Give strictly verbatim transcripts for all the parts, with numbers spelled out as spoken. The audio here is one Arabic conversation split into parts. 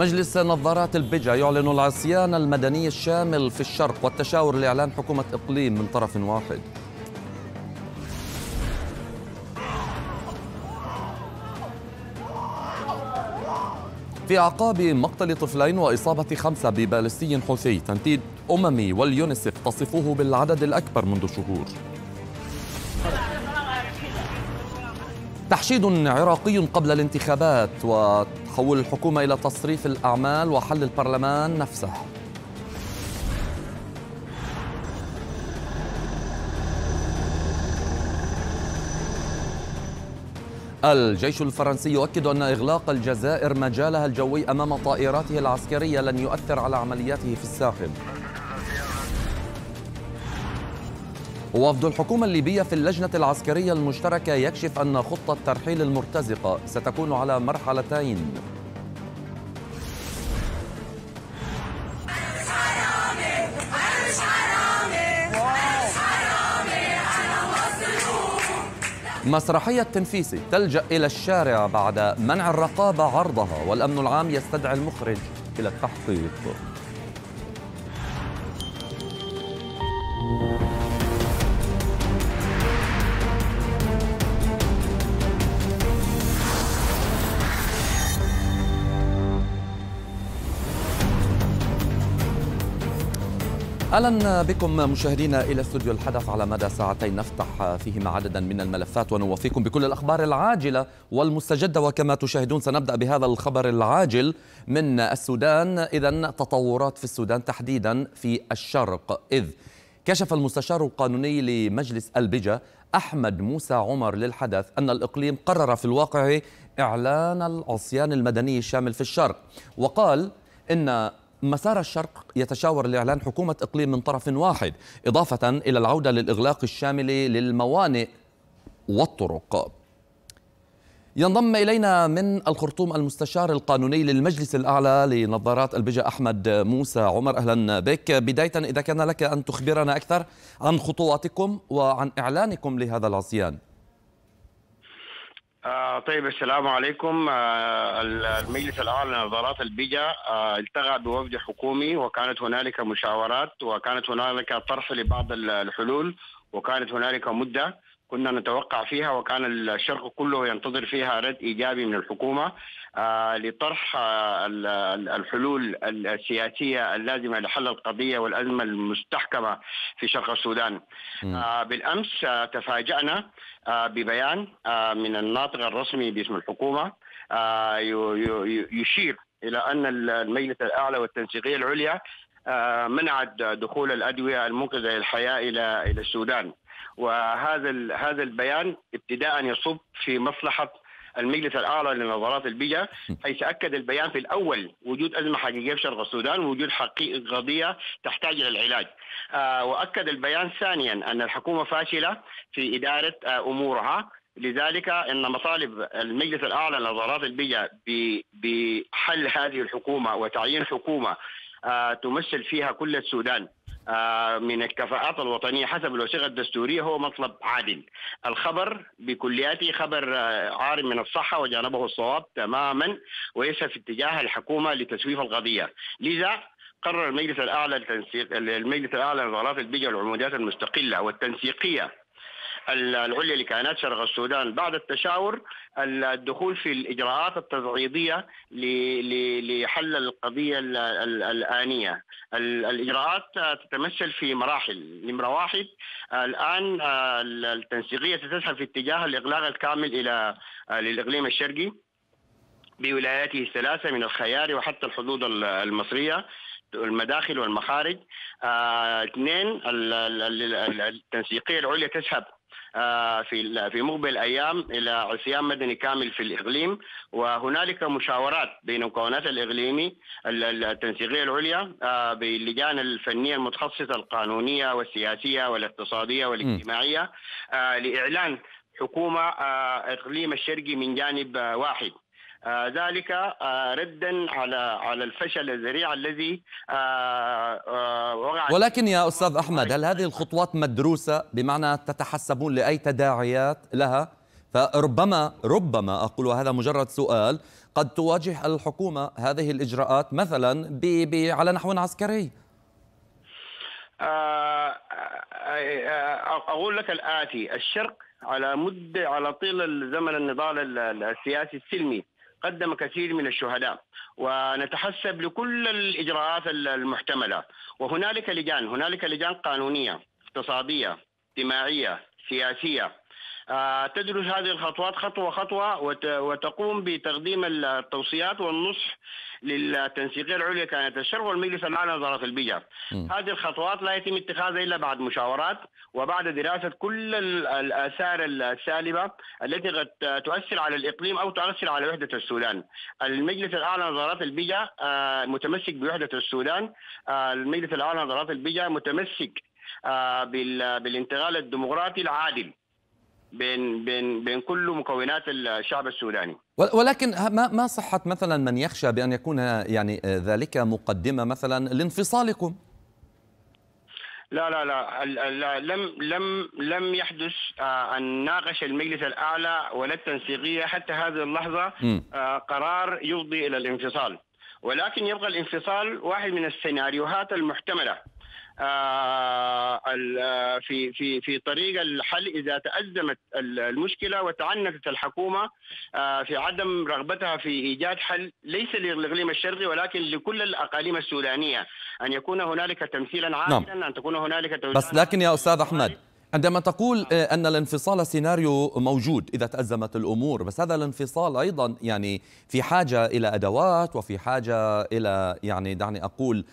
مجلس نظارات البجا يعلن العصيان المدني الشامل في الشرق والتشاور لإعلان حكومة إقليم من طرف واحد. في أعقاب مقتل طفلين وإصابة خمسة ببالستي حوثي، تنديد أممي واليونسف تصفه بالعدد الأكبر منذ شهور. تحشيد عراقي قبل الانتخابات وتحول الحكومة إلى تصريف الأعمال وحل البرلمان نفسه. الجيش الفرنسي يؤكد أن إغلاق الجزائر مجالها الجوي أمام طائراته العسكرية لن يؤثر على عملياته في الساحل. وفد الحكومة الليبية في اللجنة العسكرية المشتركة يكشف أن خطة ترحيل المرتزقة ستكون على مرحلتين. مسرحية تنفيسي تلجأ إلى الشارع بعد منع الرقابة عرضها، والأمن العام يستدعي المخرج إلى التحقيق. أهلا بكم مشاهدينا إلى استوديو الحدث. على مدى ساعتين نفتح فيهما عددا من الملفات ونوفيكم بكل الأخبار العاجلة والمستجدة، وكما تشاهدون سنبدأ بهذا الخبر العاجل من السودان. إذن تطورات في السودان تحديدا في الشرق، إذ كشف المستشار القانوني لمجلس البجا أحمد موسى عمر للحدث أن الإقليم قرر في الواقع إعلان العصيان المدني الشامل في الشرق، وقال إن مسار الشرق يتشاور لإعلان حكومة إقليم من طرف واحد، إضافة إلى العودة للإغلاق الشامل للموانئ والطرق. ينضم إلينا من الخرطوم المستشار القانوني للمجلس الأعلى لنظارات البجا أحمد موسى عمر. أهلا بك. بداية إذا كان لك أن تخبرنا أكثر عن خطواتكم وعن إعلانكم لهذا العصيان. آه طيب، السلام عليكم. آه المجلس الأعلى لنظارات البجا آه التقى بوفد حكومي، وكانت هنالك مشاورات، وكانت هنالك طرح لبعض الحلول، وكانت هنالك مدة كنا نتوقع فيها، وكان الشرق كله ينتظر فيها رد إيجابي من الحكومة آه لطرح آه الحلول السياسية اللازمة لحل القضية والأزمة المستحكمة في شرق السودان. آه بالأمس آه تفاجأنا آه ببيان آه من الناطق الرسمي باسم الحكومة آه يشير إلى أن المجلس الأعلى والتنسيقية العليا آه منعت دخول الأدوية المنقذة للحياة إلى إلى السودان. وهذا هذا البيان ابتداء يصب في مصلحة المجلس الأعلى لنظارات البجا، حيث أكد البيان في الأول وجود أزمة حقيقية في شرق السودان، ووجود حقيقة قضية تحتاج إلى العلاج. آه وأكد البيان ثانيا أن الحكومة فاشلة في إدارة آه أمورها، لذلك أن مطالب المجلس الأعلى لنظارات البجا بحل هذه الحكومة وتعيين حكومة آه تمثل فيها كل السودان من الكفاءات الوطنية حسب الوثيقة الدستورية هو مطلب عادل. الخبر بكلياته خبر عار من الصحة وجانبه الصواب تماما، ويسعى في اتجاه الحكومة لتسويف القضية. لذا قرر المجلس الأعلى للتنسيق المجلس الأعلى لنظارات البجا والعمودات المستقلة والتنسيقية العليا لكيانات شرق السودان بعد التشاور الدخول في الإجراءات التصعيدية لحل القضية الآنية. الإجراءات تتمثل في مراحل. نمرة واحد، الآن التنسيقية تتسحب في اتجاه الإغلاق الكامل إلى للإقليم الشرقي بولاياته الثلاثة من الخيار وحتى الحدود المصرية، المداخل والمخارج. اثنين، التنسيقية العليا تسحب في في مقبل الأيام إلى عصيان مدني كامل في الإقليم، وهنالك مشاورات بين مكونات الإقليمي التنسيقية العليا باللجان الفنية المتخصصة القانونية والسياسية والاقتصادية والاجتماعية لإعلان حكومة إقليم الشرقي من جانب واحد. آه ذلك آه ردا على على الفشل الذريع الذي آه آه وقع. ولكن يا أستاذ أحمد، هل هذه الخطوات مدروسة، بمعنى تتحسبون لأي تداعيات لها فربما ربما أقول هذا مجرد سؤال، قد تواجه الحكومة هذه الإجراءات مثلا ب ب على نحو عسكري. أقول لك الآتي: الشرق على مد على طيل الزمن النضال السياسي السلمي قدم كثير من الشهداء، ونتحسب لكل الإجراءات المحتملة، وهنالك لجان هنالك لجان قانونية اقتصادية اجتماعية سياسية تدرس هذه الخطوات خطوة خطوة وتقوم بتقديم التوصيات والنصح للتنسيقية العليا كانت الشرق والمجلس الأعلى لوزارة البيئة. هذه الخطوات لا يتم اتخاذها إلا بعد مشاورات وبعد دراسة كل الآثار السالبة التي قد تؤثر على الإقليم أو تؤثر على وحدة السودان. المجلس الأعلى لوزارة البيئة متمسك بوحدة السودان. المجلس الأعلى لوزارة البيئة متمسك بالانتقال الديمقراطي العادل بين بين بين كل مكونات الشعب السوداني. ولكن ما ما صحة مثلا من يخشى بأن يكون يعني ذلك مقدمة مثلا لانفصالكم؟ لا لا لا, لا لم لم لم يحدث أن ناقش المجلس الأعلى ولا التنسيقية حتى هذه اللحظة قرار يفضي إلى الانفصال، ولكن يبقى الانفصال واحد من السيناريوهات المحتملة في في في طريق الحل إذا تأزمت المشكلة وتعنتت الحكومة في عدم رغبتها في إيجاد حل ليس للإقليم الشرقي ولكن لكل الأقاليم السودانية، أن يكون هنالك تمثيلا عادلا. نعم. أن تكون هنالك بس لكن يا أستاذ أحمد، عندما تقول أن الانفصال سيناريو موجود إذا تأزمت الأمور، بس هذا الانفصال أيضا يعني في حاجة إلى أدوات وفي حاجة إلى يعني دعني أقول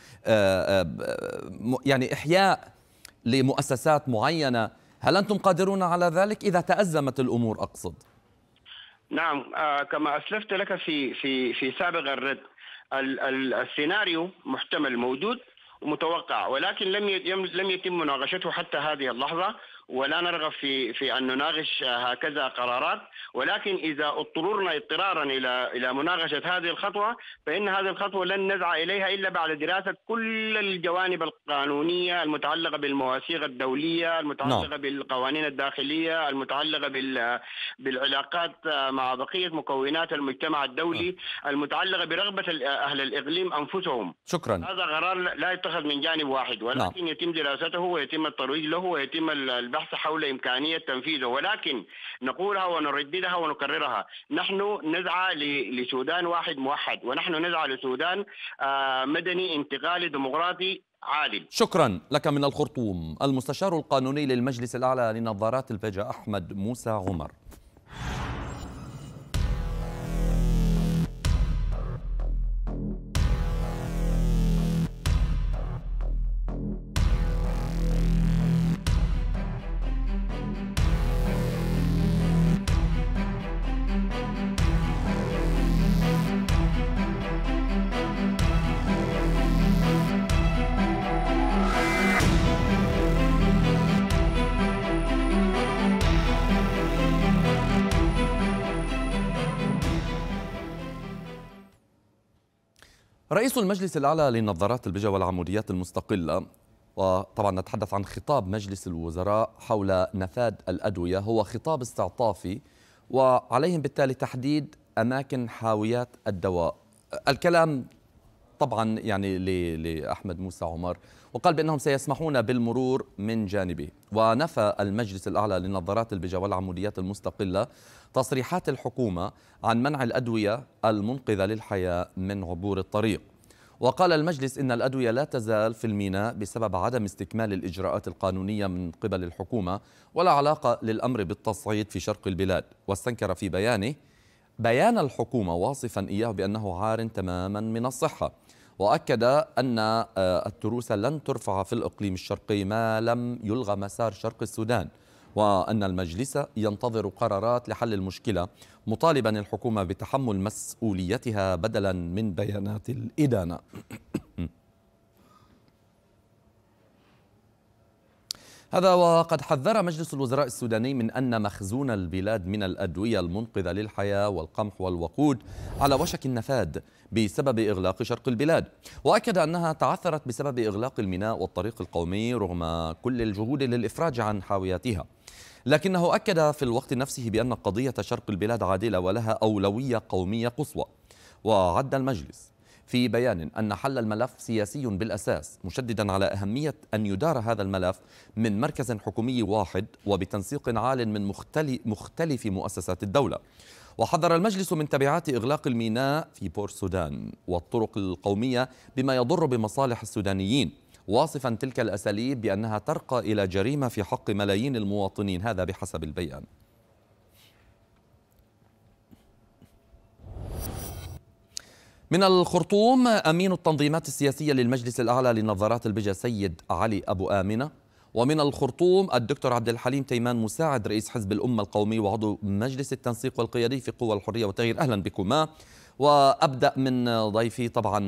يعني إحياء لمؤسسات معينة. هل أنتم قادرون على ذلك إذا تأزمت الأمور أقصد؟ نعم، كما أسلفت لك في في في سابق الرد، السيناريو محتمل موجود ومتوقع، ولكن لم لم يتم مناقشته حتى هذه اللحظة، ولا نرغب في في ان نناقش هكذا قرارات. ولكن اذا اضطررنا اضطرارا الى الى مناقشه هذه الخطوه فان هذه الخطوه لن نسعى اليها الا بعد دراسه كل الجوانب القانونيه المتعلقه بالمواثيق الدوليه، المتعلقه no. بالقوانين الداخليه، المتعلقه بال بالعلاقات مع بقيه مكونات المجتمع الدولي، no. المتعلقه برغبه اهل الاقليم انفسهم. شكرا. هذا قرار لا يتخذ من جانب واحد، ولكن no. يتم دراسته ويتم الترويج له ويتم البحث حول إمكانية تنفيذه. ولكن نقولها ونرددها ونكررها: نحن نسعى لسودان واحد موحد، ونحن نسعى لسودان مدني انتقالي ديمقراطي عادل. شكرا لك. من الخرطوم المستشار القانوني للمجلس الأعلى لنظارات البيجا أحمد موسى عمر. رئيس المجلس الأعلى للنظارات البيجا والعموديات المستقلة، وطبعا نتحدث عن خطاب مجلس الوزراء حول نفاذ الأدوية، هو خطاب استعطافي وعليهم بالتالي تحديد أماكن حاويات الدواء. الكلام طبعا يعني لأحمد موسى عمر، وقال بأنهم سيسمحون بالمرور من جانبه. ونفى المجلس الأعلى للنظارات البيجا والعموديات المستقلة تصريحات الحكومة عن منع الأدوية المنقذة للحياة من عبور الطريق. وقال المجلس إن الأدوية لا تزال في الميناء بسبب عدم استكمال الإجراءات القانونية من قبل الحكومة، ولا علاقة للأمر بالتصعيد في شرق البلاد. واستنكر في بيانه بيان الحكومة واصفا إياه بأنه عار تماما من الصحة، وأكد أن التروس لن ترفع في الإقليم الشرقي ما لم يلغى مسار شرق السودان، وأن المجلس ينتظر قرارات لحل المشكلة، مطالبا الحكومة بتحمل مسؤوليتها بدلا من بيانات الإدانة. هذا وقد حذر مجلس الوزراء السوداني من أن مخزون البلاد من الأدوية المنقذة للحياة والقمح والوقود على وشك النفاذ بسبب إغلاق شرق البلاد، وأكد أنها تعثرت بسبب إغلاق الميناء والطريق القومي رغم كل الجهود للإفراج عن حاوياتها. لكنه أكد في الوقت نفسه بأن قضية شرق البلاد عادلة ولها أولوية قومية قصوى. وعد المجلس في بيان أن حل الملف سياسي بالأساس، مشددا على أهمية أن يدار هذا الملف من مركز حكومي واحد وبتنسيق عال من مختلف, مختلف مؤسسات الدولة. وحذر المجلس من تبعات إغلاق الميناء في بور السودان والطرق القومية بما يضر بمصالح السودانيين، واصفا تلك الأساليب بأنها ترقى إلى جريمة في حق ملايين المواطنين، هذا بحسب البيان. من الخرطوم أمين التنظيمات السياسية للمجلس الأعلى لنظارات البجا سيد علي أبو آمنة، ومن الخرطوم الدكتور عبد الحليم تيمان مساعد رئيس حزب الأمة القومي وعضو مجلس التنسيق والقيادي في قوى الحرية والتغيير. أهلا بكما. وأبدأ من ضيفي طبعا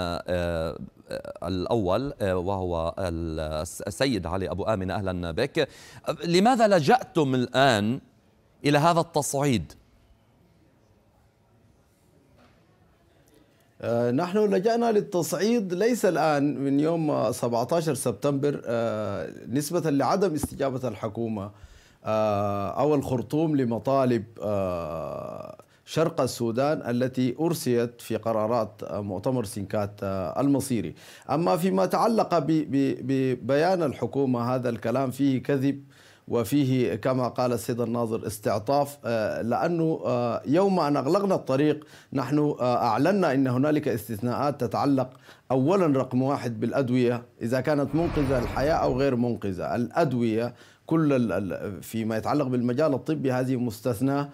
الأول وهو السيد علي أبو آمنة، أهلا بك. لماذا لجأتم الآن إلى هذا التصعيد؟ نحن لجأنا للتصعيد ليس الآن، من يوم سبعة عشر سبتمبر نسبة لعدم استجابة الحكومة أو الخرطوم لمطالب شرق السودان التي أرسيت في قرارات مؤتمر سنكات المصيري. أما فيما تعلق ببيان الحكومة، هذا الكلام فيه كذب وفيه كما قال السيد الناظر استعطاف، لأنه يوم أن أغلقنا الطريق نحن أعلنا أن هنالك استثناءات تتعلق أولا رقم واحد بالأدوية إذا كانت منقذة للحياة أو غير منقذة. الأدوية كل فيما يتعلق بالمجال الطبي هذه مستثناة،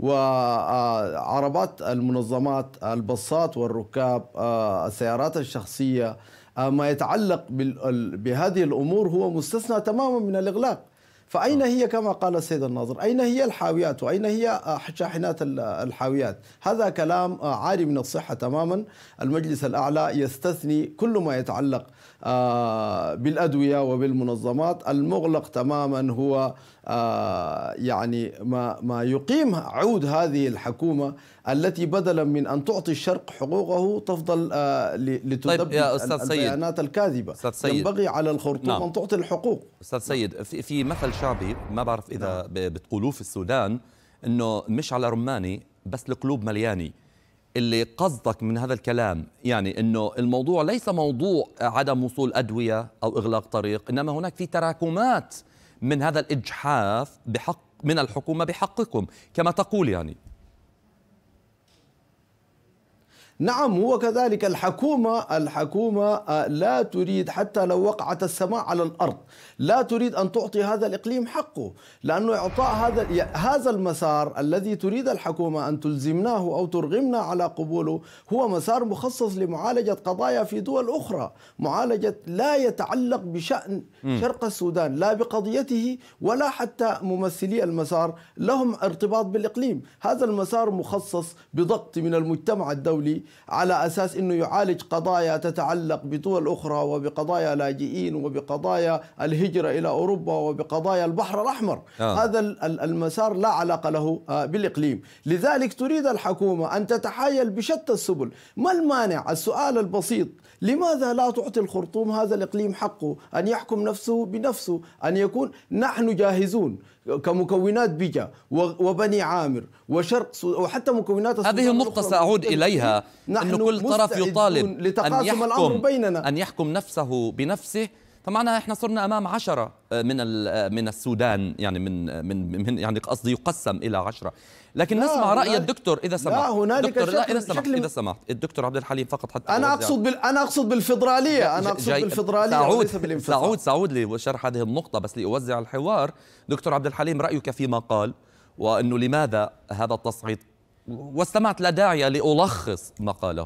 وعربات المنظمات، البصات والركاب، السيارات الشخصية، ما يتعلق بهذه الأمور هو مستثنى تماما من الإغلاق. فأين هي كما قال السيد الناظر، أين هي الحاويات وأين هي شاحنات الحاويات؟ هذا كلام عاري من الصحة تماما. المجلس الأعلى يستثني كل ما يتعلق بالأدوية وبالمنظمات. المغلق تماما هو يعني ما ما يقيم عود هذه الحكومة التي بدلا من أن تعطي الشرق حقوقه تفضل لتدبر طيب البيانات الكاذبة. ينبغي على الخرطوم نعم. أن تعطي الحقوق. أستاذ سيد، في, في مثل شعبي ما بعرف إذا نعم. بتقولوه في السودان، إنه مش على رماني بس القلوب ملياني. اللي قصدك من هذا الكلام يعني إنه الموضوع ليس موضوع عدم وصول أدوية أو إغلاق طريق، إنما هناك في تراكمات من هذا الإجحاف بحق من الحكومة بحقكم كما تقول يعني. نعم هو كذلك. الحكومة الحكومة لا تريد حتى لو وقعت السماء على الأرض لا تريد أن تعطي هذا الإقليم حقه، لأنه إعطاء هذا هذا المسار الذي تريد الحكومة أن تلزمناه أو ترغمنا على قبوله هو مسار مخصص لمعالجة قضايا في دول أخرى، معالجة لا يتعلق بشأن شرق السودان لا بقضيته ولا حتى ممثلي المسار لهم ارتباط بالإقليم. هذا المسار مخصص بضغط من المجتمع الدولي على أساس أنه يعالج قضايا تتعلق بدول أخرى وبقضايا لاجئين وبقضايا الهجرة إلى أوروبا وبقضايا البحر الأحمر. آه. هذا المسار لا علاقة له بالإقليم. لذلك تريد الحكومة أن تتحايل بشتى السبل. ما المانع؟ السؤال البسيط، لماذا لا تعطي الخرطوم هذا الإقليم حقه أن يحكم نفسه بنفسه، أن يكون نحن جاهزون كمكونات بيجا وبني عامر وشرق وحتى مكونات هذه النقطة سأعود إليها، أن كل طرف يطالب أن يحكم, أن يحكم نفسه بنفسه. فمعناها احنا صرنا امام عشرة من من السودان، يعني من من من يعني قصدي يقسم الى عشرة. لكن نسمع راي الدكتور اذا سمحت. لا هنالك دكتور لا اذا سمحت شكل اذا سمحت الدكتور عبد الحليم فقط حتى انا اقصد بال انا اقصد بالفدراليه انا اقصد بالفدراليه سأعود سأعود سأعود لشرح هذه النقطه، بس لاوزع الحوار. دكتور عبد الحليم، رايك فيما قال، وانه لماذا هذا التصعيد؟ واستمعت لا داعي لألخص ما قاله.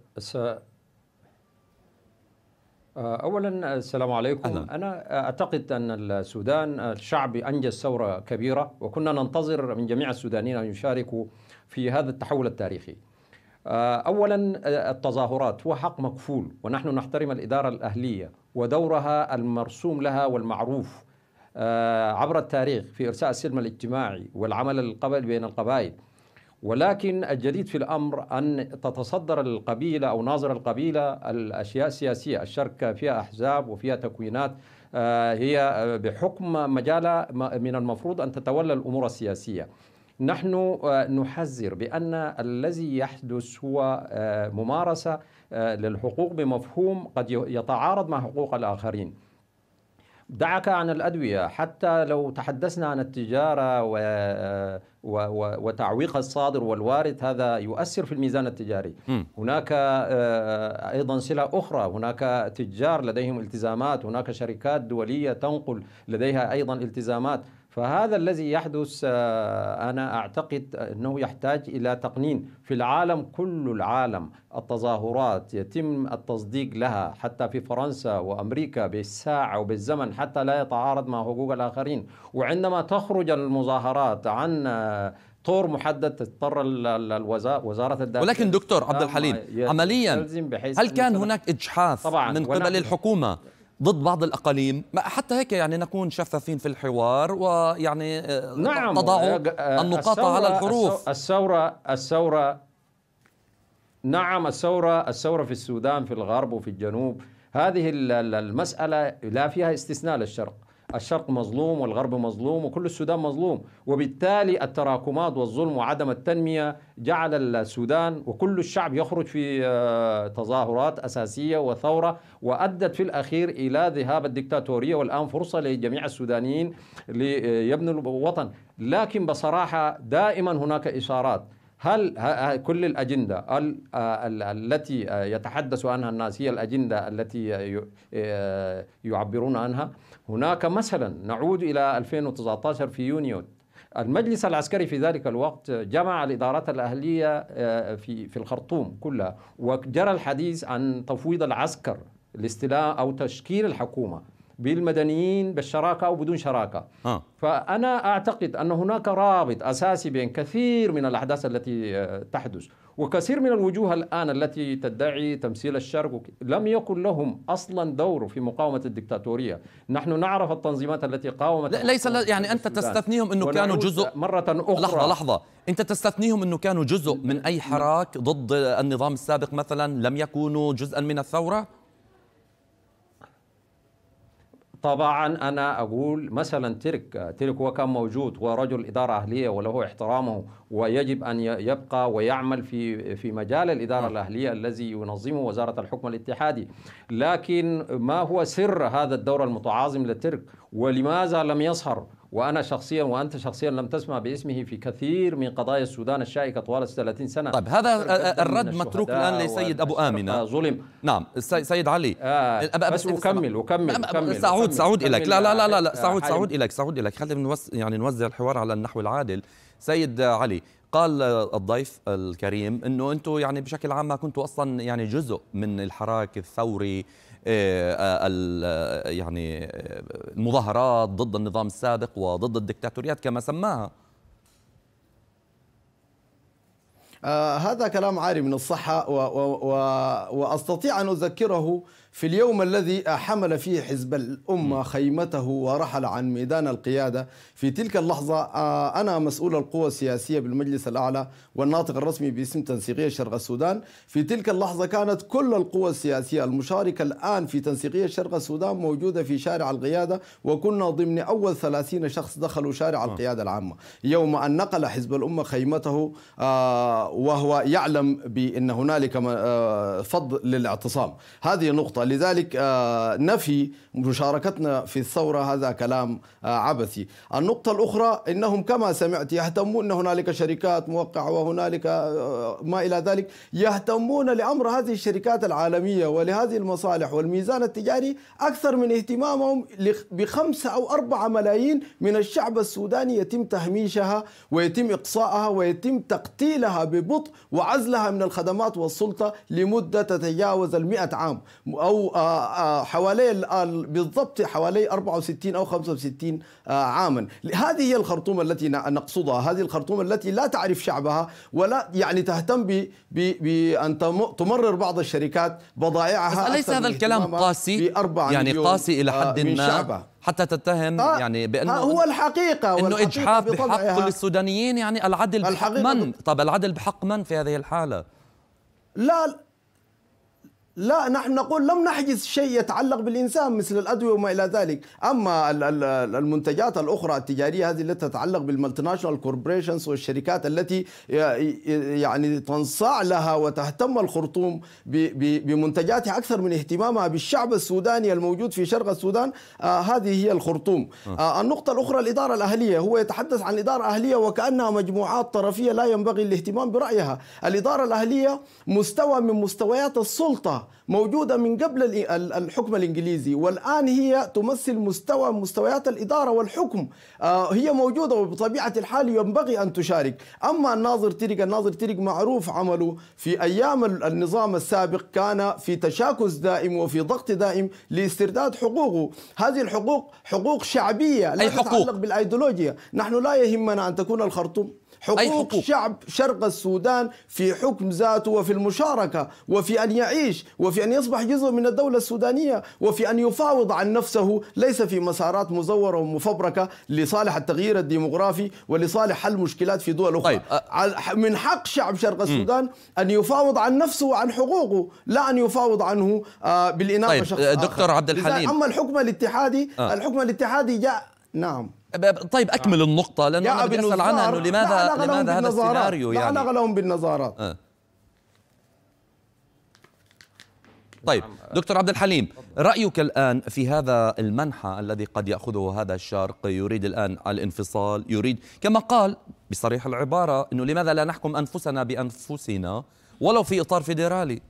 أولا السلام عليكم. أهلا. أنا أعتقد أن السودان الشعب أنجز ثورة كبيرة، وكنا ننتظر من جميع السودانيين أن يشاركوا في هذا التحول التاريخي. أولا التظاهرات هو حق مكفول، ونحن نحترم الإدارة الأهلية ودورها المرسوم لها والمعروف. عبر التاريخ في إرساء السلم الاجتماعي والعمل القبل بين القبائل. ولكن الجديد في الأمر أن تتصدر القبيلة أو ناظر القبيلة الأشياء السياسية. الشرق فيها أحزاب وفيها تكوينات هي بحكم مجالها من المفروض أن تتولى الأمور السياسية. نحن نحذر بأن الذي يحدث هو ممارسة للحقوق بمفهوم قد يتعارض مع حقوق الآخرين. دعك عن الأدوية، حتى لو تحدثنا عن التجارة و... و... و... وتعويق الصادر والوارد، هذا يؤثر في الميزان التجاري. م. هناك أيضا سلع أخرى، هناك تجار لديهم التزامات، هناك شركات دولية تنقل لديها أيضا التزامات. فهذا الذي يحدث أنا أعتقد أنه يحتاج إلى تقنين في العالم، كل العالم التظاهرات يتم التصديق لها حتى في فرنسا وأمريكا بالساعة وبالزمن حتى لا يتعارض مع حقوق الآخرين. وعندما تخرج المظاهرات عن طور محدد تضطر وزارة الداخلية. ولكن دكتور عبد الحليم، عمليا هل كان هناك إجحاف من قبل الحكومة ضد بعض الأقاليم؟ حتى هيك يعني نكون شفافين في الحوار، ويعني نعم تضع النقاط على الحروف. الثورة الثورة نعم الثورة الثورة في السودان، في الغرب وفي الجنوب، هذه المسألة لا فيها استثناء للشرق. الشرق مظلوم والغرب مظلوم وكل السودان مظلوم، وبالتالي التراكمات والظلم وعدم التنمية جعل السودان وكل الشعب يخرج في تظاهرات أساسية وثورة، وأدت في الأخير إلى ذهاب الدكتاتورية، والآن فرصة لجميع السودانيين ليبنوا الوطن. لكن بصراحة دائما هناك إشارات. هل كل الأجندة التي يتحدث عنها الناس هي الأجندة التي يعبرون عنها؟ هناك مثلا نعود إلى ألفين وتسعة عشر في يونيو، المجلس العسكري في ذلك الوقت جمع الإدارات الأهلية في في الخرطوم كلها، وجرى الحديث عن تفويض العسكر لاستلام أو تشكيل الحكومة بالمدنيين بالشراكة أو بدون شراكة. آه. فأنا أعتقد أن هناك رابط أساسي بين كثير من الأحداث التي تحدث، وكثير من الوجوه الآن التي تدعي تمثيل الشرق لم يكن لهم أصلا دور في مقاومة الدكتاتورية. نحن نعرف التنظيمات التي قاومت. ليس يعني أنت تستثنيهم أنه كانوا جزء مرة أخرى. لحظة لحظة أنت تستثنيهم أنه كانوا جزء من أي حراك ضد النظام السابق مثلا، لم يكونوا جزءا من الثورة؟ طبعا أنا أقول مثلا ترك ترك هو كان موجود، هو رجل إدارة أهلية وله احترامه، ويجب أن يبقى ويعمل في في مجال الإدارة الأهلية الذي ينظمه وزارة الحكم الاتحادي. لكن ما هو سر هذا الدور المتعاظم لترك، ولماذا لم يظهر؟ وأنا شخصيا وأنت شخصيا لم تسمع باسمه في كثير من قضايا السودان الشائكة طوال ثلاثين سنة. طيب هذا الرد متروك الآن لسيد أبو آمنة. ظلم. نعم سيد علي. آه بس وكمل وكمل وكمل. سأعود سأعود إليك. لا لا لا لا, لا. سأعود سأعود إليك سأعود إليك خلينا نوز يعني نوزع الحوار على النحو العادل. سيد علي، قال الضيف الكريم إنه أنتم يعني بشكل عام ما كنتوا أصلا يعني جزء من الحراك الثوري، يعني المظاهرات ضد النظام السابق وضد الدكتاتوريات كما سماها. آه هذا كلام عاري من الصحة، و و و وأستطيع أن أذكره في اليوم الذي حمل فيه حزب الأمة خيمته ورحل عن ميدان القيادة. في تلك اللحظة آه أنا مسؤول القوى السياسية بالمجلس الأعلى والناطق الرسمي باسم تنسيقية شرق السودان. في تلك اللحظة كانت كل القوى السياسية المشاركة الآن في تنسيقية شرق السودان موجودة في شارع القيادة، وكنا ضمن أول ثلاثين شخص دخلوا شارع القيادة العامة يوم أن نقل حزب الأمة خيمته، آه وهو يعلم بأن هنالك آه فض للاعتصام. هذه نقطة. لذلك نفي مشاركتنا في الثورة هذا كلام عبثي. النقطة الأخرى إنهم كما سمعت يهتمون أن هنالك شركات موقعة وهنالك ما إلى ذلك، يهتمون لأمر هذه الشركات العالمية ولهذه المصالح والميزان التجاري أكثر من اهتمامهم بخمسة أو أربعة ملايين من الشعب السوداني يتم تهميشها ويتم إقصائها ويتم تقتيلها ببطء وعزلها من الخدمات والسلطة لمدة تتجاوز المئة عام. أو حوالي بالضبط حوالي أربعة وستين أو خمسة وستين عاما. هذه هي الخرطوم التي نقصدها، هذه الخرطوم التي لا تعرف شعبها ولا يعني تهتم بأن تمرر بعض الشركات بضائعها. أليس هذا الكلام قاسي؟ يعني قاسي إلى حد ما حتى تتهم يعني بأنه هو الحقيقة إنه إجحاف بحق كل السودانيين، يعني العدل بحق من؟ طب العدل بحق من في هذه الحالة؟ لا لا نحن نقول لم نحجز شيء يتعلق بالإنسان مثل الأدوية وما إلى ذلك. أما المنتجات الأخرى التجارية هذه التي تتعلق بالمالتيناشونال كوربوريشنز والشركات التي يعني تنصاع لها وتهتم الخرطوم بمنتجاتها أكثر من اهتمامها بالشعب السوداني الموجود في شرق السودان، آه هذه هي الخرطوم. آه النقطة الأخرى الإدارة الأهلية، هو يتحدث عن إدارة أهلية وكأنها مجموعات طرفية لا ينبغي الاهتمام برأيها. الإدارة الأهلية مستوى من مستويات السلطة موجودة من قبل الحكم الإنجليزي، والآن هي تمثل مستوى مستويات الإدارة والحكم. آه هي موجودة وبطبيعة الحال ينبغي أن تشارك. أما الناظر تيريق، الناظر تيريق معروف عمله في أيام النظام السابق كان في تشاكس دائم وفي ضغط دائم لاسترداد حقوقه. هذه الحقوق حقوق شعبية لا تتعلق بالأيديولوجيا. نحن لا يهمنا أن تكون الخرطوم حقوق, حقوق شعب شرق السودان في حكم ذاته وفي المشاركة وفي أن يعيش وفي أن يصبح جزء من الدولة السودانية وفي أن يفاوض عن نفسه، ليس في مسارات مزورة ومفبركة لصالح التغيير الديمغرافي ولصالح حل مشكلات في دول أخرى. طيب. من حق شعب شرق السودان م. أن يفاوض عن نفسه وعن حقوقه، لا أن يفاوض عنه بالإنابة طيب. شخص دكتور آخر. عبد الحليم، أما الحكم الاتحادي آه. الحكم الاتحادي جاء نعم. طيب أكمل النقطة لأنه أنا بدي أسأل عنها، أنه لماذا لماذا هذا السيناريو يعني؟ لا علاقة لهم بالنظارات. آه. طيب دكتور عبد الحليم، رأيك الآن في هذا المنحى الذي قد يأخذه هذا الشرق، يريد الآن الانفصال، يريد كما قال بصريح العبارة أنه لماذا لا نحكم أنفسنا بأنفسنا ولو في إطار فيدرالي؟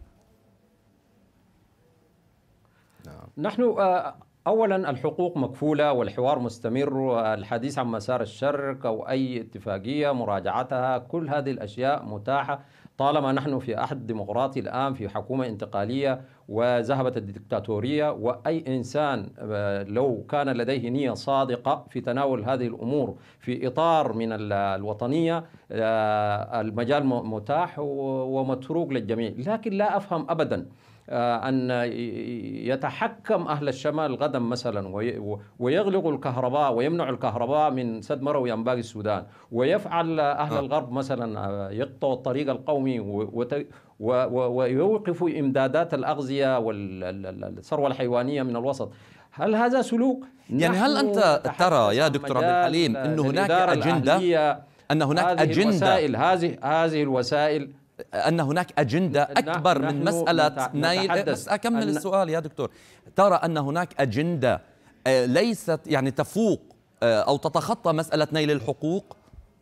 نحن أولا الحقوق مكفولة والحوار مستمر، والحديث عن مسار الشرق أو أي اتفاقية مراجعتها، كل هذه الأشياء متاحة طالما نحن في عهد ديمقراطي الآن في حكومة انتقالية وذهبت الدكتاتورية. وأي إنسان لو كان لديه نية صادقة في تناول هذه الأمور في إطار من الوطنية المجال متاح ومتروك للجميع. لكن لا أفهم أبدا أن يتحكم أهل الشمال غدا مثلا ويغلقوا الكهرباء ويمنعوا الكهرباء من سد مروي عن باقي السودان، ويفعل أهل الغرب مثلا يقطعوا الطريق القومي ويوقفوا إمدادات الأغذية والثروة الحيوانية من الوسط. هل هذا سلوك؟ يعني هل أنت ترى يا دكتور عبد الحليم أن هناك أجندة، أن هناك أجندة هذه هذه الوسائل أن هناك أجندة أكبر من مسألة نيل؟ بس أكمل السؤال يا دكتور. ترى أن هناك أجندة ليست يعني تفوق أو تتخطى مسألة نيل الحقوق؟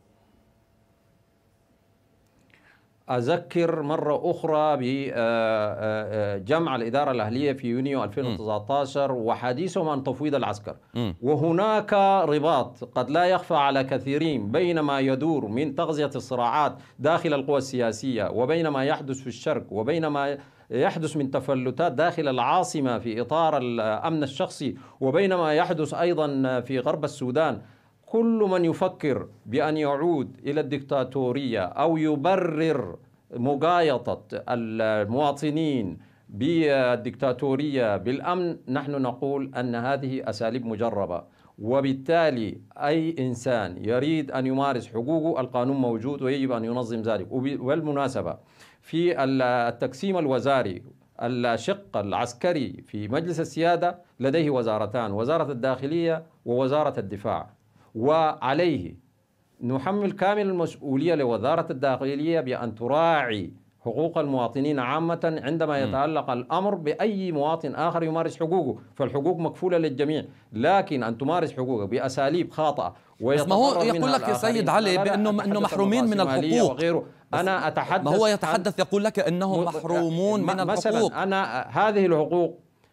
أذكر مرة أخرى بجمع الإدارة الأهلية في يونيو ألفين وتسعة عشر وحديثهم عن تفويض العسكر، م. وهناك رباط قد لا يخفى على كثيرين بين ما يدور من تغذية الصراعات داخل القوى السياسية وبين ما يحدث في الشرق وبين ما يحدث من تفلتات داخل العاصمة في إطار الأمن الشخصي وبين ما يحدث أيضا في غرب السودان. كل من يفكر بأن يعود إلى الدكتاتورية أو يبرر مقايضة المواطنين بالدكتاتورية بالأمن، نحن نقول أن هذه أساليب مجربة، وبالتالي أي إنسان يريد أن يمارس حقوقه القانون موجود ويجب أن ينظم ذلك. والمناسبة في التقسيم الوزاري الشق العسكري في مجلس السيادة لديه وزارتان، وزارة الداخلية ووزارة الدفاع، وعليه نحمل كامل المسؤولية لوزارة الداخلية بأن تراعي حقوق المواطنين عامة عندما يتعلق الأمر بأي مواطن آخر يمارس حقوقه، فالحقوق مكفولة للجميع. لكن أن تمارس حقوقك بأساليب خاطئة ويتضرر ما هو يقول لك يا سيد علي بأنه إنه محرومين من الحقوق وغيره. أنا أتحدث ما هو يتحدث يقول لك أنهم محرومون من الحقوق. مثلا أنا هذه الحقوق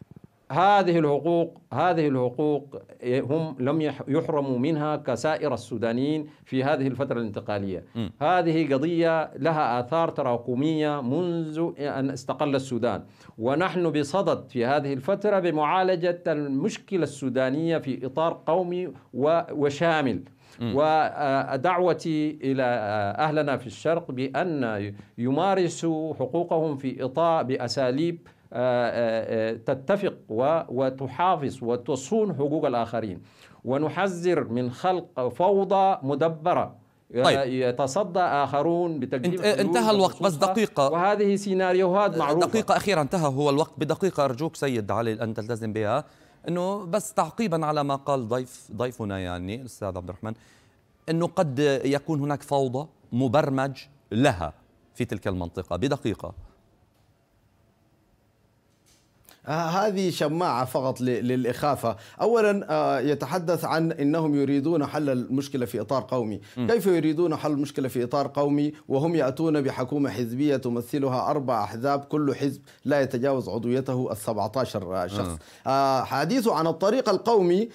هذه الحقوق هذه الحقوق هم لم يحرموا منها كسائر السودانيين في هذه الفترة الانتقالية. م. هذه قضية لها آثار تراكمية منذ أن استقل السودان، ونحن بصدد في هذه الفترة بمعالجة المشكلة السودانية في إطار قومي وشامل. ودعوتي إلى أهلنا في الشرق بأن يمارسوا حقوقهم في إطار بأساليب تتفق وتحافظ وتصون حقوق الآخرين، ونحذر من خلق فوضى مدبرة. طيب. يتصدى آخرون بتقديم انتهى الوقت، بس دقيقة، وهذه سيناريوهات معروفة. دقيقة أخيرة، انتهى هو الوقت بدقيقة، أرجوك سيد علي أن تلتزم بها. انه بس تعقيبا على ما قال ضيف ضيفنا يعني الاستاذ عبد الرحمن، انه قد يكون هناك فوضى مبرمج لها في تلك المنطقة، بدقيقة. هذه شماعة فقط للإخافة. أولا يتحدث عن أنهم يريدون حل المشكلة في إطار قومي. م. كيف يريدون حل المشكلة في إطار قومي وهم يأتون بحكومة حزبية تمثلها أربع أحزاب، كل حزب لا يتجاوز عضويته السبعة عشر شخص. م. حديثه عن الطريق القومي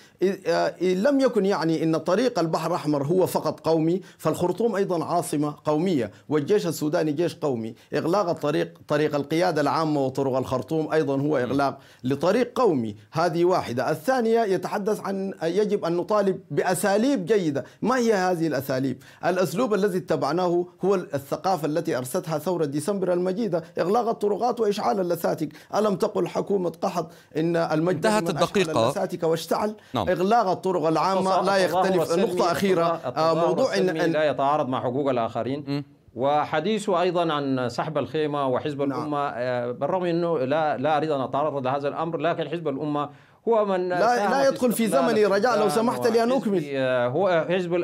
لم يكن يعني أن طريق البحر الأحمر هو فقط قومي، فالخرطوم أيضا عاصمة قومية، والجيش السوداني جيش قومي. إغلاق الطريق طريق القيادة العامة وطرق الخرطوم أيضا هو إغلاق لطريق قومي. هذه واحدة. الثانية يتحدث عن يجب أن نطالب بأساليب جيدة. ما هي هذه الأساليب؟ الأسلوب الذي اتبعناه هو الثقافة التي أرستها ثورة ديسمبر المجيدة، إغلاق الطرقات وإشعال اللساتك. ألم تقل حكومة قحط إن المجد انتهت الدقيقة اللساتك واشتعل؟ نعم. إغلاق الطرق العامة لا يختلف. نقطة أخيرة، موضوع إن لا يتعارض مع حقوق الآخرين. م. وحديثه أيضا عن سحب الخيمة وحزب نعم. الأمة، بالرغم أنه لا لا أريد أن أتعرض لهذا الأمر، لكن حزب الأمة هو من لا, لا يدخل في زمني. رجاء لو سمحت لي أن أكمل. هو حزب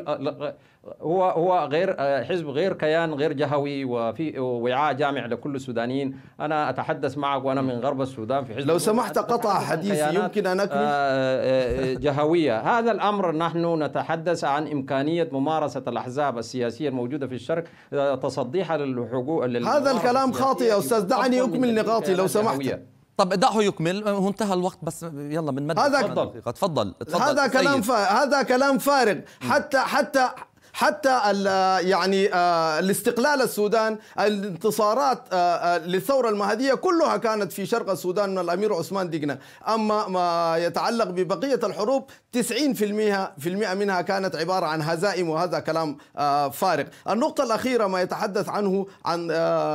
هو هو غير حزب غير كيان غير جهوي وفي وعاء جامع لكل السودانيين. أنا أتحدث معك وأنا من غرب السودان في حزب. لو سمحت قطع حديثي يمكن أن أكمل. جهوية. هذا الأمر نحن نتحدث عن إمكانية ممارسة الأحزاب السياسية الموجودة في الشرق تصديها للحقوق. هذا الكلام خاطئ يا أستاذ، دعني أكمل نقاطي لو سمحت. طب دعه يكمل، هو انتهى الوقت، بس يلا من مد. هذا تفضل تفضل. هذا كلام هذا كلام فارغ. حتى حتى حتى يعني الاستقلال السودان، الانتصارات للثورة المهدية كلها كانت في شرق السودان من الأمير عثمان دقنة. أما ما يتعلق ببقية الحروب تسعين بالمئة منها كانت عبارة عن هزائم، وهذا كلام فارغ. النقطة الأخيرة ما يتحدث عنه عن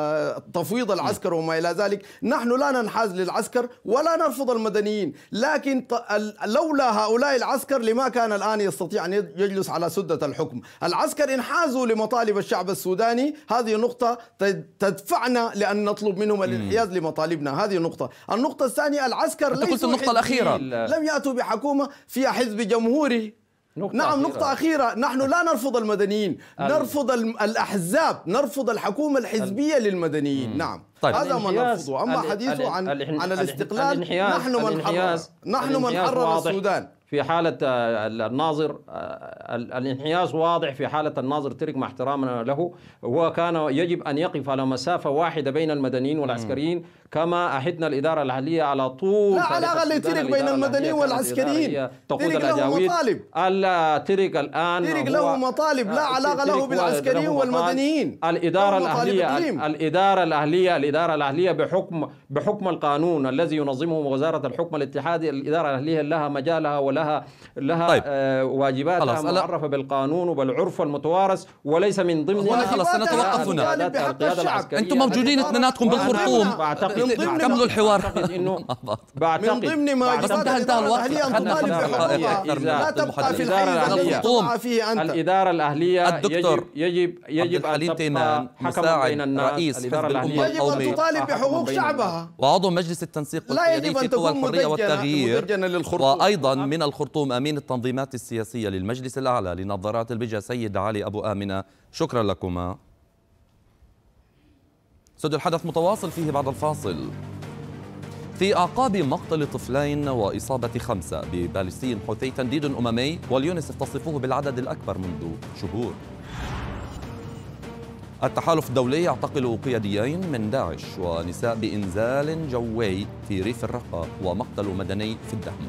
تفويض العسكر وما إلى ذلك، نحن لا ننحاز للعسكر ولا نرفض المدنيين، لكن لولا هؤلاء العسكر لما كان الآن يستطيع أن يجلس على سدة الحكم. العسكر انحازوا لمطالب الشعب السوداني، هذه نقطة تدفعنا لأن نطلب منهم الانحياز لمطالبنا. هذه نقطة. النقطة الثانية، العسكر ليسوا النقطة الأخيرة لم يأتوا بحكومة فيها حزب جمهوري. نقطة نعم أخيرة. نقطة أخيرة، نحن لا نرفض المدنيين، نرفض الأحزاب، نرفض الحكومة الحزبية للمدنيين. مم. نعم. طيب. هذا ما نرفضه. أما حديثه عن عن الاستقلال، نحن من حرر نحن من حرر السودان. في حالة الناظر الانحياز واضح، في حالة الناظر ترك مع احترامنا له، وكان يجب أن يقف على مسافة واحدة بين المدنيين والعسكريين كما أحدنا الإدارة الأهلية على طول. لا علاقة لترك بين المدنيين والعسكريين. ترك له مطالب. ترك الآن ترك له مطالب لا علاقة له بالعسكريين والمدنيين. الإدارة الأهلية الإدارة الأهلية الإدارة الأهلية بحكم بحكم القانون الذي ينظمه وزارة الحكم الاتحادي، الإدارة الأهلية لها مجالها ولها لها طيب. آه واجباتها معرفة بالقانون وبالعرف المتوارث، وليس من ضمنها. خلص سنتوقف هنا. انتم موجودين اثنيناتكم بالخرطوم، كملوا الحوار. بعتقد من ضمن ما انتهى الوقت لا تبقى في الحيز الإدارة الأهلية. الدكتور يجب يجب أن تبقى حكما بين الناس. رئيس حزب الأمة يجب أن تطالب بحقوق شعبها، وعضو مجلس التنسيق والقيادي في قوى الحرية والتغيير، وأيضا من الخرطوم أمين التنظيمات السياسية للمجلس الأعلى لنظارات البجا سيد علي أبو آمنة. شكرا لكما. استوديو الحدث متواصل فيه بعد الفاصل. في أعقاب مقتل طفلين وإصابة خمسة ببالستين حوثي، تنديد أممي واليونسف تصفه بالعدد الأكبر منذ شهور. التحالف الدولي يعتقل قياديين من داعش ونساء بإنزال جوي في ريف الرقة ومقتل مدني في الدهم.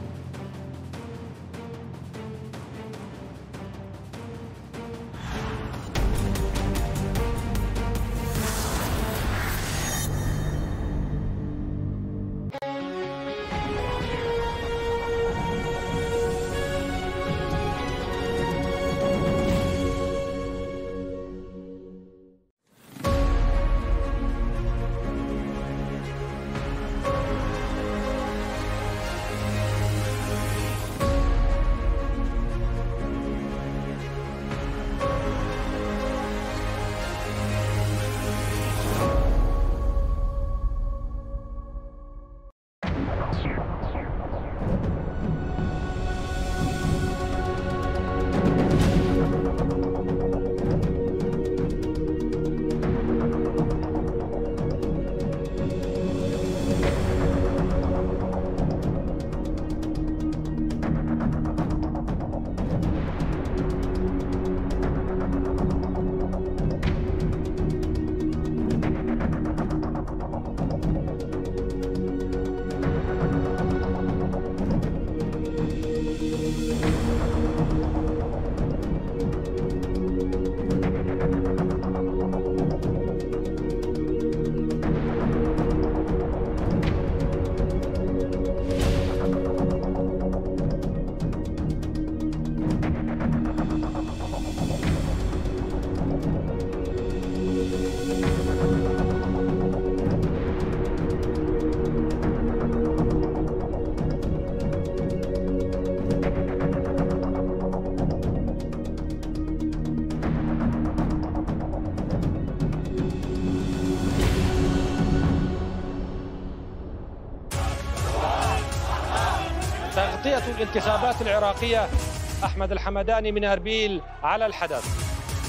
تغطية الانتخابات العراقية، أحمد الحمداني من أربيل على الحدث.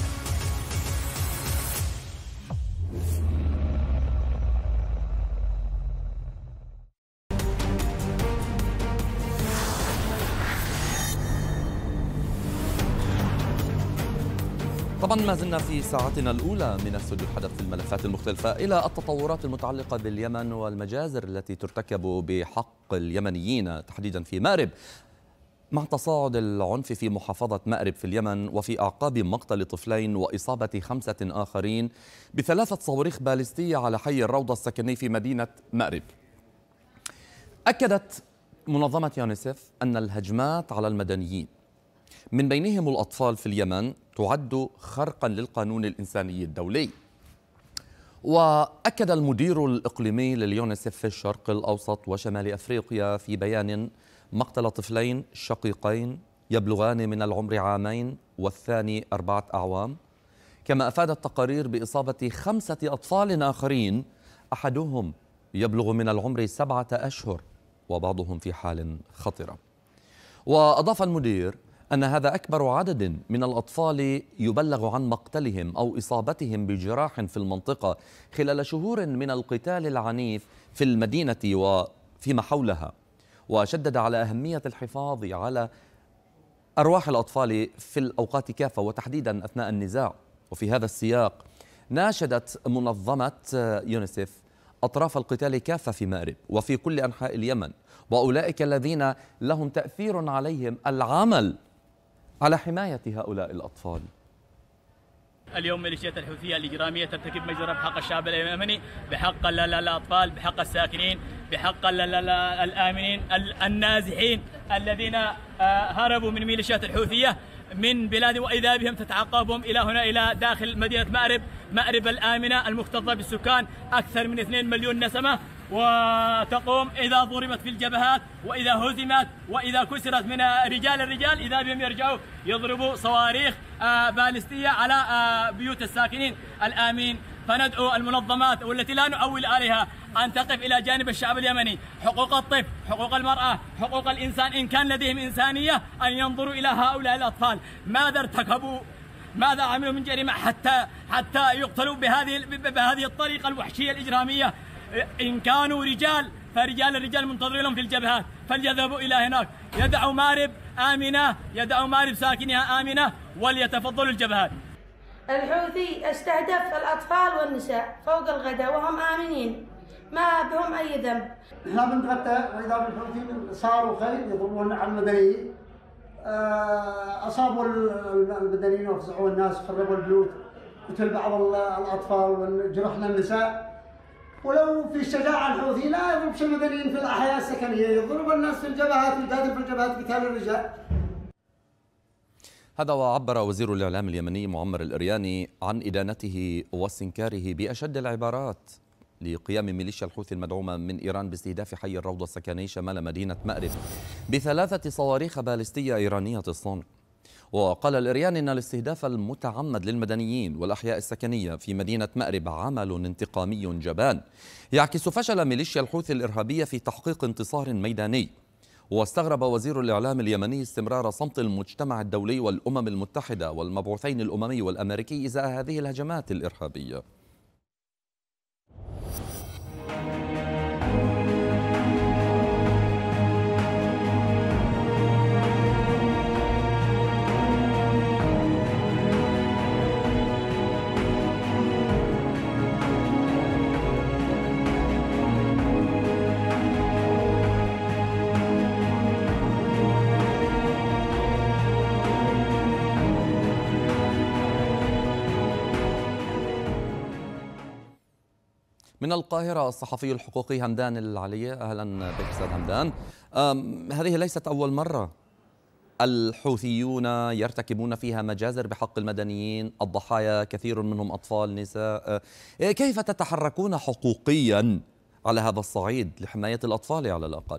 طبعا ما زلنا في ساعتنا الأولى من استوديو الحدث في الملفات المختلفة إلى التطورات المتعلقة باليمن والمجازر التي ترتكب بحق اليمنيين تحديدا في مأرب، مع تصاعد العنف في محافظة مأرب في اليمن وفي أعقاب مقتل طفلين وإصابة خمسة آخرين بثلاثة صواريخ باليستية على حي الروضة السكني في مدينة مأرب. أكدت منظمة يونيسف أن الهجمات على المدنيين من بينهم الأطفال في اليمن تعد خرقا للقانون الإنساني الدولي. وأكد المدير الإقليمي لليونيسف في الشرق الأوسط وشمال أفريقيا في بيان مقتل طفلين شقيقين يبلغان من العمر عامين والثاني أربعة أعوام، كما أفادت تقارير بإصابة خمسة أطفال آخرين أحدهم يبلغ من العمر سبعة أشهر وبعضهم في حال خطرة. وأضاف المدير أن هذا أكبر عدد من الأطفال يبلغ عن مقتلهم أو إصابتهم بجراح في المنطقة خلال شهور من القتال العنيف في المدينة وفيما حولها، وشدد على أهمية الحفاظ على أرواح الأطفال في الأوقات كافة وتحديدا أثناء النزاع. وفي هذا السياق ناشدت منظمة يونيسف أطراف القتال كافة في مأرب وفي كل أنحاء اليمن وأولئك الذين لهم تأثير عليهم العمل على حماية هؤلاء الأطفال. اليوم ميليشيات الحوثية الإجرامية ترتكب مجزرة بحق الشعب اليمني، بحق الأطفال، بحق الساكنين، بحق الآمنين النازحين الذين هربوا من ميليشيات الحوثية من بلاد، وإذا بهم تتعقبهم إلى هنا إلى داخل مدينة مأرب، مأرب الآمنة المكتظة بالسكان أكثر من اثنين مليون نسمة، وتقوم إذا ضربت في الجبهات وإذا هزمت وإذا كسرت من رجال الرجال إذا بهم يرجعوا يضربوا صواريخ باليستية على بيوت الساكنين الآمنين. فندعو المنظمات والتي لا نؤول عليها أن تقف إلى جانب الشعب اليمني. حقوق الطفل، حقوق المرأة، حقوق الإنسان، إن كان لديهم إنسانية أن ينظروا إلى هؤلاء الأطفال ماذا ارتكبوا، ماذا عملوا من جريمة حتى حتى يقتلوا بهذه بهذه الطريقة الوحشية الإجرامية. إن كانوا رجال فرجال الرجال منتظرين لهم في الجبهات، فليذهبوا إلى هناك، يدعوا مأرب آمنة، يدعوا مأرب ساكنها آمنة، وليتفضلوا الجبهات. الحوثي استهدف الأطفال والنساء فوق الغداء وهم آمنين ما بهم أي ذنب. احنا بنتغدى وإذا بالحوثيين صاروا خيل يضربون على المدنيين، أصابوا المدنيين وفزعوا الناس وخربوا البيوت، قتل بعض الأطفال وجرحنا النساء. ولو في الشجاعة الحوثي لا يضربش المدنيين في الأحياء السكنية، يضرب الناس في الجبهات ويجادل في الجبهات قتال الرجال. هذا وعبر وزير الإعلام اليمني معمر الإرياني عن إدانته واستنكاره بأشد العبارات لقيام ميليشيا الحوثي المدعومة من إيران باستهداف حي الروضة السكني شمال مدينة مأرب بثلاثة صواريخ باليستية إيرانية الصنع. وقال الإرياني أن الاستهداف المتعمد للمدنيين والأحياء السكنية في مدينة مأرب عمل انتقامي جبان يعكس فشل ميليشيا الحوثي الإرهابية في تحقيق انتصار ميداني. واستغرب وزير الإعلام اليمني استمرار صمت المجتمع الدولي والأمم المتحدة والمبعوثين الأممي والأمريكي إزاء هذه الهجمات الإرهابية. من القاهرة الصحفي الحقوقي همدان العلية. أهلا بك أستاذ همدان. هذه ليست أول مرة الحوثيون يرتكبون فيها مجازر بحق المدنيين، الضحايا كثير منهم أطفال نساء، كيف تتحركون حقوقيا على هذا الصعيد لحماية الأطفال على الأقل؟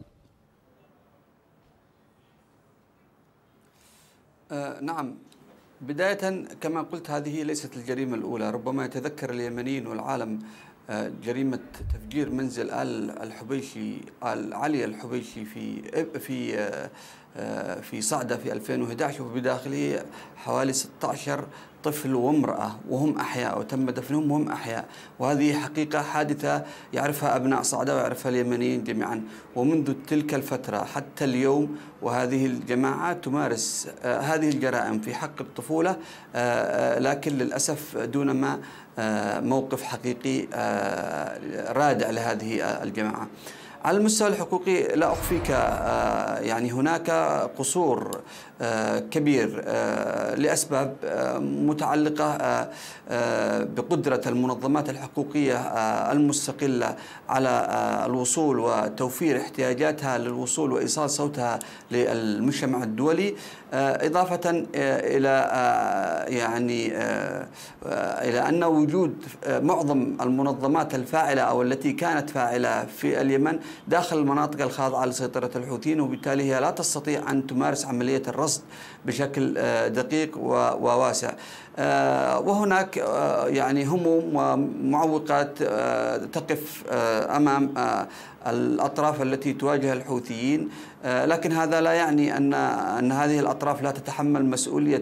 آه نعم، بداية كما قلت هذه ليست الجريمة الأولى. ربما يتذكر اليمنيين والعالم جريمة تفجير منزل آل الحبيشي آل علي الحبيشي في في في صعدة في ألفين وأحد عشر وبداخله حوالي ستة عشر طفل وامرأة وهم أحياء، وتم دفنهم وهم أحياء، وهذه حقيقة حادثة يعرفها أبناء صعدة ويعرفها اليمنيين جميعا. ومنذ تلك الفترة حتى اليوم وهذه الجماعات تمارس هذه الجرائم في حق الطفولة، لكن للأسف دون ما موقف حقيقي رادع لهذه الجماعة. على المستوى الحقوقي لا أخفيك يعني هناك قصور كبير لأسباب متعلقة بقدرة المنظمات الحقوقية المستقلة على الوصول وتوفير احتياجاتها للوصول وإيصال صوتها للمجتمع الدولي، إضافة إلى يعني إلى أن وجود معظم المنظمات الفاعلة أو التي كانت فاعلة في اليمن داخل المناطق الخاضعة لسيطرة الحوثيين، وبالتالي هي لا تستطيع أن تمارس عملية الرصد بشكل دقيق وواسع. وهناك يعني هموم ومعوقات تقف أمام الأطراف التي تواجه الحوثيين، لكن هذا لا يعني أن أن هذه الأطراف لا تتحمل مسؤولية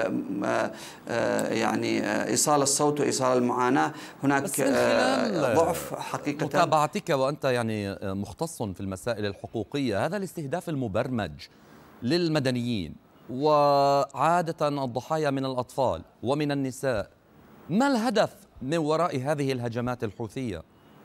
يعني إيصال الصوت وإيصال المعاناة. هناك ضعف حقيقة. متابعتك وأنت يعني مختص في المسائل الحقوقية، هذا الاستهداف المبرمج للمدنيين وعادة الضحايا من الأطفال ومن النساء، ما الهدف من وراء هذه الهجمات الحوثية؟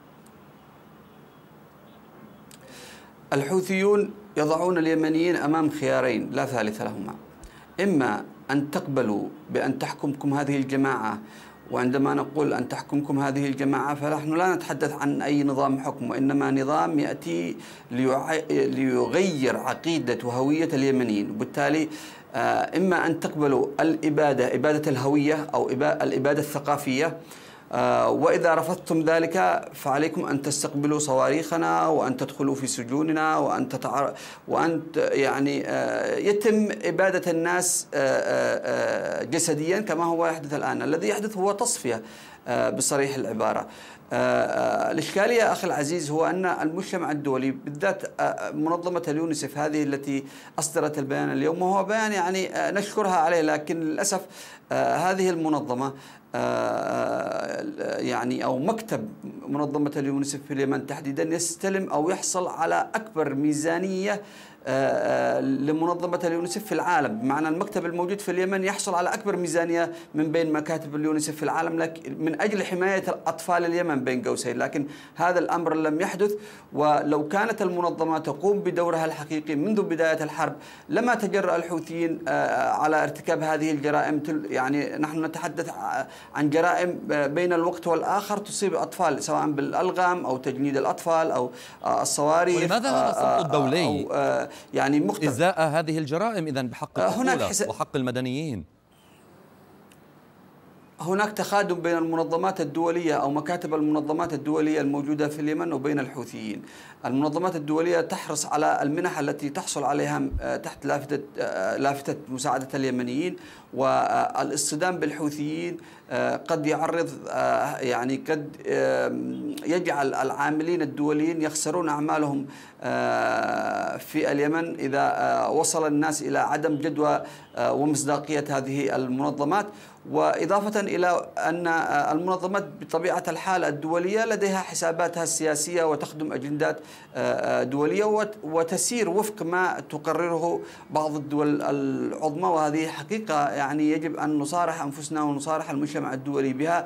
الحوثيون يضعون اليمنيين أمام خيارين لا ثالث لهما: إما أن تقبلوا بأن تحكمكم هذه الجماعة، وعندما نقول أن تحكمكم هذه الجماعة فنحن لا نتحدث عن أي نظام حكم، وإنما نظام يأتي ليغير عقيدة وهوية اليمنيين. وبالتالي إما أن تقبلوا الإبادة إبادة الهوية أو الإبادة الثقافية، وإذا رفضتم ذلك فعليكم أن تستقبلوا صواريخنا وأن تدخلوا في سجوننا وأن تتعر... وأن يعني يتم إبادة الناس جسديا كما هو يحدث الآن. الذي يحدث هو تصفية بصريح العبارة. الإشكالية أخي العزيز هو أن المجتمع الدولي بالذات منظمة اليونيسف هذه التي أصدرت البيان اليوم، وهو بيان يعني نشكرها عليه، لكن للأسف هذه المنظمة يعني أو مكتب منظمة اليونيسف في اليمن تحديدا يستلم أو يحصل على أكبر ميزانية لمنظمة اليونيسف في العالم، بمعنى المكتب الموجود في اليمن يحصل على أكبر ميزانية من بين مكاتب اليونيسف في العالم من أجل حماية أطفال اليمن بين قوسين، لكن هذا الأمر لم يحدث. ولو كانت المنظمة تقوم بدورها الحقيقي منذ بداية الحرب لما تجرأ الحوثيين على ارتكاب هذه الجرائم. يعني نحن نتحدث عن جرائم بين الوقت والآخر تصيب أطفال، سواء بالألغام أو تجنيد الأطفال أو الصواريخ. ولماذا هذا الصمت الدولي أو يعني مختلف إزاء هذه الجرائم إذن بحق الطفولة وحق المدنيين؟ هناك تخادم بين المنظمات الدولية أو مكاتب المنظمات الدولية الموجودة في اليمن وبين الحوثيين. المنظمات الدولية تحرص على المنح التي تحصل عليها تحت لافتة لافتة مساعدة اليمنيين، والاصطدام بالحوثيين قد يعرض يعني قد يجعل العاملين الدوليين يخسرون أعمالهم في اليمن إذا وصل الناس إلى عدم جدوى ومصداقية هذه المنظمات. وإضافة إلى أن المنظمات بطبيعة الحال الدولية لديها حساباتها السياسية وتخدم أجندات دولية وتسير وفق ما تقرره بعض الدول العظمى، وهذه حقيقة يعني يجب أن نصارح أنفسنا ونصارح المجتمع الدولي بها.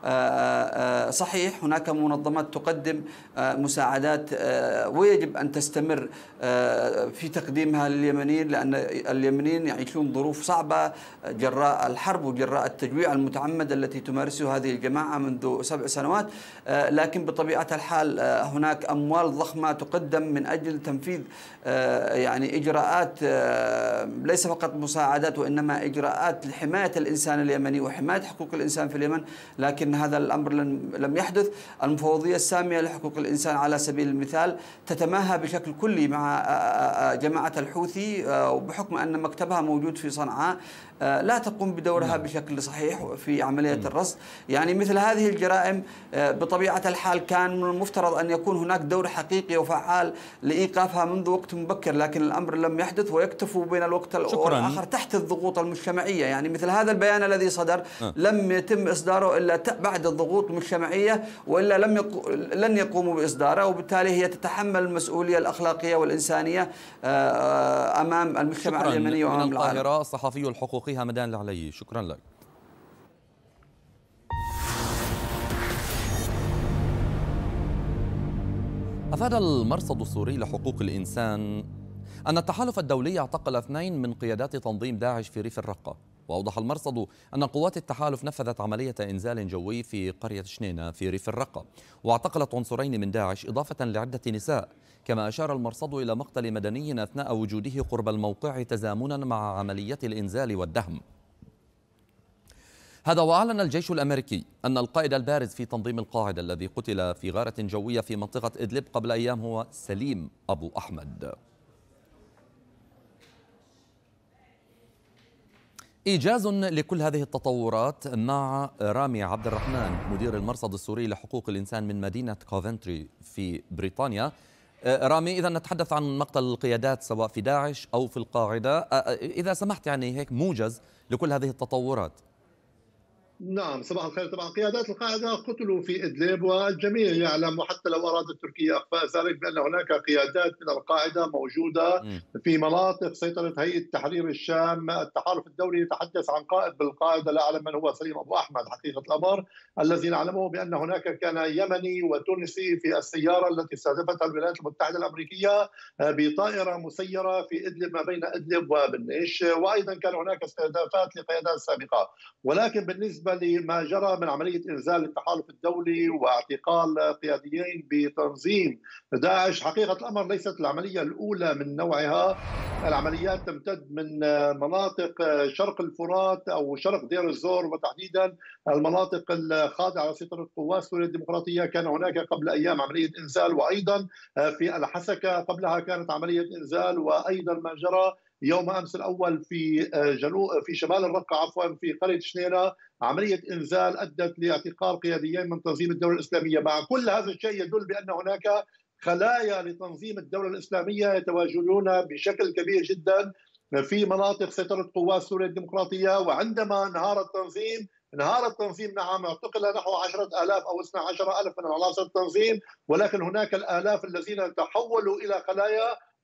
صحيح هناك منظمات تقدم مساعدات ويجب أن تستمر في تقديمها لليمنيين، لأن اليمنيين يعيشون ظروف صعبة جراء الحرب وجراء التجويع المتعمد التي تمارسه هذه الجماعة منذ سبع سنوات. لكن بطبيعة الحال هناك أموال ضخمة تقدم من أجل تنفيذ يعني إجراءات ليس فقط مساعدات وإنما إجراءات لحماية الإنسان اليمني وحماية حقوق الإنسان في اليمن، لكن هذا الأمر لم يحدث. المفوضية السامية لحقوق الإنسان على سبيل المثال تتماهى بشكل كلي مع جماعة الحوثي، وبحكم أن مكتبها موجود في صنعاء لا تقوم بدورها بشكل صحيح في عملية الرصد. يعني مثل هذه الجرائم بطبيعة الحال كان من المفترض أن يكون هناك دور حقيقي وفعال لإيقافها منذ وقت مبكر، لكن الأمر لم يحدث ويكتفوا بين الوقت والآخر تحت الضغوط المجتمعية. يعني مثل هذا البيان الذي صدر أه. لم يتم إصداره إلا بعد الضغوط المجتمعية، وإلا لم يقو... لن يقوموا بإصداره، وبالتالي هي تتحمل المسؤولية الأخلاقية والإنسانية أمام المجتمع اليمني وأمام العالم. من القاهرة الصحفي الحقوقي همدان العلي، شكرا لك. أفاد المرصد السوري لحقوق الإنسان أن التحالف الدولي اعتقل اثنين من قيادات تنظيم داعش في ريف الرقة. وأوضح المرصد أن قوات التحالف نفذت عملية إنزال جوي في قرية شنينة في ريف الرقة، واعتقلت عنصرين من داعش إضافة لعدة نساء. كما أشار المرصد إلى مقتل مدني أثناء وجوده قرب الموقع تزامنا مع عملية الإنزال والدهم. هذا وأعلن الجيش الأمريكي أن القائد البارز في تنظيم القاعدة الذي قتل في غارة جوية في منطقة إدلب قبل أيام هو سليم أبو أحمد. إيجاز لكل هذه التطورات مع رامي عبد الرحمن مدير المرصد السوري لحقوق الإنسان من مدينة كوفنتري في بريطانيا. رامي، إذا نتحدث عن مقتل القيادات سواء في داعش أو في القاعدة، إذا سمحت يعني هيك موجز لكل هذه التطورات. نعم، صباح الخير. طبعا قيادات القاعدة قتلوا في إدلب، والجميع يعلم وحتى لو أرادت تركيا إخفاء ذلك بأن هناك قيادات من القاعدة موجودة في مناطق سيطرة هيئة تحرير الشام. التحالف الدولي يتحدث عن قائد بالقاعدة لا أعلم من هو، سليم أبو أحمد حقيقة الأمر، الذي نعلمه بأن هناك كان يمني وتونسي في السيارة التي استهدفتها الولايات المتحدة الأمريكية بطائرة مسيرة في إدلب ما بين إدلب وبنيش، وأيضا كان هناك استهدافات لقيادات سابقة. ولكن بالنسبة لما جرى من عملية إنزال التحالف الدولي واعتقال قياديين بتنظيم داعش، حقيقة الأمر ليست العملية الأولى من نوعها. العمليات تمتد من مناطق شرق الفرات أو شرق دير الزور، وتحديدا المناطق الخاضعة لسيطرة قوات سوريا الديمقراطية. كان هناك قبل أيام عملية إنزال، وأيضا في الحسكة قبلها كانت عملية إنزال، وأيضا ما جرى يوم أمس الأول في جنوب في شمال الرقة عفوا في قرية شنينة عملية إنزال أدت لاعتقال قياديين من تنظيم الدولة الإسلامية. مع كل هذا الشيء يدل بأن هناك خلايا لتنظيم الدولة الإسلامية يتواجدون بشكل كبير جدا في مناطق سيطرة قوات سوريا الديمقراطية. وعندما انهار التنظيم انهار التنظيم نعم، اعتقل نحو عشرة آلاف أو اثني عشر ألف من عناصر التنظيم، ولكن هناك الآلاف الذين تحولوا إلى خلايا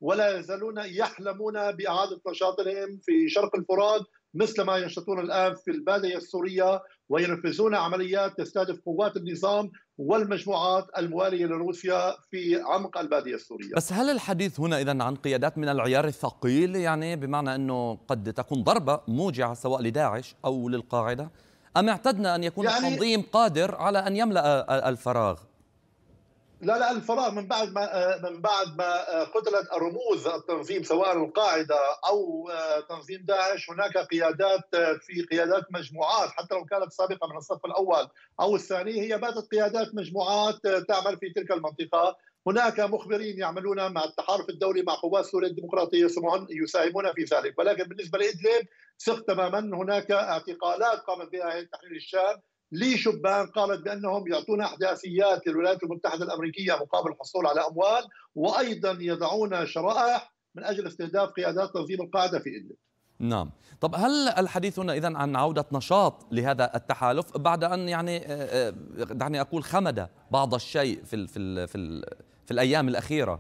ولا يزالون يحلمون بإعادة نشاطهم في شرق الفرات مثل ما ينشطون الآن في البادية السورية، وينفذون عمليات تستهدف قوات النظام والمجموعات الموالية لروسيا في عمق البادية السورية. بس هل الحديث هنا إذن عن قيادات من العيار الثقيل، يعني بمعنى أنه قد تكون ضربة موجعة سواء لداعش أو للقاعدة، أم اعتدنا أن يكون يعني التنظيم قادر على أن يملأ الفراغ؟ لا لا الفراغ من بعد ما من بعد ما قتلت رموز التنظيم سواء القاعده او تنظيم داعش، هناك قيادات في قيادات مجموعات حتى لو كانت سابقه من الصف الاول او الثاني، هي باتت قيادات مجموعات تعمل في تلك المنطقه. هناك مخبرين يعملون مع التحالف الدولي مع قوات سوريا الديمقراطيه يساهمون في ذلك، ولكن بالنسبه لإدلب ثق تماما هناك اعتقالات قامت بها هيئه تحرير الشام لشبان قالت بأنهم يعطون أحداثيات للولايات المتحدة الأمريكية مقابل الحصول على أموال، وأيضا يضعون شرائح من أجل استهداف قيادات تنظيم القاعدة في إدلب. نعم، طب هل الحديث هنا إذن عن عودة نشاط لهذا التحالف بعد أن يعني دعني أقول خمد بعض الشيء في ال في ال في, ال في الأيام الأخيرة؟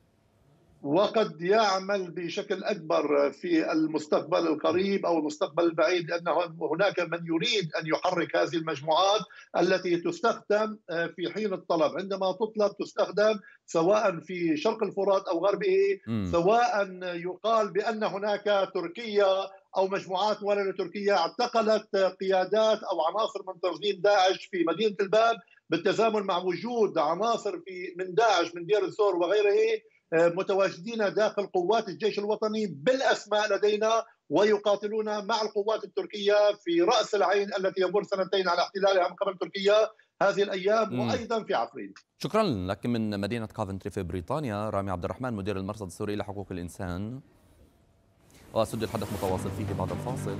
وقد يعمل بشكل أكبر في المستقبل القريب أو المستقبل البعيد، لأن هناك من يريد أن يحرك هذه المجموعات التي تستخدم في حين الطلب، عندما تطلب تستخدم سواء في شرق الفرات أو غربه، م. سواء يقال بأن هناك تركيا أو مجموعات موالية لتركيا اعتقلت قيادات أو عناصر من تنظيم داعش في مدينة الباب بالتزامن مع وجود عناصر في من داعش من دير الزور وغيره متواجدين داخل قوات الجيش الوطني بالأسماء لدينا، ويقاتلون مع القوات التركية في رأس العين التي يمر سنتين على احتلالها من قبل تركيا هذه الأيام، م. وأيضا في عفرين. شكرا لك. من مدينة كوفنتري في بريطانيا رامي عبد الرحمن مدير المرصد السوري لحقوق الإنسان، واستوديو الحدث متواصل فيه بعد الفاصل.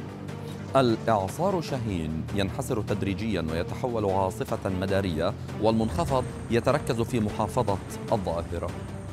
الإعصار شاهين ينحسر تدريجيا ويتحول عاصفة مدارية، والمنخفض يتركز في محافظة الظاهرة.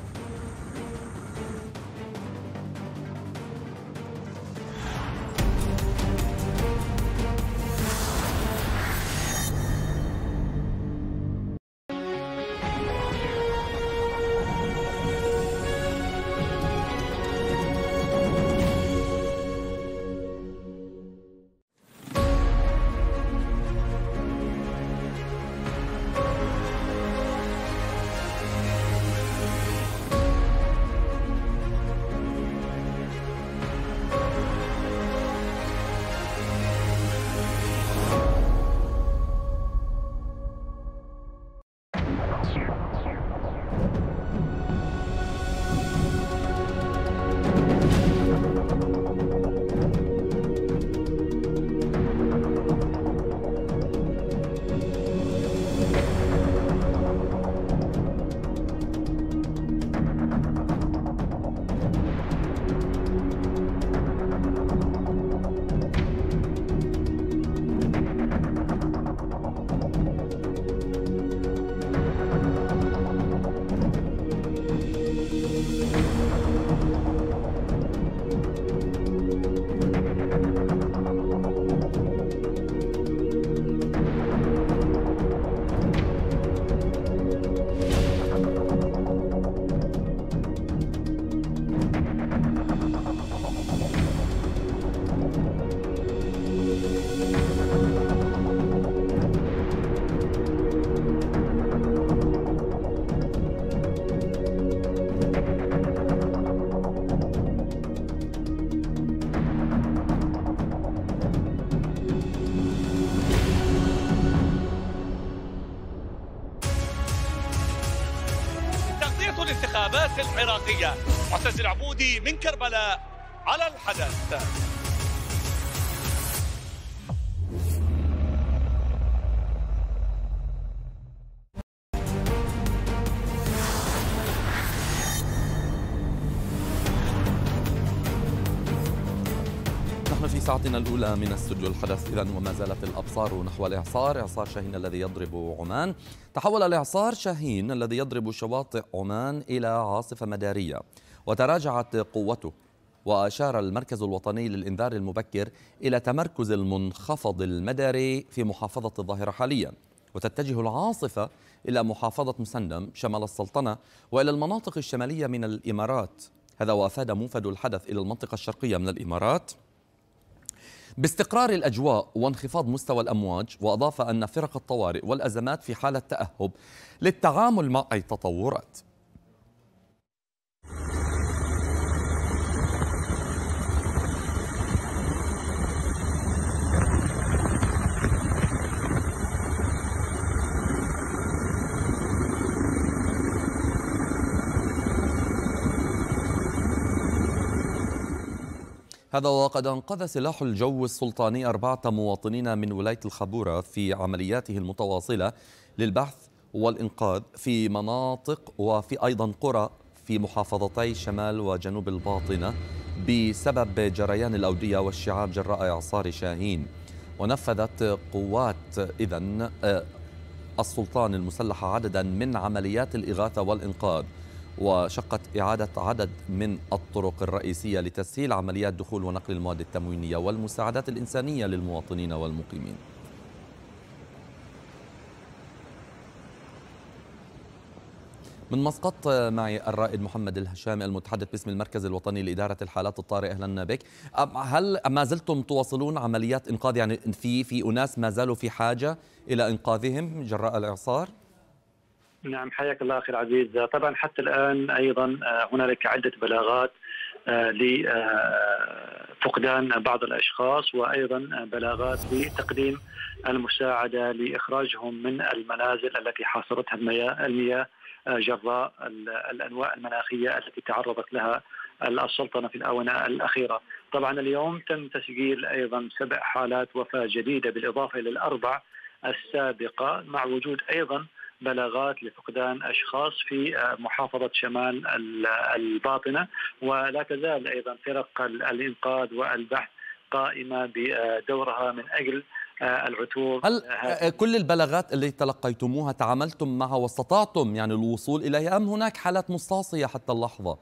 الانتخابات العراقية. معتز العبودي من كربلاء على الحدث. في ساعتنا الأولى من استوديو الحدث إذن، وما زالت الأبصار نحو الإعصار، إعصار شاهين الذي يضرب عمان. تحول الإعصار شاهين الذي يضرب شواطئ عمان إلى عاصفة مدارية وتراجعت قوته، وأشار المركز الوطني للإنذار المبكر إلى تمركز المنخفض المداري في محافظة الظاهرة حاليا، وتتجه العاصفة إلى محافظة مسندم شمال السلطنة وإلى المناطق الشمالية من الإمارات. هذا وأفاد موفد الحدث إلى المنطقة الشرقية من الإمارات باستقرار الأجواء وانخفاض مستوى الأمواج، وأضاف أن فرق الطوارئ والأزمات في حالة تأهب للتعامل مع أي تطورات. هذا وقد أنقذ سلاح الجو السلطاني أربعة مواطنين من ولاية الخبورة في عملياته المتواصلة للبحث والإنقاذ في مناطق وفي أيضا قرى في محافظتي شمال وجنوب الباطنة بسبب جريان الأودية والشعاب جراء إعصار شاهين. ونفذت قوات إذن السلطان المسلحة عددا من عمليات الإغاثة والإنقاذ، وشقت إعادة عدد من الطرق الرئيسية لتسهيل عمليات دخول ونقل المواد التموينية والمساعدات الإنسانية للمواطنين والمقيمين. من مسقط معي الرائد محمد الهشامي المتحدث باسم المركز الوطني لإدارة الحالات الطارئة. أهلا بك. هل ما زلتم تواصلون عمليات إنقاذ؟ يعني في في أناس ما زالوا في حاجة إلى إنقاذهم جراء الإعصار؟ نعم، حياك الله أخي العزيز. طبعا حتى الآن أيضا هنالك عدة بلاغات لفقدان بعض الأشخاص، وأيضا بلاغات لتقديم المساعدة لإخراجهم من المنازل التي حاصرتها المياه جراء الأنواع المناخية التي تعرضت لها السلطنة في الآونة الأخيرة. طبعا اليوم تم تسجيل أيضا سبع حالات وفاة جديدة بالإضافة إلى الأربع السابقة، مع وجود أيضا بلاغات لفقدان أشخاص في محافظة شمال الباطنة. ولا تزال أيضا فرق الإنقاذ والبحث قائمة بدورها من أجل العثور. هل كل البلاغات اللي تلقيتموها تعاملتم معها واستطعتم يعني الوصول إليها، أم هناك حالات مستعصية حتى اللحظة؟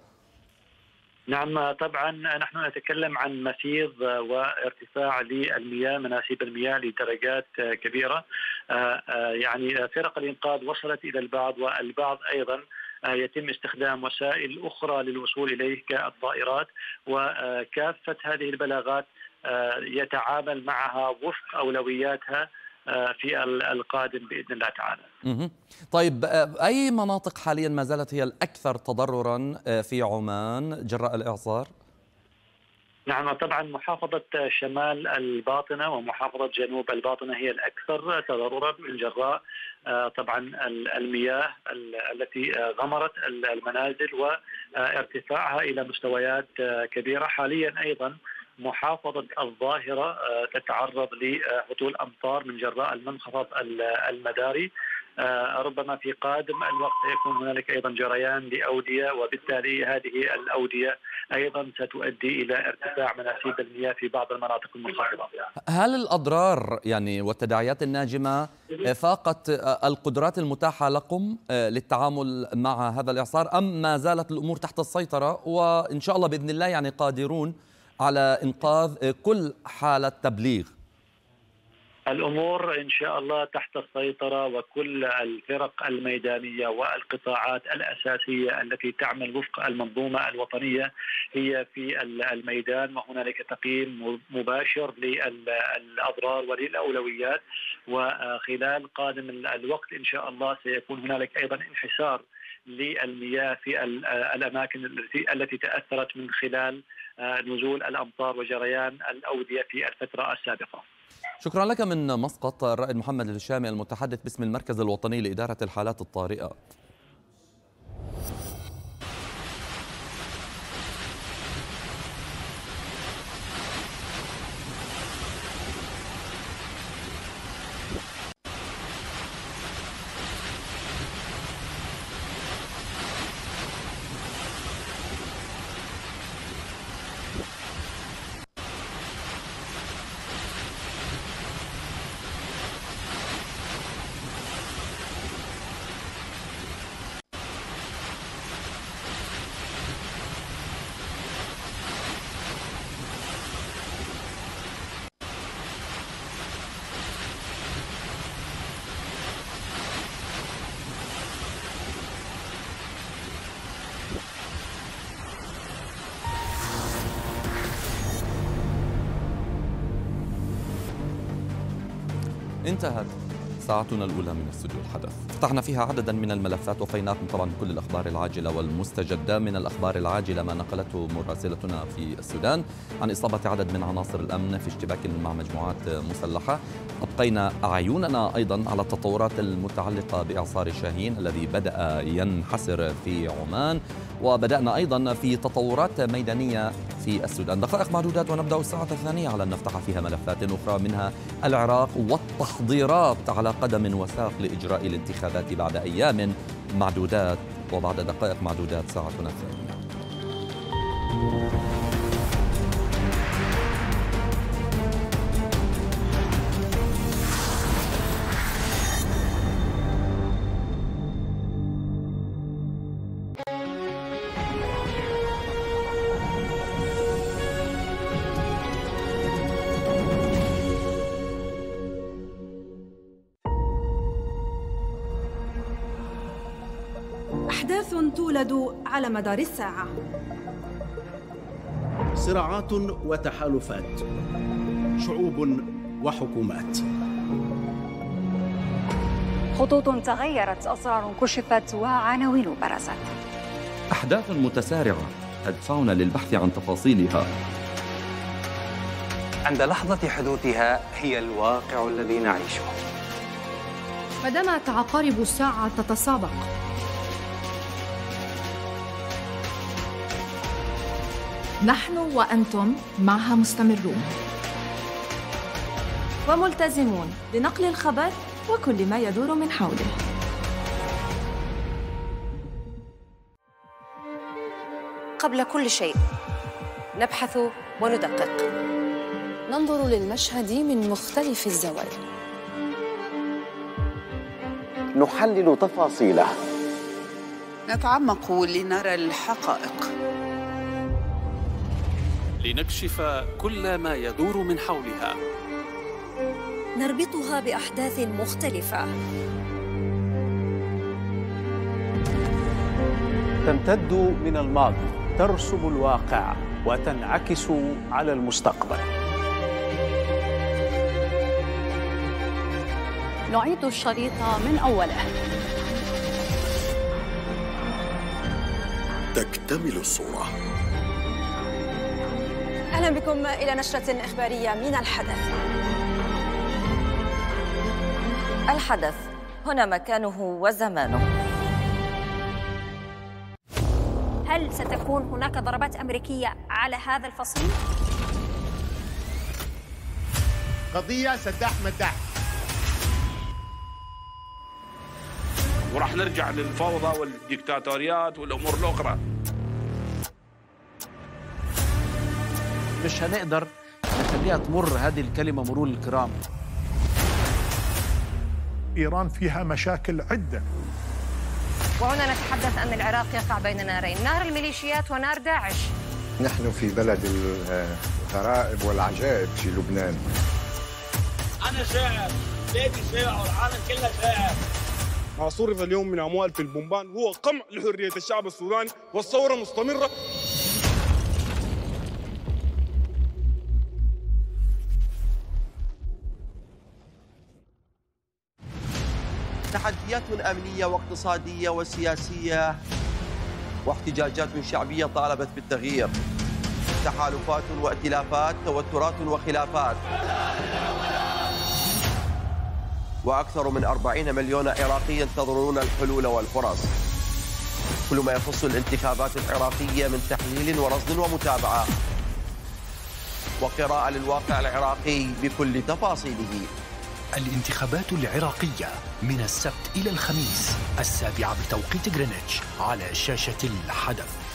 نعم، طبعا نحن نتكلم عن مسيض وارتفاع للمياه، مناسيب المياه لدرجات كبيرة. يعني فرق الإنقاذ وصلت إلى البعض، والبعض أيضا يتم استخدام وسائل أخرى للوصول إليه كالطائرات. وكافة هذه البلاغات يتعامل معها وفق أولوياتها في القادم بإذن الله تعالى. طيب، أي مناطق حاليا ما زالت هي الأكثر تضررا في عمان جراء الإعصار؟ نعم، طبعا محافظة شمال الباطنة ومحافظة جنوب الباطنة هي الأكثر تضررا من جراء طبعا المياه التي غمرت المنازل وارتفاعها إلى مستويات كبيرة. حاليا أيضا محافظة الظاهرة تتعرض لهطول أمطار من جراء المنخفض المداري. ربما في قادم الوقت سيكون هنالك أيضا جريان لأودية، وبالتالي هذه الأودية أيضا ستؤدي إلى ارتفاع مناسيب المياه في بعض المناطق المنخفضة. هل الأضرار يعني والتداعيات الناجمة فاقت القدرات المتاحة لكم للتعامل مع هذا الإعصار، أم ما زالت الأمور تحت السيطرة وإن شاء الله بإذن الله يعني قادرون على إنقاذ كل حالة تبليغ؟ الأمور إن شاء الله تحت السيطرة، وكل الفرق الميدانية والقطاعات الأساسية التي تعمل وفق المنظومة الوطنية هي في الميدان، وهنالك تقييم مباشر للأضرار وللأولويات. وخلال قادم الوقت إن شاء الله سيكون هنالك أيضا انحسار للمياه في الأماكن التي التي تأثرت من خلال نزول الأمطار وجريان الأودية في الفترة السابقة. شكرا لك من مسقط الرائد محمد الهشامي المتحدث باسم المركز الوطني لإدارة الحالات الطارئة. انتهت ساعتنا الأولى من استوديو الحدث، فتحنا فيها عددا من الملفات وفيناكم طبعا بكل الأخبار العاجلة والمستجدة. من الأخبار العاجلة ما نقلته مراسلتنا في السودان عن إصابة عدد من عناصر الأمن في اشتباك مع مجموعات مسلحة. أبقينا أعيننا أيضا على التطورات المتعلقة بإعصار شاهين الذي بدأ ينحسر في عمان، وبدأنا أيضا في تطورات ميدانية في السودان. دقائق معدودات ونبدأ الساعة الثانية على أن نفتح فيها ملفات أخرى، منها العراق والتحضيرات على قدم وساق لإجراء الانتخابات بعد أيام معدودات، وبعد دقائق معدودات ساعتنا الثانية. أحداث تولد على مدار الساعة، صراعات وتحالفات، شعوب وحكومات، خطوط تغيرت، أسرار كشفت، وعناوين برزت. أحداث متسارعة تدفعنا للبحث عن تفاصيلها. عند لحظة حدوثها هي الواقع الذي نعيشه. فدمت عقارب الساعة تتسابق، نحن وأنتم معها مستمرون وملتزمون بنقل الخبر وكل ما يدور من حوله. قبل كل شيء نبحث وندقق، ننظر للمشهد من مختلف الزوايا، نحلل تفاصيله، نتعمق لنرى الحقائق، لنكشف كل ما يدور من حولها، نربطها بأحداث مختلفة، تمتد من الماضي، ترسم الواقع وتنعكس على المستقبل. نعيد الشريط من أوله، تكتمل الصورة. أهلا بكم إلى نشرة إخبارية من الحدث. الحدث هنا مكانه وزمانه. هل ستكون هناك ضربات أمريكية على هذا الفصيل؟ قضية سداح مداح، وراح نرجع للفوضى والديكتاتوريات والأمور الأخرى. مش هنقدر نخليها تمر هذه الكلمة مرور الكرام. إيران فيها مشاكل عدة، وهنا نتحدث أن العراق يقع بين نارين، نار الميليشيات ونار داعش. نحن في بلد الغرائب والعجائب في لبنان. أنا شاعر، بيتي شاعر، والعالم كله شاعر. ما صرف اليوم من أموال في البنبان هو قمع لحرية الشعب السوداني، والثورة مستمرة. تحديات أمنية واقتصادية وسياسية واحتجاجات شعبية طالبت بالتغيير، تحالفات وائتلافات، توترات وخلافات، وأكثر من أربعين مليون عراقي ينتظرون الحلول والفرص. كل ما يخص الانتخابات العراقية من تحليل ورصد ومتابعة وقراءة للواقع العراقي بكل تفاصيله. الانتخابات العراقية من السبت إلى الخميس السابعة بتوقيت غرينتش على شاشة الحدث.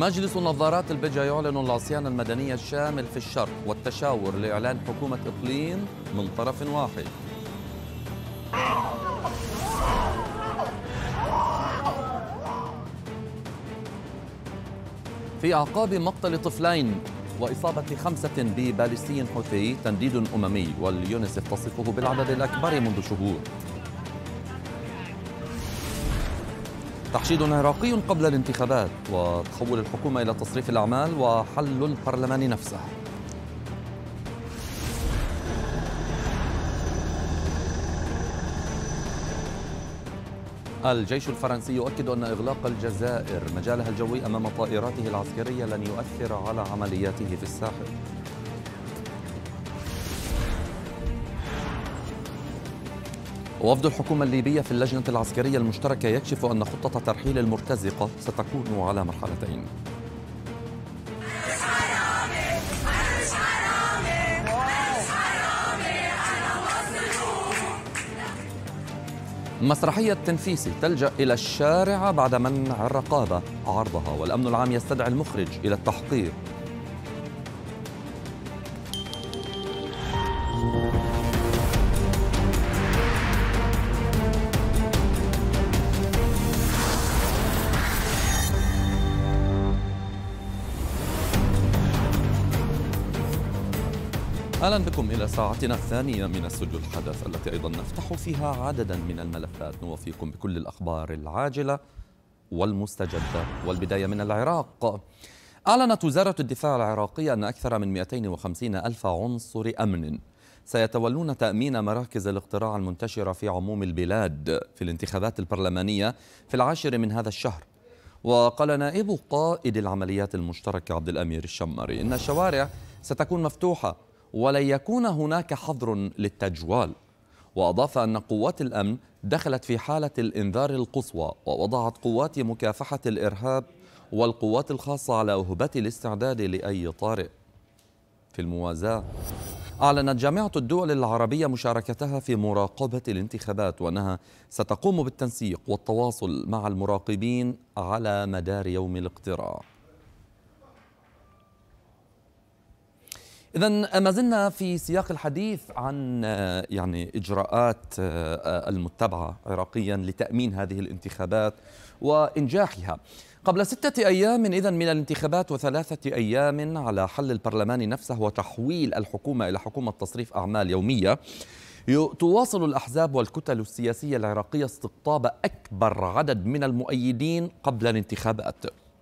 مجلس نظارات البجا يعلن العصيان المدني الشامل في الشرق والتشاور لإعلان حكومة إقليم من طرف واحد. في أعقاب مقتل طفلين وإصابة خمسة ببالستي حوثي تنديد أممي، واليونسف تصفه بالعدد الأكبر منذ شهور. تحشيد عراقي قبل الانتخابات وتحول الحكومة إلى تصريف الأعمال وحل البرلمان نفسه. الجيش الفرنسي يؤكد أن إغلاق الجزائر مجالها الجوي أمام طائراته العسكرية لن يؤثر على عملياته في الساحل. وفد الحكومة الليبية في اللجنة العسكرية المشتركة يكشف أن خطة ترحيل المرتزقة ستكون على مرحلتين. مسرحية تنفيسي تلجأ إلى الشارع بعد منع الرقابة عرضها، والأمن العام يستدعي المخرج إلى التحقيق. أهلا بكم إلى ساعتنا الثانية من استوديو الحدث التي أيضا نفتح فيها عددا من الملفات نوفيكم بكل الأخبار العاجلة والمستجدة، والبداية من العراق. أعلنت وزارة الدفاع العراقية أن أكثر من مئتين وخمسين ألف عنصر أمن سيتولون تأمين مراكز الاقتراع المنتشرة في عموم البلاد في الانتخابات البرلمانية في العاشر من هذا الشهر. وقال نائب قائد العمليات المشتركة عبد الأمير الشمري إن الشوارع ستكون مفتوحة ولن يكون هناك حظر للتجوال. وأضاف أن قوات الأمن دخلت في حالة الإنذار القصوى ووضعت قوات مكافحة الإرهاب والقوات الخاصة على أهبة الاستعداد لأي طارئ. في الموازاة، أعلنت جامعة الدول العربية مشاركتها في مراقبة الانتخابات وأنها ستقوم بالتنسيق والتواصل مع المراقبين على مدار يوم الاقتراع. إذن ما زلنا في سياق الحديث عن يعني إجراءات المتبعة عراقيا لتأمين هذه الانتخابات وإنجاحها. قبل ستة أيام إذن من الانتخابات وثلاثة أيام على حل البرلمان نفسه وتحويل الحكومة إلى حكومة تصريف أعمال يومية، تواصل الأحزاب والكتل السياسية العراقية استقطاب أكبر عدد من المؤيدين قبل الانتخابات.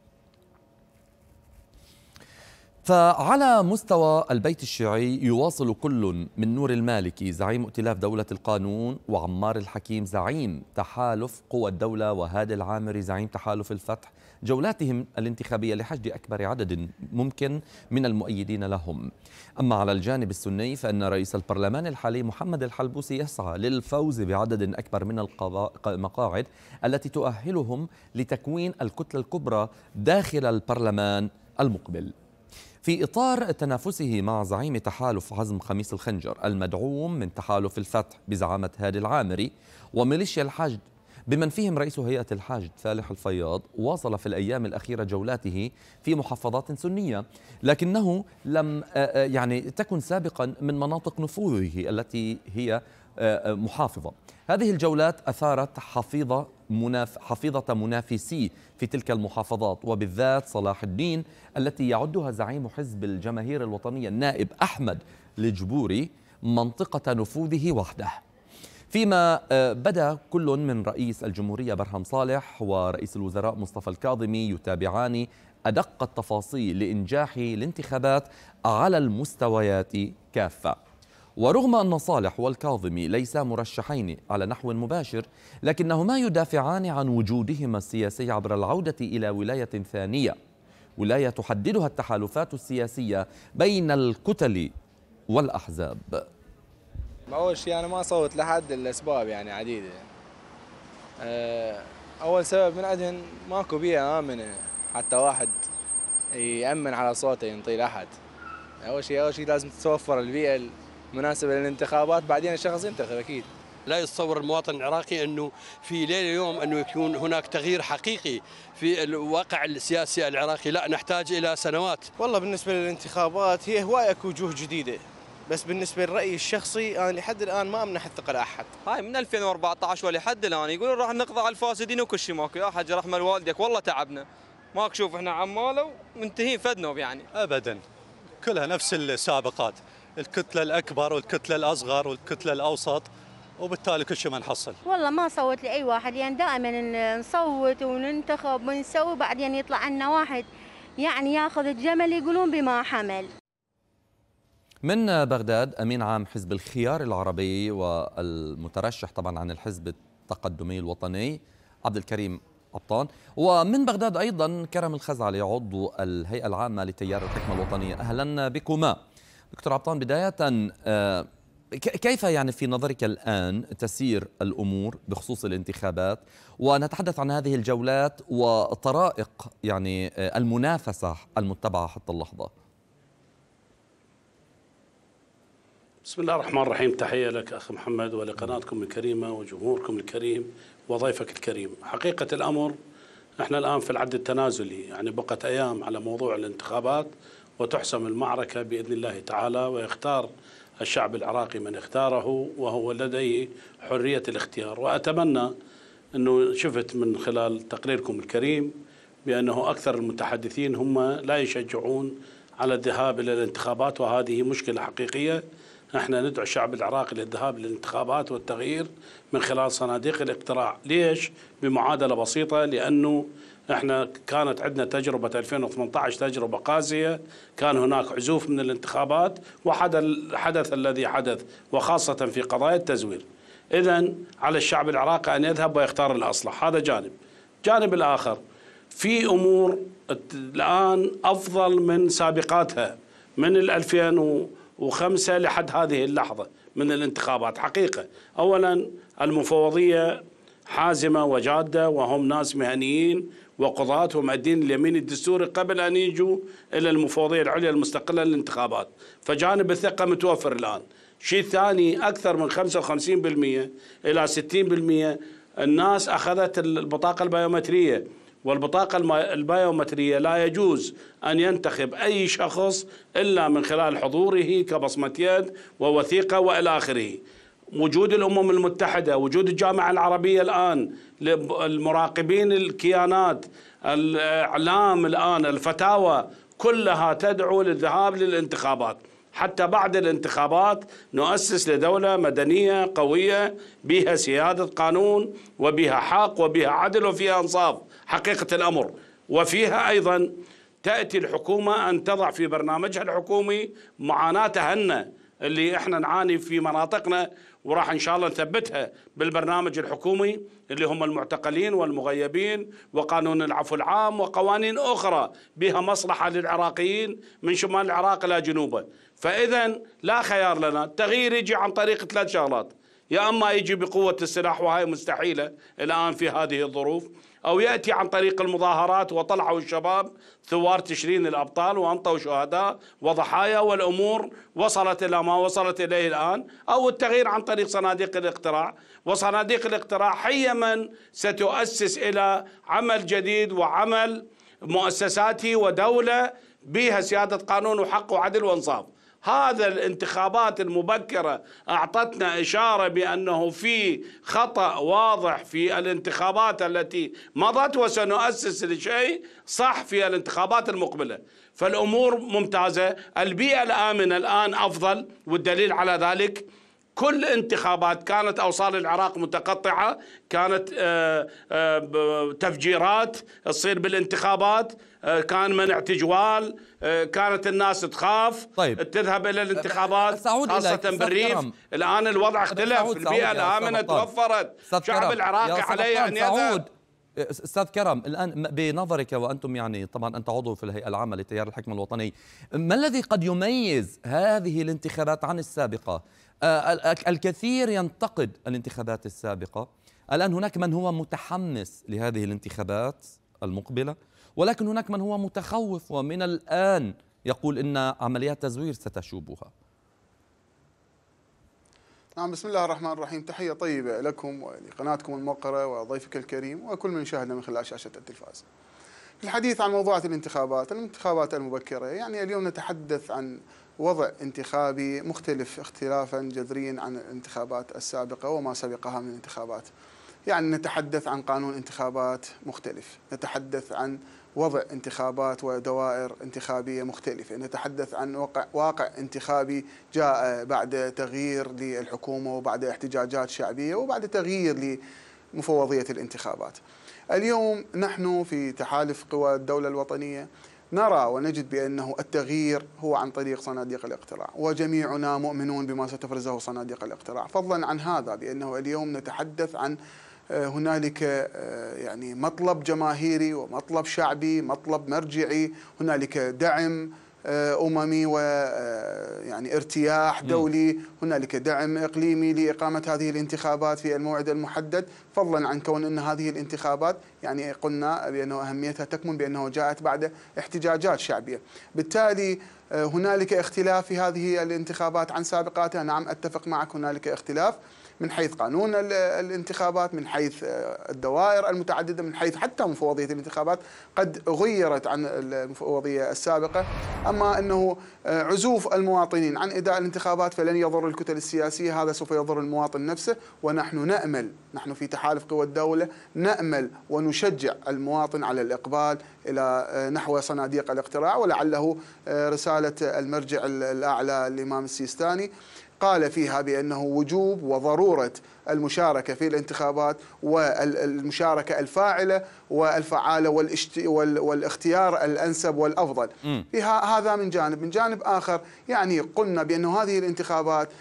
فعلى مستوى البيت الشيعي يواصل كل من نور المالكي زعيم ائتلاف دولة القانون وعمار الحكيم زعيم تحالف قوى الدولة وهادي العامري زعيم تحالف الفتح جولاتهم الانتخابية لحشد أكبر عدد ممكن من المؤيدين لهم. أما على الجانب السني فإن رئيس البرلمان الحالي محمد الحلبوسي يسعى للفوز بعدد أكبر من المقاعد التي تؤهلهم لتكوين الكتلة الكبرى داخل البرلمان المقبل. في إطار تنافسه مع زعيم تحالف عزم خميس الخنجر المدعوم من تحالف الفتح بزعامة هادي العامري وميليشيا الحشد بمن فيهم رئيس هيئة الحشد فالح الفياض، واصل في الأيام الأخيرة جولاته في محافظات سنية، لكنه لم يعني تكن سابقا من مناطق نفوذه التي هي محافظة. هذه الجولات أثارت حفيظة مناف حفيظة منافسي في تلك المحافظات، وبالذات صلاح الدين التي يعدها زعيم حزب الجماهير الوطنية النائب أحمد الجبوري منطقة نفوذه وحده. فيما بدا كل من رئيس الجمهورية برهم صالح ورئيس الوزراء مصطفى الكاظمي يتابعان أدق التفاصيل لإنجاح الانتخابات على المستويات كافة. ورغم أن صالح والكاظمي ليسا مرشحين على نحو مباشر، لكنهما يدافعان عن وجودهما السياسي عبر العودة إلى ولاية ثانية، ولاية تحددها التحالفات السياسية بين الكتل والأحزاب. أول شيء أنا ما صوت لحد لأسباب يعني عديدة. أول سبب من عندهم ماكو بيئة آمنة حتى واحد يأمن على صوته ينطي لأحد. أول شيء أول شيء لازم تتوفر البيئة مناسبة للانتخابات، بعدين الشخص ينتخب أكيد. لا يتصور المواطن العراقي أنه في ليلة يوم أنه يكون هناك تغيير حقيقي في الواقع السياسي العراقي. لا، نحتاج إلى سنوات. والله بالنسبة للانتخابات هي هواية وجوه جديدة، بس بالنسبة لرأيي الشخصي أنا لحد الآن ما أمنح الثقة لأحد. هاي من ألفين وأربعة عشر ولحد الآن يقولون راح نقضي على الفاسدين وكل شيء ماكو. يا حاج رحمة والديك والله تعبنا، ماك شوف احنا عماله ومنتهين فدنوب يعني. أبدا كلها نفس السابقات، الكتلة الأكبر والكتلة الأصغر والكتلة الأوسط، وبالتالي كل شيء ما نحصل. والله ما صوت لأي واحد، يعني دائما نصوت وننتخب ونسوي، بعدين يطلع عنا واحد يعني ياخذ الجمل يقولون بما حمل. من بغداد أمين عام حزب الخيار العربي والمترشح طبعا عن الحزب التقدمي الوطني عبد الكريم عبطان، ومن بغداد أيضا كرم الخزعلي عضو الهيئة العامة لتيار الحكمة الوطنية. أهلا بكما. دكتور عبطان، بداية كيف يعني في نظرك الآن تسير الأمور بخصوص الانتخابات، ونتحدث عن هذه الجولات وطرائق يعني المنافسة المتبعة حتى اللحظة؟ بسم الله الرحمن الرحيم. تحية لك أخي محمد ولقناتكم الكريمة وجمهوركم الكريم وضيفك الكريم. حقيقة الأمر احنا الآن في العد التنازلي، يعني بقت أيام على موضوع الانتخابات وتحسم المعركة بإذن الله تعالى، ويختار الشعب العراقي من اختاره وهو لديه حرية الاختيار. وأتمنى أنه شفت من خلال تقريركم الكريم بأنه أكثر المتحدثين هم لا يشجعون على الذهاب إلى الانتخابات، وهذه مشكلة حقيقية. احنا ندعو الشعب العراقي للذهاب للانتخابات والتغيير من خلال صناديق الاقتراع. ليش؟ بمعادلة بسيطة، لأنه احنا كانت عندنا تجربة ألفين وثمانية عشر تجربة قاسية، كان هناك عزوف من الانتخابات وحدث الذي حدث، وخاصة في قضايا التزوير. إذن على الشعب العراقي أن يذهب ويختار الأصلح، هذا جانب. جانب الآخر، في أمور الآن أفضل من سابقاتها من الألفين وخمسة لحد هذه اللحظة من الانتخابات حقيقة. أولا المفوضية حازمة وجادة، وهم ناس مهنيين وقضاة ومؤدين اليمين الدستوري قبل أن يجوا إلى المفوضية العليا المستقلة للانتخابات، فجانب الثقة متوفر الآن. شيء ثاني، أكثر من خمسة وخمسين بالمئة إلى ستين بالمئة الناس أخذت البطاقة البيومترية، والبطاقة البيومترية لا يجوز أن ينتخب أي شخص إلا من خلال حضوره كبصمة يد ووثيقة وإلى آخره. وجود الأمم المتحدة، وجود الجامعة العربية الآن، المراقبين الكيانات، الإعلام الآن، الفتاوى، كلها تدعو للذهاب للانتخابات. حتى بعد الانتخابات نؤسس لدولة مدنية قوية بها سيادة قانون وبها حق وبها عدل وفيها انصاف حقيقة الأمر. وفيها أيضا تأتي الحكومة أن تضع في برنامجها الحكومي معاناتهن اللي احنا نعاني في مناطقنا، وراح ان شاء الله نثبتها بالبرنامج الحكومي، اللي هم المعتقلين والمغيبين وقانون العفو العام وقوانين اخرى بها مصلحة للعراقيين من شمال العراق الى جنوبه. فاذا لا خيار لنا، التغيير يجي عن طريق ثلاث شغلات: يا اما يجي بقوة السلاح وهي مستحيلة الان في هذه الظروف، أو يأتي عن طريق المظاهرات وطلعوا الشباب ثوار تشرين الأبطال وأنطوا شهداء وضحايا، والأمور وصلت إلى ما وصلت إليه الآن، أو التغيير عن طريق صناديق الاقتراع. وصناديق الاقتراع حيما ستؤسس إلى عمل جديد وعمل مؤسساتي ودولة بها سيادة قانون وحق وعدل وانصاف. هذا الانتخابات المبكرة أعطتنا إشارة بأنه في خطأ واضح في الانتخابات التي مضت، وسنؤسس لشيء صح في الانتخابات المقبلة. فالأمور ممتازة، البيئة الآمنة الآن أفضل، والدليل على ذلك كل انتخابات كانت أوصال العراق متقطعة، كانت تفجيرات تصير بالانتخابات، كان منع تجوال، كانت الناس تخاف طيب. تذهب إلى الانتخابات خاصة بالريف. الآن الوضع اختلف، البيئة الآمنة توفرت، الشعب العراقي عليه أن يذهب. أستاذ كرم، الآن بنظرك وأنتم يعني طبعا أنت عضو في الهيئة العامة لتيار الحكمة الوطني، ما الذي قد يميز هذه الانتخابات عن السابقة؟ الكثير ينتقد الانتخابات السابقة، الآن هناك من هو متحمس لهذه الانتخابات المقبلة، ولكن هناك من هو متخوف ومن الآن يقول إن عمليات تزوير ستشوبها. نعم، بسم الله الرحمن الرحيم. تحية طيبة لكم ولقناتكم الموقرة وضيفك الكريم وكل من يشاهدنا من خلال شاشة التلفاز. في الحديث عن موضوعات الانتخابات الانتخابات المبكرة، يعني اليوم نتحدث عن وضع انتخابي مختلف اختلافا جذريا عن الانتخابات السابقة وما سبقها من انتخابات. يعني نتحدث عن قانون انتخابات مختلف، نتحدث عن وضع انتخابات ودوائر انتخابية مختلفة، نتحدث عن واقع, واقع انتخابي جاء بعد تغيير للحكومة وبعد احتجاجات شعبية وبعد تغيير لمفوضية الانتخابات. اليوم نحن في تحالف قوى الدولة الوطنية نرى ونجد بأنه التغيير هو عن طريق صناديق الاقتراع، وجميعنا مؤمنون بما ستفرزه صناديق الاقتراع. فضلا عن هذا بأنه اليوم نتحدث عن هنالك يعني مطلب جماهيري ومطلب شعبي، مطلب مرجعي، هنالك دعم أممي ويعني ارتياح دولي، هنالك دعم إقليمي لإقامة هذه الانتخابات في الموعد المحدد، فضلا عن كون أن هذه الانتخابات يعني قلنا بأنه أهميتها تكمن بأنه جاءت بعد احتجاجات شعبية. بالتالي هنالك اختلاف في هذه الانتخابات عن سابقاتها. نعم، أتفق معك، هنالك اختلاف من حيث قانون الانتخابات، من حيث الدوائر المتعددة، من حيث حتى مفوضية الانتخابات قد غيرت عن المفوضية السابقة. أما أنه عزوف المواطنين عن إداء الانتخابات فلن يضر الكتل السياسية، هذا سوف يضر المواطن نفسه. ونحن نأمل، نحن في تحالف قوى الدولة نأمل ونشجع المواطن على الإقبال إلى نحو صناديق الاقتراع. ولعله رسالة المرجع الأعلى الإمام السيستاني قال فيها بأنه وجوب وضرورة المشاركة في الانتخابات والمشاركة الفاعلة والفعالة والاختيار الأنسب والأفضل. هذا من جانب. من جانب آخر يعني قلنا بأنه هذه الانتخابات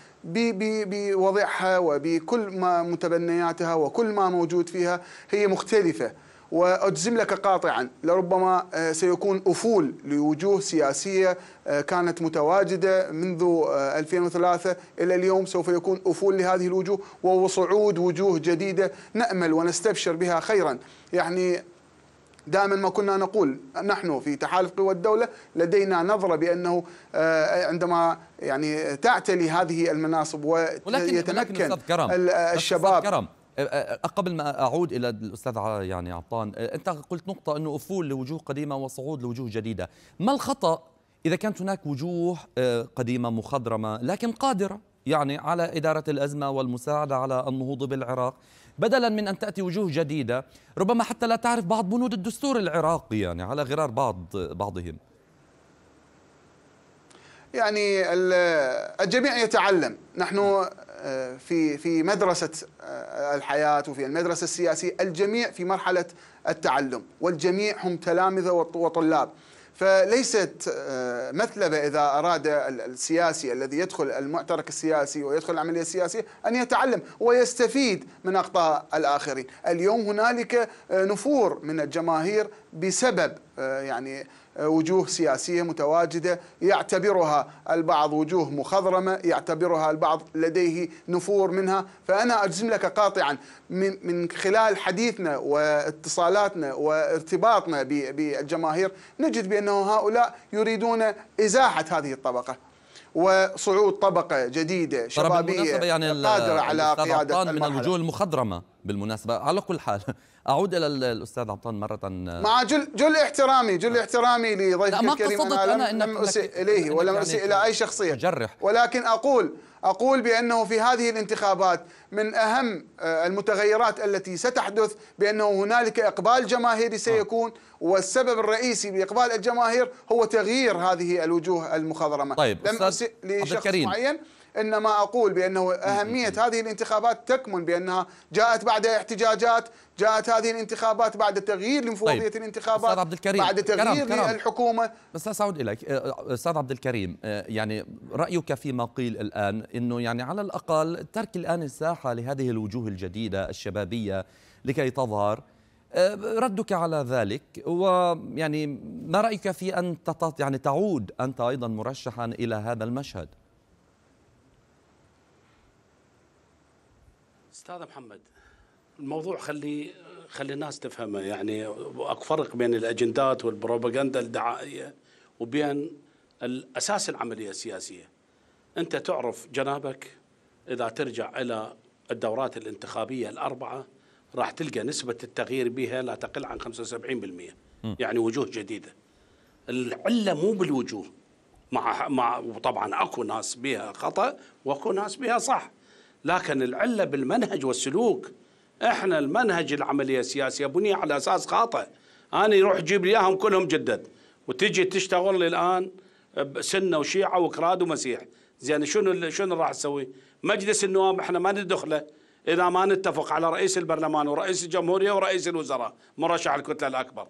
بوضعها وبكل ما متبنياتها وكل ما موجود فيها هي مختلفة، وأجزم لك قاطعا لربما سيكون أفول لوجوه سياسية كانت متواجدة منذ ألفين وثلاثة إلى اليوم، سوف يكون أفول لهذه الوجوه وصعود وجوه جديدة نأمل ونستبشر بها خيرا. يعني دائما ما كنا نقول نحن في تحالف قوى الدولة لدينا نظرة بأنه عندما يعني تعتلي هذه المناصب ويتمكن الشباب. قبل ما أعود إلى الأستاذ يعني عطان، أنت قلت نقطة أنه أفول لوجوه قديمة وصعود لوجوه جديدة. ما الخطأ إذا كانت هناك وجوه قديمة مخضرمة لكن قادرة يعني على إدارة الأزمة والمساعدة على النهوض بالعراق، بدلا من أن تأتي وجوه جديدة ربما حتى لا تعرف بعض بنود الدستور العراقي يعني على غرار بعض بعضهم؟ يعني الجميع يتعلم. نحن في في مدرسة الحياة وفي المدرسة السياسية الجميع في مرحلة التعلم، والجميع هم تلامذة وطلاب. فليست مثلبة إذا أراد السياسي الذي يدخل المعترك السياسي ويدخل العملية السياسية أن يتعلم ويستفيد من أخطاء الآخرين. اليوم هنالك نفور من الجماهير بسبب يعني وجوه سياسية متواجدة يعتبرها البعض وجوه مخضرمة، يعتبرها البعض لديه نفور منها. فأنا أجزم لك قاطعا من خلال حديثنا واتصالاتنا وارتباطنا بالجماهير نجد بأنه هؤلاء يريدون إزاحة هذه الطبقة وصعود طبقة جديدة شبابية يعني قادرة على قيادة من الوجوه المخضرمة. بالمناسبة على كل حال أعود إلى الأستاذ عطان مرة مع جل جل احترامي جل احترامي لضيفك الكريم. أنا لم, لم أسيء إليه ولم يعني أسيء إلى أي شخصية مجرح. ولكن أقول أقول بأنه في هذه الانتخابات من أهم المتغيرات التي ستحدث بأنه هنالك إقبال جماهيري سيكون، والسبب الرئيسي بإقبال الجماهير هو تغيير هذه الوجوه المخضرمة. طيب لم أسيء لشخص معين، إنما أقول بأنه أهمية هذه الانتخابات تكمن بأنها جاءت بعد احتجاجات، جاءت هذه الانتخابات بعد تغيير لمفوضية طيب. الانتخابات، عبد الكريم. بعد تغيير للحكومة. بس سأعود إليك أستاذ عبد الكريم، يعني رأيك فيما قيل الآن أنه يعني على الأقل ترك الآن الساحة لهذه الوجوه الجديدة الشبابية لكي تظهر، ردك على ذلك، ويعني ما رأيك في أن يعني تعود أنت أيضا مرشحا إلى هذا المشهد؟ أستاذ محمد، الموضوع خلي خلي الناس تفهمه. يعني أفرق بين الأجندات والبروباغندا الدعائية وبين الأساس العملية السياسية. أنت تعرف جنابك إذا ترجع إلى الدورات الانتخابية الأربعة راح تلقى نسبة التغيير بها لا تقل عن خمسة وسبعين بالمئة، يعني وجوه جديدة. العلة مو بالوجوه، مع مع وطبعا اكو ناس بها خطأ واكو ناس بها صح، لكن العلة بالمنهج والسلوك. احنا المنهج العملية السياسية بني على اساس خاطئ. انا يروح يجيب لي اياهم كلهم جدد وتجي تشتغل لي الان سنة وشيعة وكراد ومسيح. زين شنو شنو راح تسوي؟ مجلس النواب احنا ما ندخله اذا ما نتفق على رئيس البرلمان ورئيس الجمهورية ورئيس الوزراء مرشح الكتلة الأكبر.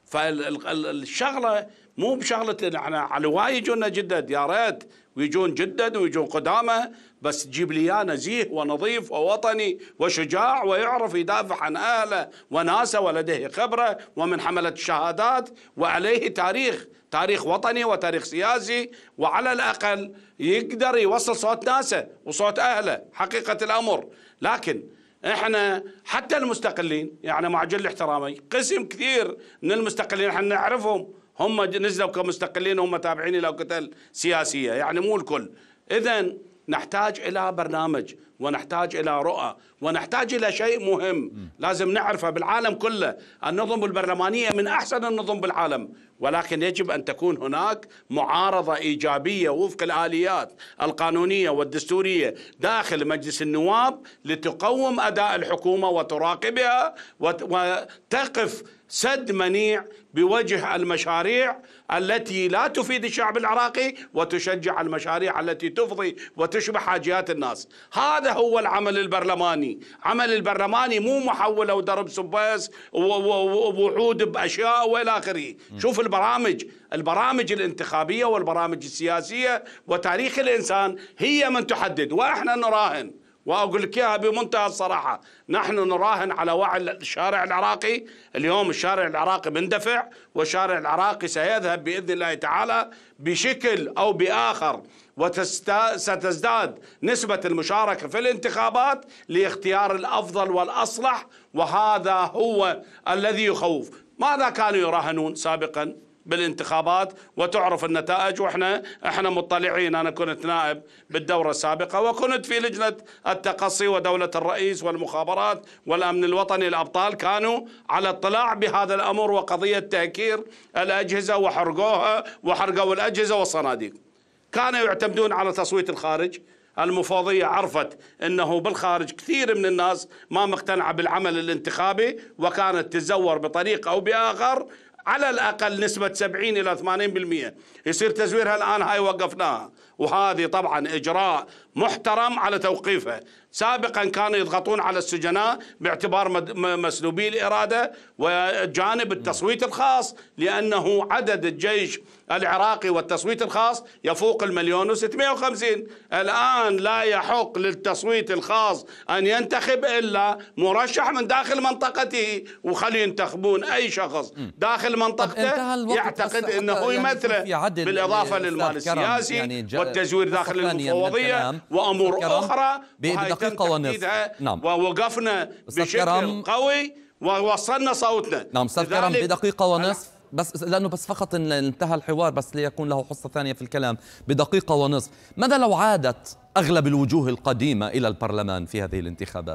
فالشغلة مو بشغلة احنا على واي يجونا جدد، يا ريت ويجون جدد ويجون قدامى، بس تجيب لي اياه نزيه ونظيف ووطني وشجاع ويعرف يدافع عن اهله وناسه ولديه خبره ومن حملة الشهادات وعليه تاريخ تاريخ وطني وتاريخ سياسي، وعلى الاقل يقدر يوصل صوت ناسه وصوت اهله حقيقة الامر. لكن احنا حتى المستقلين يعني مع جل احترامي قسم كثير من المستقلين احنا نعرفهم هم نزلوا كمستقلين وهم تابعين الى كتل سياسيه، يعني مو الكل. اذا نحتاج الى برنامج ونحتاج الى رؤى ونحتاج الى شيء مهم لازم نعرفه بالعالم كله. النظم البرلمانيه من احسن النظم بالعالم، ولكن يجب ان تكون هناك معارضه ايجابيه وفق الاليات القانونيه والدستوريه داخل مجلس النواب لتقوم اداء الحكومه وتراقبها وتقف سد منيع بوجه المشاريع التي لا تفيد الشعب العراقي وتشجع المشاريع التي تفضي وتشبه حاجيات الناس. هذا هو العمل البرلماني. عمل البرلماني مو محولة ودرب سباس ووعود بأشياء وإلى آخره. شوف البرامج البرامج الانتخابية والبرامج السياسية وتاريخ الإنسان هي من تحدد، وإحنا نراهن. وأقول لك إياها بمنتهى الصراحة، نحن نراهن على وعي الشارع العراقي. اليوم الشارع العراقي مندفع، والشارع العراقي سيذهب بإذن الله تعالى بشكل أو بآخر، وستزداد نسبة المشاركة في الانتخابات لاختيار الأفضل والأصلح، وهذا هو الذي يخوف. ماذا كانوا يراهنون سابقا بالانتخابات وتعرف النتائج؟ واحنا احنا مطلعين. انا كنت نائب بالدوره السابقه وكنت في لجنه التقصي، ودوله الرئيس والمخابرات والامن الوطني الابطال كانوا على اطلاع بهذا الامر وقضيه تهكير الاجهزه وحرقوها وحرقوا الاجهزه والصناديق. كانوا يعتمدون على تصويت الخارج. المفوضية عرفت أنه بالخارج كثير من الناس ما مقتنعة بالعمل الانتخابي وكانت تزور بطريقة أو بآخر على الأقل نسبة سبعين إلى ثمانين بالمئة يصير تزويرها. الآن هاي وقفناها، وهذه طبعا إجراء محترم على توقيفها. سابقا كانوا يضغطون على السجناء باعتبار مسلوبي الإرادة وجانب التصويت الخاص، لأنه عدد الجيش العراقي والتصويت الخاص يفوق المليون وستمائة وخمسين. الآن لا يحق للتصويت الخاص أن ينتخب إلا مرشح من داخل منطقته، وخلي ينتخبون أي شخص داخل منطقته يعتقد أنه يمثله، بالإضافة للمال السياسي يعني والتزوير داخل المفوضية وأمور أخرى. بدقيقة ونصف. نعم. ووقفنا بشكل قوي ووصلنا صوتنا. نعم أستاذ كرم بدقيقة ونصف، بس لأنه بس فقط انتهى الحوار، بس ليكون له حصة ثانية في الكلام. بدقيقة ونصف، ماذا لو عادت أغلب الوجوه القديمة إلى البرلمان في هذه الانتخابات؟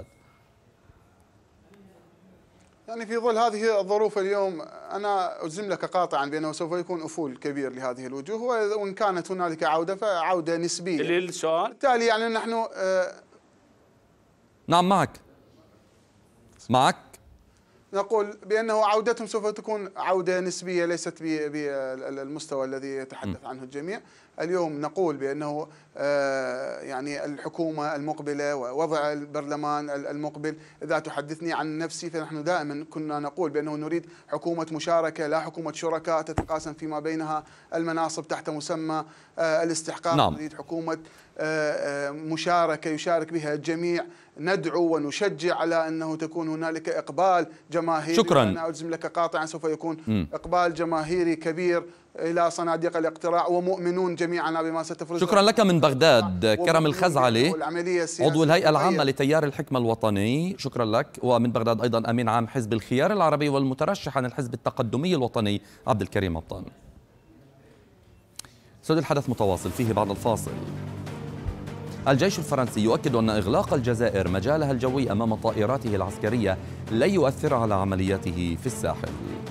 يعني في ظل هذه الظروف اليوم أنا أجزم لك قاطعا بأنه سوف يكون أفول كبير لهذه الوجوه، وإن كانت هنالك عودة فعودة نسبية. للسؤال بالتالي يعني نحن آه نعم معك معك نقول بأنه عودتهم سوف تكون عودة نسبية ليست بالمستوى الذي يتحدث عنه الجميع. اليوم نقول بأنه يعني الحكومة المقبلة ووضع البرلمان المقبل، إذا تحدثني عن نفسي فنحن دائما كنا نقول بأنه نريد حكومة مشاركة لا حكومة شركاء تتقاسم فيما بينها المناصب تحت مسمى الاستحقاق. نعم. نريد حكومة مشاركة يشارك بها الجميع. ندعو ونشجع على أنه تكون هنالك إقبال جماهيري. شكرا. أنا أجزم لك قاطعا سوف يكون م. إقبال جماهيري كبير إلى صناديق الاقتراع، ومؤمنون جميعا بما ستفرز. شكرا لك من بغداد كرم الخزعلي عضو الهيئة العامة لتيار الحكمة الوطني. شكرا لك. ومن بغداد أيضا أمين عام حزب الخيار العربي والمترشح عن الحزب التقدمي الوطني عبد الكريم أبطان. سود الحدث متواصل فيه بعد الفاصل. الجيش الفرنسي يؤكد أن إغلاق الجزائر مجالها الجوي أمام طائراته العسكرية لن يؤثر على عملياته في الساحل.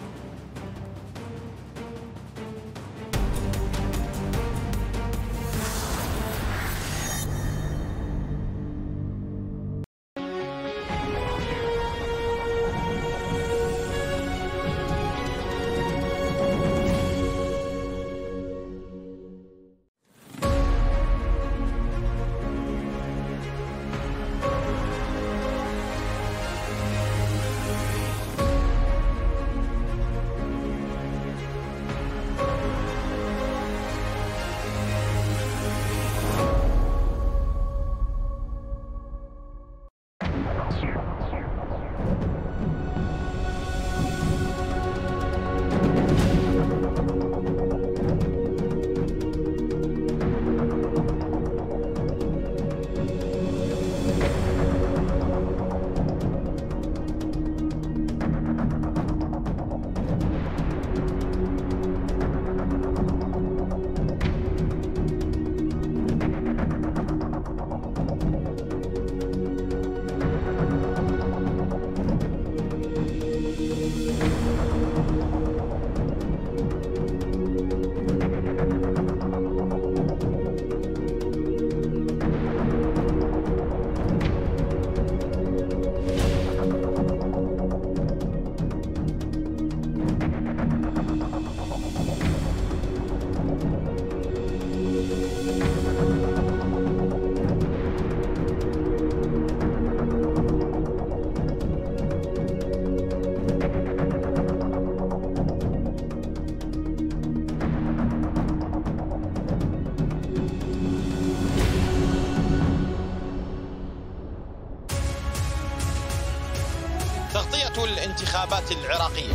تغطية الانتخابات العراقية.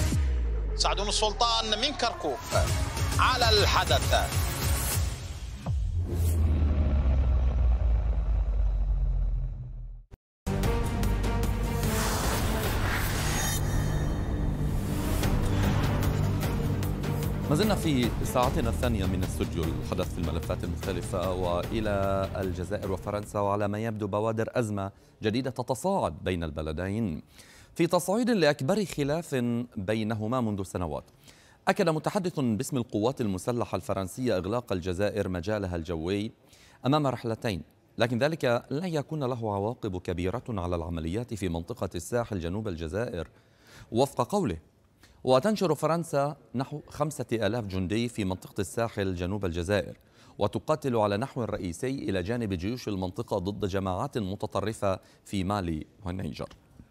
سعد بن السلطان من كركوك على الحدث. ما زلنا في ساعتنا الثانية من استوديو الحدث في الملفات المختلفة وإلى الجزائر وفرنسا، وعلى ما يبدو بوادر أزمة جديدة تتصاعد بين البلدين في تصعيد لأكبر خلاف بينهما منذ سنوات. أكد متحدث باسم القوات المسلحة الفرنسية إغلاق الجزائر مجالها الجوي أمام رحلتين، لكن ذلك لا يكون له عواقب كبيرة على العمليات في منطقة الساحل جنوب الجزائر وفق قوله. وتنشر فرنسا نحو خمسة آلاف جندي في منطقة الساحل جنوب الجزائر، وتقاتل على نحو رئيسي إلى جانب جيوش المنطقة ضد جماعات متطرفة في مالي والنيجر.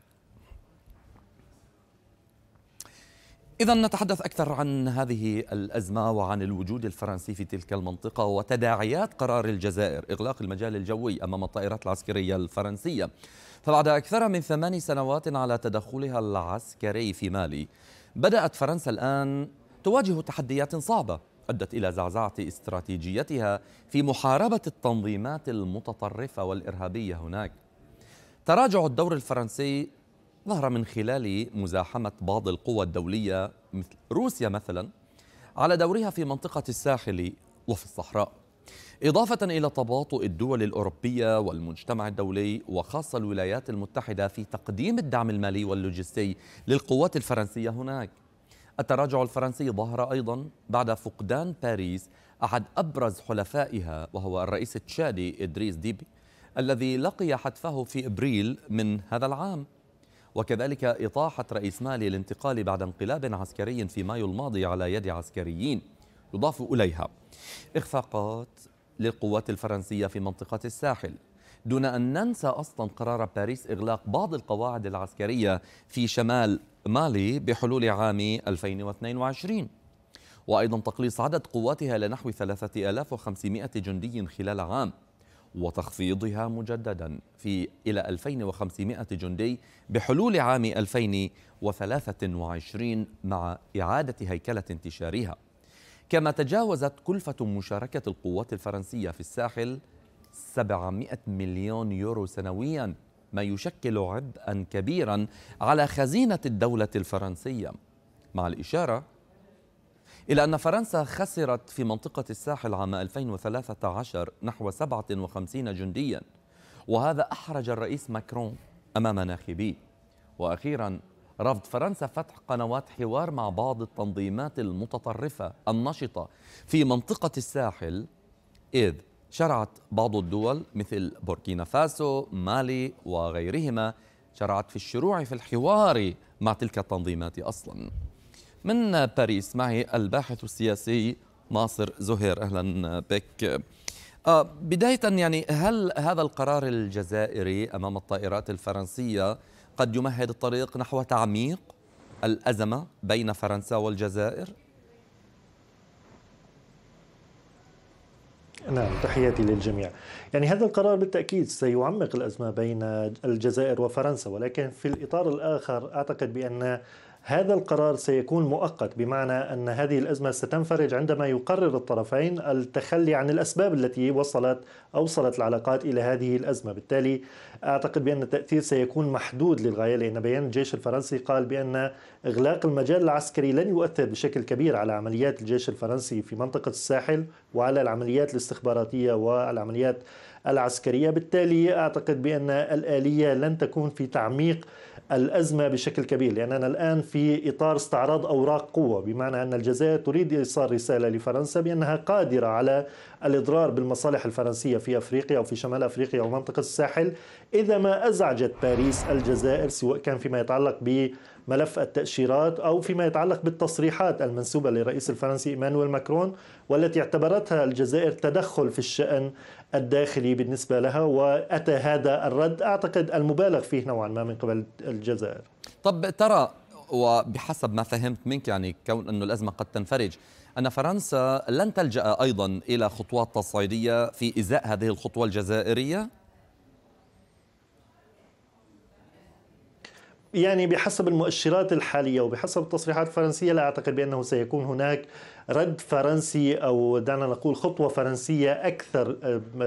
إذا نتحدث أكثر عن هذه الأزمة وعن الوجود الفرنسي في تلك المنطقة وتداعيات قرار الجزائر إغلاق المجال الجوي أمام الطائرات العسكرية الفرنسية. فبعد أكثر من ثمان سنوات على تدخلها العسكري في مالي، بدأت فرنسا الآن تواجه تحديات صعبة أدت إلى زعزعة استراتيجيتها في محاربة التنظيمات المتطرفة والإرهابية هناك. تراجع الدور الفرنسي ظهر من خلال مزاحمة بعض القوى الدولية مثل روسيا مثلا على دورها في منطقة الساحل وفي الصحراء، إضافة إلى تباطؤ الدول الأوروبية والمجتمع الدولي وخاصة الولايات المتحدة في تقديم الدعم المالي واللوجستي للقوات الفرنسية هناك. التراجع الفرنسي ظهر أيضا بعد فقدان باريس أحد أبرز حلفائها وهو الرئيس التشادي إدريس ديبي الذي لقي حتفه في إبريل من هذا العام، وكذلك إطاحة رئيس مالي الانتقال بعد انقلاب عسكري في مايو الماضي على يد عسكريين. يضاف إليها إخفاقات للقوات الفرنسية في منطقة الساحل، دون أن ننسى أصلا قرار باريس إغلاق بعض القواعد العسكرية في شمال مالي بحلول عام ألفين واثنين وعشرين، وأيضا تقليص عدد قواتها لنحو ثلاثة آلاف وخمسمائة جندي خلال عام، وتخفيضها مجددا في إلى ألفين وخمسمائة جندي بحلول عام ألفين وثلاثة وعشرين مع إعادة هيكلة انتشارها. كما تجاوزت كلفة مشاركة القوات الفرنسية في الساحل سبعمائة مليون يورو سنويا، ما يشكل عبئا كبيرا على خزينة الدولة الفرنسية، مع الإشارة إلى أن فرنسا خسرت في منطقة الساحل عام ألفين وثلاثة عشر نحو سبعة وخمسين جنديا، وهذا أحرج الرئيس ماكرون أمام ناخبيه. وأخيرا رفض فرنسا فتح قنوات حوار مع بعض التنظيمات المتطرفة النشطة في منطقة الساحل، إذ شرعت بعض الدول مثل بوركينا فاسو، مالي وغيرهما شرعت في الشروع في الحوار مع تلك التنظيمات أصلا. من باريس معي الباحث السياسي ناصر زهير، أهلا بك. آه بداية يعني هل هذا القرار الجزائري أمام الطائرات الفرنسية قد يمهد الطريق نحو تعميق الأزمة بين فرنسا والجزائر؟ نعم، تحياتي للجميع. يعني هذا القرار بالتأكيد سيعمق الأزمة بين الجزائر وفرنسا، ولكن في الإطار الآخر أعتقد بأن هذا القرار سيكون مؤقت، بمعنى أن هذه الأزمة ستنفرج عندما يقرر الطرفين التخلي عن الأسباب التي وصلت أوصلت العلاقات إلى هذه الأزمة. بالتالي أعتقد بأن التأثير سيكون محدود للغاية، لأن بيان الجيش الفرنسي قال بأن إغلاق المجال العسكري لن يؤثر بشكل كبير على عمليات الجيش الفرنسي في منطقة الساحل وعلى العمليات الاستخباراتية والعمليات العسكرية. بالتالي أعتقد بأن الآلية لن تكون في تعميق الأزمة بشكل كبير، لأننا الآن في إطار استعراض أوراق قوة، بمعنى أن الجزائر تريد إيصال رسالة لفرنسا بأنها قادرة على الإضرار بالمصالح الفرنسية في أفريقيا أو في شمال أفريقيا ومنطقة الساحل إذا ما أزعجت باريس الجزائر، سواء كان فيما يتعلق بملف التأشيرات أو فيما يتعلق بالتصريحات المنسوبة للرئيس الفرنسي إيمانويل ماكرون، والتي اعتبرتها الجزائر تدخل في الشأن الداخلي بالنسبة لها، وأتى هذا الرد أعتقد المبالغ فيه نوعا ما من قبل الجزائر. طب ترى، وبحسب ما فهمت منك يعني كون أن الأزمة قد تنفرج، أن فرنسا لن تلجأ أيضا إلى خطوات تصعيدية في إزاء هذه الخطوة الجزائرية؟ يعني بحسب المؤشرات الحالية وبحسب التصريحات الفرنسية لا أعتقد بأنه سيكون هناك رد فرنسي أو دعنا نقول خطوة فرنسية أكثر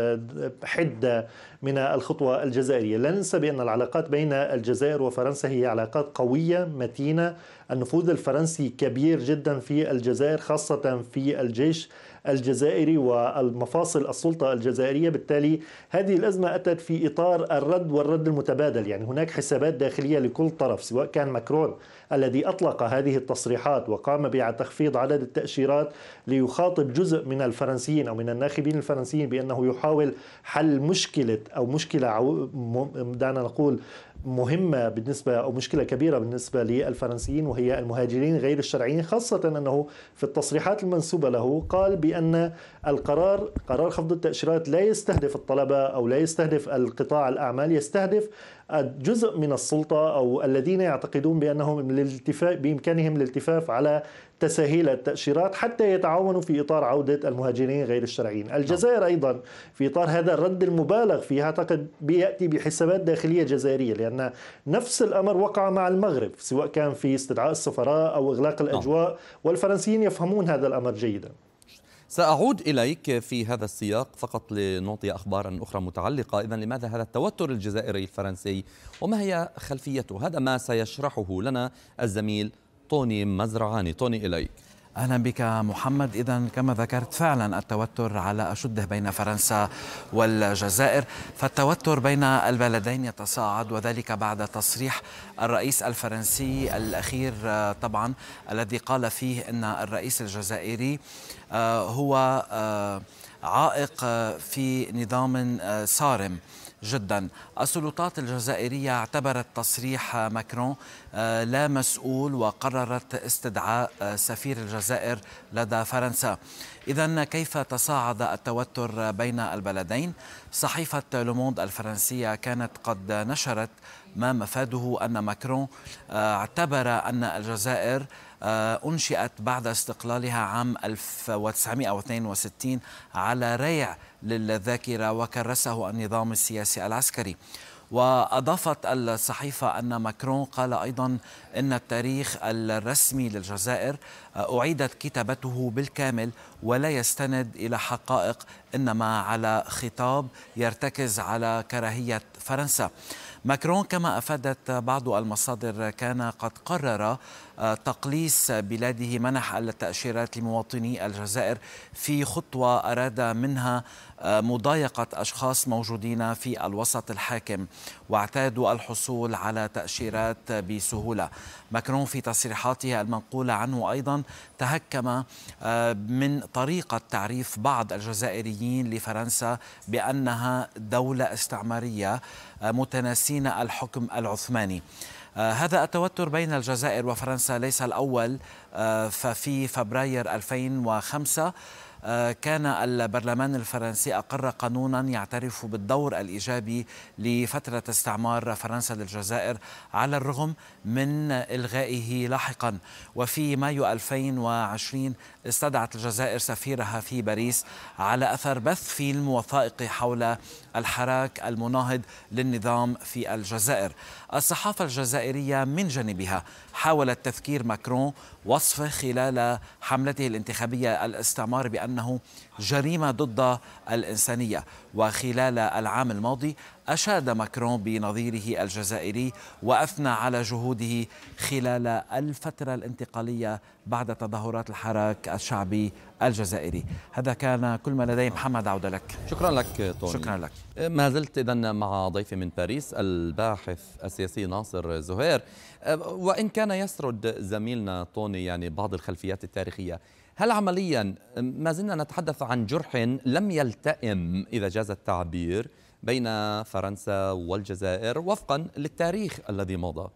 حدة من الخطوة الجزائرية. لا ننسى بأن العلاقات بين الجزائر وفرنسا هي علاقات قوية متينة، النفوذ الفرنسي كبير جدا في الجزائر خاصة في الجيش الجزائري والمفاصل السلطة الجزائرية. بالتالي هذه الأزمة أتت في إطار الرد والرد المتبادل، يعني هناك حسابات داخلية لكل طرف، سواء كان ماكرون الذي أطلق هذه التصريحات وقام بتخفيض عدد التأشيرات ليخاطب جزء من الفرنسيين أو من الناخبين الفرنسيين بأنه يحاول حل مشكلة أو مشكلة دعنا نقول مهمة بالنسبة أو مشكلة كبيرة بالنسبة للفرنسيين، وهي المهاجرين غير الشرعيين، خاصة أنه في التصريحات المنسوبة له قال بأن القرار قرار خفض التأشيرات لا يستهدف الطلبة أو لا يستهدف القطاع الأعمال، يستهدف جزء من السلطة أو الذين يعتقدون بأنهم الالتفاف بإمكانهم الالتفاف على تسهيل التأشيرات حتى يتعاونوا في إطار عودة المهاجرين غير الشرعيين. الجزائر أيضا في إطار هذا الرد المبالغ فيه أعتقد بيأتي بحسابات داخلية جزائرية، لأن نفس الأمر وقع مع المغرب سواء كان في استدعاء السفراء أو إغلاق الأجواء، والفرنسيين يفهمون هذا الأمر جيدا. سأعود إليك في هذا السياق فقط لنعطي أخبارا أخرى متعلقة. إذن لماذا هذا التوتر الجزائري الفرنسي وما هي خلفيته؟ هذا ما سيشرحه لنا الزميل طوني مزرعاني. طوني إليك. أهلا بك محمد. إذا كما ذكرت فعلا التوتر على أشده بين فرنسا والجزائر، فالتوتر بين البلدين يتصاعد، وذلك بعد تصريح الرئيس الفرنسي الأخير طبعا الذي قال فيه أن الرئيس الجزائري هو عائق في نظام صارم جدا. السلطات الجزائرية اعتبرت تصريح ماكرون لا مسؤول وقررت استدعاء سفير الجزائر لدى فرنسا. إذن كيف تصاعد التوتر بين البلدين؟ صحيفة لوموند الفرنسية كانت قد نشرت ما مفاده أن ماكرون اعتبر أن الجزائر أنشئت بعد استقلالها عام ألف وتسعمئة واثنين وستين على ريع للذاكرة وكرسه النظام السياسي العسكري. وأضافت الصحيفة أن ماكرون قال أيضا أن التاريخ الرسمي للجزائر أعيدت كتابته بالكامل ولا يستند إلى حقائق، إنما على خطاب يرتكز على كراهية فرنسا. ماكرون كما أفادت بعض المصادر كان قد قرر تقليص بلاده منح التأشيرات لمواطني الجزائر في خطوة أراد منها مضايقة أشخاص موجودين في الوسط الحاكم واعتادوا الحصول على تأشيرات بسهولة. ماكرون في تصريحاته المنقولة عنه أيضا تهكم من طريقة تعريف بعض الجزائريين لفرنسا بأنها دولة استعمارية متناسين الحكم العثماني. هذا التوتر بين الجزائر وفرنسا ليس الأول. ففي فبراير ألفين وخمسة كان البرلمان الفرنسي أقر قانونا يعترف بالدور الإيجابي لفترة استعمار فرنسا للجزائر على الرغم من إلغائه لاحقا. وفي مايو ألفين وعشرين استدعت الجزائر سفيرها في باريس على أثر بث فيلم وثائقي حول الحراك المناهض للنظام في الجزائر. الصحافة الجزائرية من جانبها حاولت تذكير ماكرون وصفه خلال حملته الانتخابية الاستعمار بأنه جريمة ضد الإنسانية. وخلال العام الماضي أشاد ماكرون بنظيره الجزائري وأثنى على جهوده خلال الفترة الانتقالية بعد تظاهرات الحراك الشعبي الجزائري. هذا كان كل ما لدي. محمد، عودة لك. شكرا لك توني. شكرا لك. ما زلت إذن مع ضيفي من باريس الباحث السياسي ناصر زهير. وإن كان يسرد زميلنا توني يعني بعض الخلفيات التاريخية، هل عمليا ما زلنا نتحدث عن جرح لم يلتئم إذا جاز التعبير بين فرنسا والجزائر وفقا للتاريخ الذي مضى؟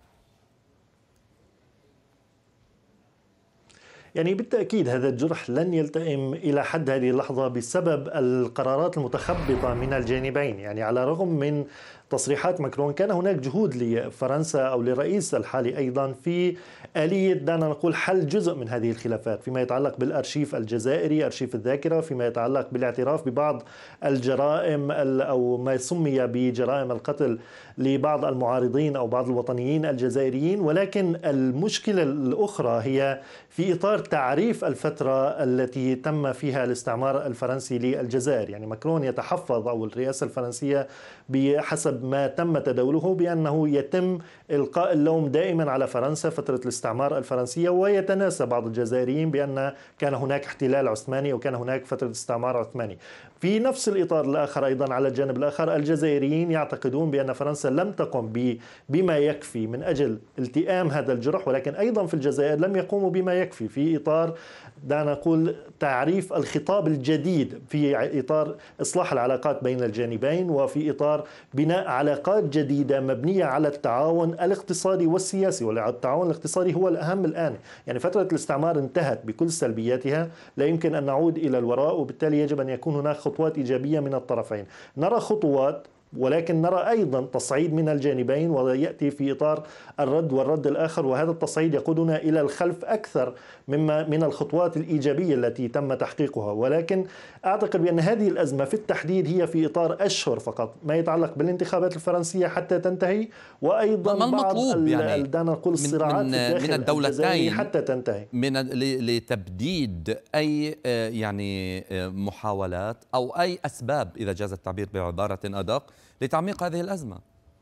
يعني بالتأكيد هذا الجرح لن يلتئم إلى حد هذه اللحظة بسبب القرارات المتخبطة من الجانبين. يعني على الرغم من تصريحات ماكرون كان هناك جهود لفرنسا أو للرئيس الحالي أيضا في آلية دعنا نقول حل جزء من هذه الخلافات فيما يتعلق بالأرشيف الجزائري، أرشيف الذاكرة، فيما يتعلق بالاعتراف ببعض الجرائم أو ما سمي بجرائم القتل لبعض المعارضين أو بعض الوطنيين الجزائريين. ولكن المشكلة الأخرى هي في إطار تعريف الفترة التي تم فيها الاستعمار الفرنسي للجزائر. يعني ماكرون يتحفظ أو الرئاسة الفرنسية بحسب ما تم تداوله بأنه يتم إلقاء اللوم دائما على فرنسا فترة الاستعمار الفرنسية، ويتناسى بعض الجزائريين بأن كان هناك احتلال عثماني وكان هناك فترة استعمار عثماني. في نفس الإطار الآخر أيضا على الجانب الآخر الجزائريين يعتقدون بأن فرنسا لم تقم بما يكفي من أجل التئام هذا الجرح، ولكن أيضا في الجزائر لم يقوموا بما يكفي في إطار دعنا نقول تعريف الخطاب الجديد، في إطار إصلاح العلاقات بين الجانبين، وفي إطار بناء علاقات جديدة مبنية على التعاون الاقتصادي والسياسي. والتعاون الاقتصادي هو الأهم الآن. يعني فترة الاستعمار انتهت بكل سلبياتها، لا يمكن أن نعود إلى الوراء، وبالتالي يجب أن يكون هناك خطوات إيجابية من الطرفين. نرى خطوات ولكن نرى أيضا تصعيد من الجانبين ويأتي في إطار الرد والرد الآخر، وهذا التصعيد يقودنا إلى الخلف أكثر مما من الخطوات الإيجابية التي تم تحقيقها. ولكن أعتقد بأن هذه الأزمة في التحديد هي في إطار أشهر فقط ما يتعلق بالانتخابات الفرنسية حتى تنتهي، وأيضا ما بعض يعني دعنا نقول الصراعات من, في من الدولتين حتى تنتهي من لتبديد أي يعني محاولات أو أي أسباب إذا جاز التعبير بعبارة أدق لتعميق هذه الأزمة.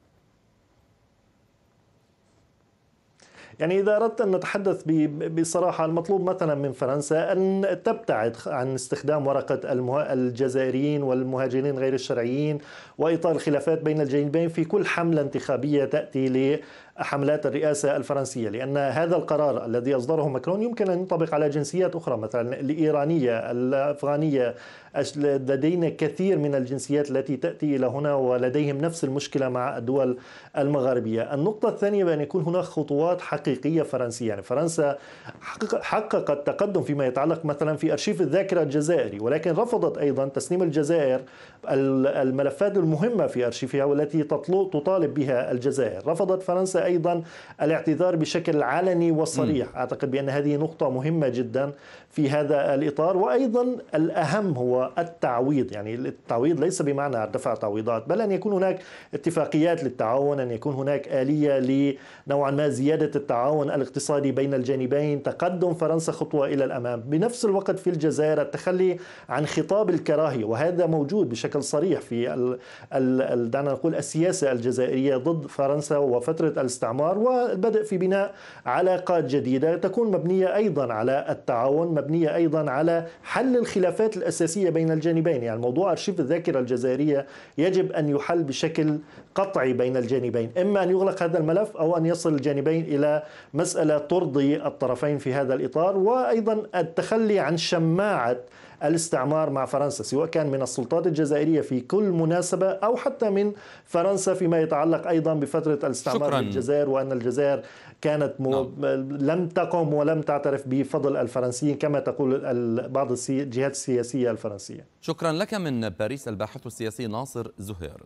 يعني إذا أردت أن نتحدث بصراحة، المطلوب مثلا من فرنسا أن تبتعد عن استخدام ورقة الجزائريين والمهاجرين غير الشرعيين وإطار الخلافات بين الجانبين في كل حملة انتخابية تأتي لحملات الرئاسة الفرنسية، لأن هذا القرار الذي أصدره ماكرون يمكن أن ينطبق على جنسيات أخرى مثلا الإيرانية، الأفغانية. لدينا كثير من الجنسيات التي تأتي إلى هنا ولديهم نفس المشكلة مع الدول المغاربية. النقطة الثانية بأن يكون هناك خطوات حقيقية فرنسية. يعني فرنسا حققت تقدم فيما يتعلق مثلا في أرشيف الذاكرة الجزائري، ولكن رفضت أيضا تسليم الجزائر الملفات المهمة في أرشيفها والتي تطالب بها الجزائر. رفضت فرنسا أيضا الاعتذار بشكل علني وصريح. أعتقد بأن هذه نقطة مهمة جدا في هذا الإطار. وأيضا الأهم هو التعويض. يعني التعويض ليس بمعنى دفع تعويضات، بل أن يكون هناك اتفاقيات للتعاون، أن يكون هناك آلية لنوعا ما زيادة التعاون التعاون الاقتصادي بين الجانبين، تقدم فرنسا خطوة إلى الأمام. بنفس الوقت في الجزائر التخلي عن خطاب الكراهية، وهذا موجود بشكل صريح في ال ال دعنا نقول السياسة الجزائرية ضد فرنسا وفترة الاستعمار، والبدء في بناء علاقات جديدة تكون مبنية أيضا على التعاون، مبنية أيضا على حل الخلافات الأساسية بين الجانبين. يعني موضوع أرشيف الذاكرة الجزائرية يجب أن يحل بشكل قطعي بين الجانبين، إما أن يغلق هذا الملف أو أن يصل الجانبين إلى مسألة ترضي الطرفين في هذا الإطار، وأيضا التخلي عن شماعة الاستعمار مع فرنسا، سواء كان من السلطات الجزائرية في كل مناسبة أو حتى من فرنسا فيما يتعلق أيضا بفترة الاستعمار في الجزائر، وأن الجزائر كانت مو لم تقم ولم تعترف بفضل الفرنسيين كما تقول بعض الجهات السياسية الفرنسية. شكرا لك من باريس الباحث السياسي ناصر زهير.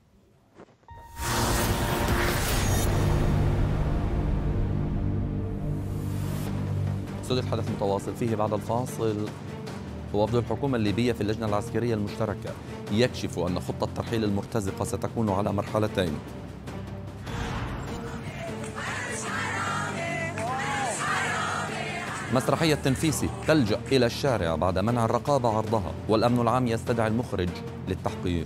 استوديو الحدث متواصل فيه بعد الفاصل. وفد الحكومة الليبية في اللجنة العسكرية المشتركة يكشف أن خطة ترحيل المرتزقة ستكون على مرحلتين. مسرحية تنفيسي تلجأ إلى الشارع بعد منع الرقابة عرضها، والأمن العام يستدعي المخرج للتحقيق.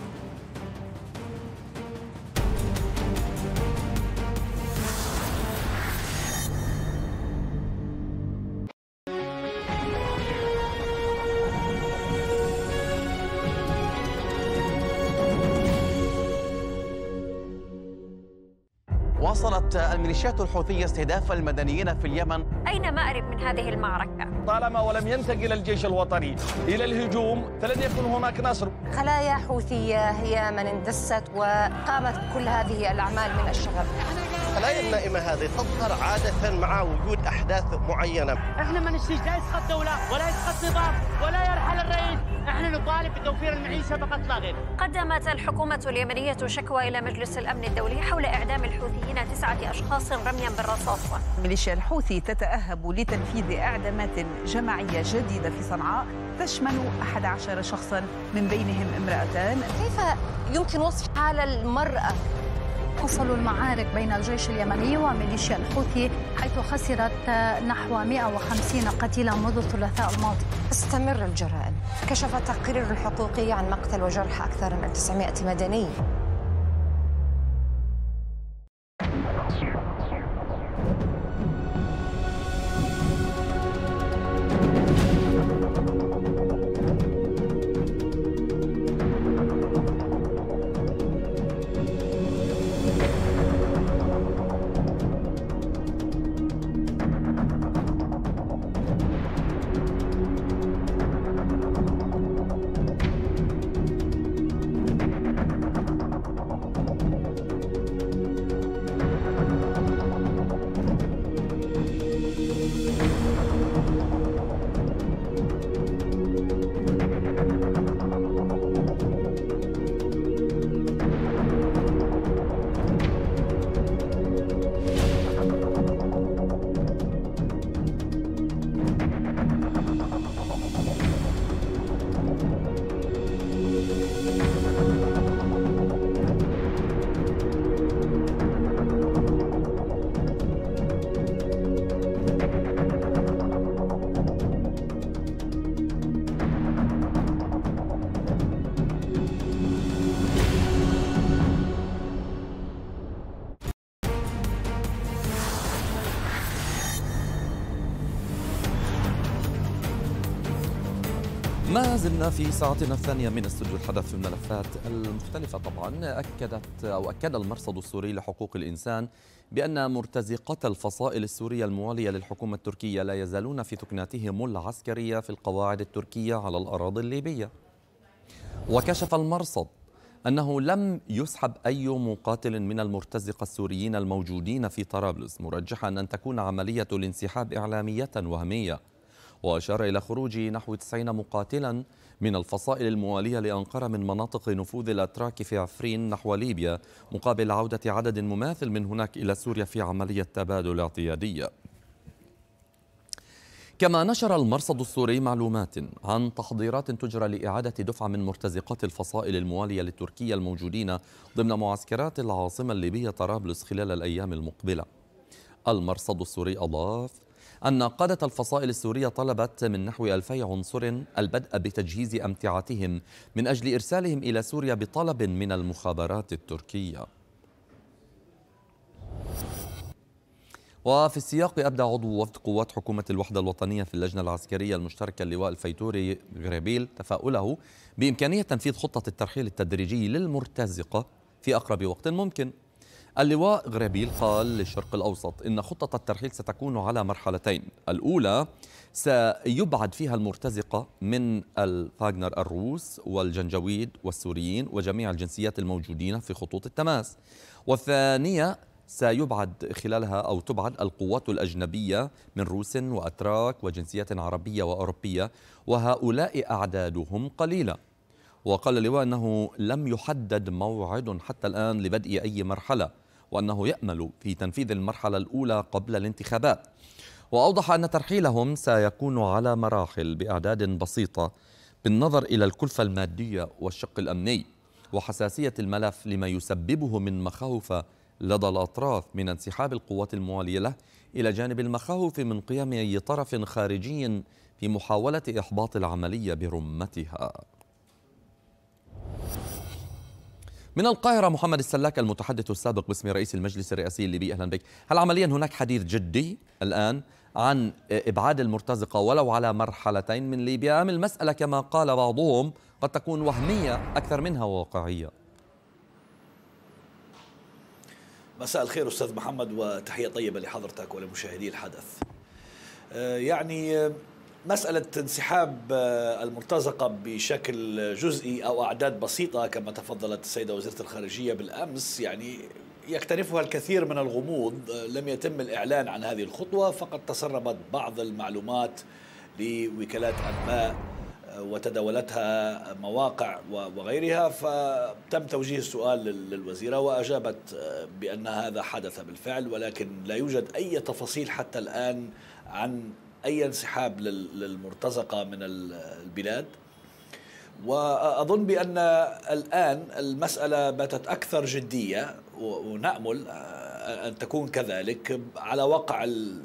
واصلت الميليشيات الحوثية استهداف المدنيين في اليمن. أين مأرب من هذه المعركة؟ طالما ولم ينتقل الجيش الوطني إلى الهجوم فلن يكون هناك نصر. خلايا حوثية هي من اندست وقامت كل هذه الأعمال من الشغب. الخلايا النائمة هذه تظهر عادة مع وجود أحداث معينة. احنا ما نشتيش لا يسقط دولة ولا يسقط نظام ولا يرحل الرئيس، احنا نطالب بتوفير المعيشة فقط لا غير. قدمت الحكومة اليمنية شكوى إلى مجلس الأمن الدولي حول إعدام الحوثيين تسعة أشخاص رميا بالرصاص. ميليشيا الحوثي تتأهب لتنفيذ إعدامات جماعية جديدة في صنعاء تشمل أحد عشر شخصا من بينهم امرأتان. كيف يمكن وصف حال المرأة؟ حصل المعارك بين الجيش اليمني وميليشيا الحوثي حيث خسرت نحو مئة وخمسين قتيلا منذ الثلاثاء الماضي. استمر الجرائم. كشف التقرير الحقوقي عن مقتل وجرح أكثر من تسعمئة مدني. ما زلنا في ساعتنا الثانية من استوديو الحدث في الملفات المختلفة. طبعا أكدت أو أكد المرصد السوري لحقوق الإنسان بأن مرتزقة الفصائل السورية الموالية للحكومة التركية لا يزالون في ثكناتهم العسكرية في القواعد التركية على الأراضي الليبية. وكشف المرصد أنه لم يسحب أي مقاتل من المرتزقة السوريين الموجودين في طرابلس، مرجحا أن تكون عملية الانسحاب إعلامية وهمية. وأشار إلى خروج نحو تسعين مقاتلا من الفصائل الموالية لأنقرة من مناطق نفوذ الأتراك في عفرين نحو ليبيا، مقابل عودة عدد مماثل من هناك إلى سوريا في عملية تبادل اعتيادية. كما نشر المرصد السوري معلومات عن تحضيرات تجرى لإعادة دفعة من مرتزقات الفصائل الموالية لتركيا الموجودين ضمن معسكرات العاصمة الليبية طرابلس خلال الأيام المقبلة. المرصد السوري أضاف أن قادة الفصائل السورية طلبت من نحو ألفي عنصر البدء بتجهيز أمتعتهم من أجل إرسالهم إلى سوريا بطلب من المخابرات التركية. وفي السياق أبدى عضو وفد قوات حكومة الوحدة الوطنية في اللجنة العسكرية المشتركة اللواء الفيتوري غريبيل تفاؤله بإمكانية تنفيذ خطة الترحيل التدريجي للمرتزقة في أقرب وقت ممكن. اللواء غريبيل قال للشرق الأوسط إن خطة الترحيل ستكون على مرحلتين، الأولى سيبعد فيها المرتزقة من الفاغنر الروس والجنجويد والسوريين وجميع الجنسيات الموجودين في خطوط التماس، والثانية سيبعد خلالها أو تبعد القوات الأجنبية من روس وأتراك وجنسيات عربية وأوروبية، وهؤلاء أعدادهم قليلة. وقال اللواء أنه لم يحدد موعد حتى الآن لبدء أي مرحلة، وأنه يأمل في تنفيذ المرحلة الأولى قبل الانتخابات. وأوضح أن ترحيلهم سيكون على مراحل بأعداد بسيطة بالنظر إلى الكلفة المادية والشق الأمني وحساسية الملف لما يسببه من مخاوف لدى الأطراف من انسحاب القوات الموالية له، إلى جانب المخاوف من قيام أي طرف خارجي في محاولة إحباط العملية برمتها. من القاهرة محمد السلاك المتحدث السابق باسم رئيس المجلس الرئاسي الليبي، أهلا بك. هل عمليا هناك حديث جدي الآن عن إبعاد المرتزقة ولو على مرحلتين من ليبيا، أم المسألة كما قال بعضهم قد تكون وهمية أكثر منها واقعية؟ مساء الخير أستاذ محمد، وتحية طيبة لحضرتك ولمشاهدي الحدث. يعني مسألة انسحاب المرتزقة بشكل جزئي أو أعداد بسيطة كما تفضلت السيدة وزيرة الخارجية بالأمس يعني يكتنفها الكثير من الغموض. لم يتم الإعلان عن هذه الخطوة، فقد تسربت بعض المعلومات لوكالات أنباء وتداولتها مواقع وغيرها، فتم توجيه السؤال للوزيرة وأجابت بأن هذا حدث بالفعل، ولكن لا يوجد أي تفاصيل حتى الآن عن أي انسحاب للمرتزقة من البلاد. وأظن بأن الآن المسألة باتت أكثر جدية، ونأمل أن تكون كذلك على وقع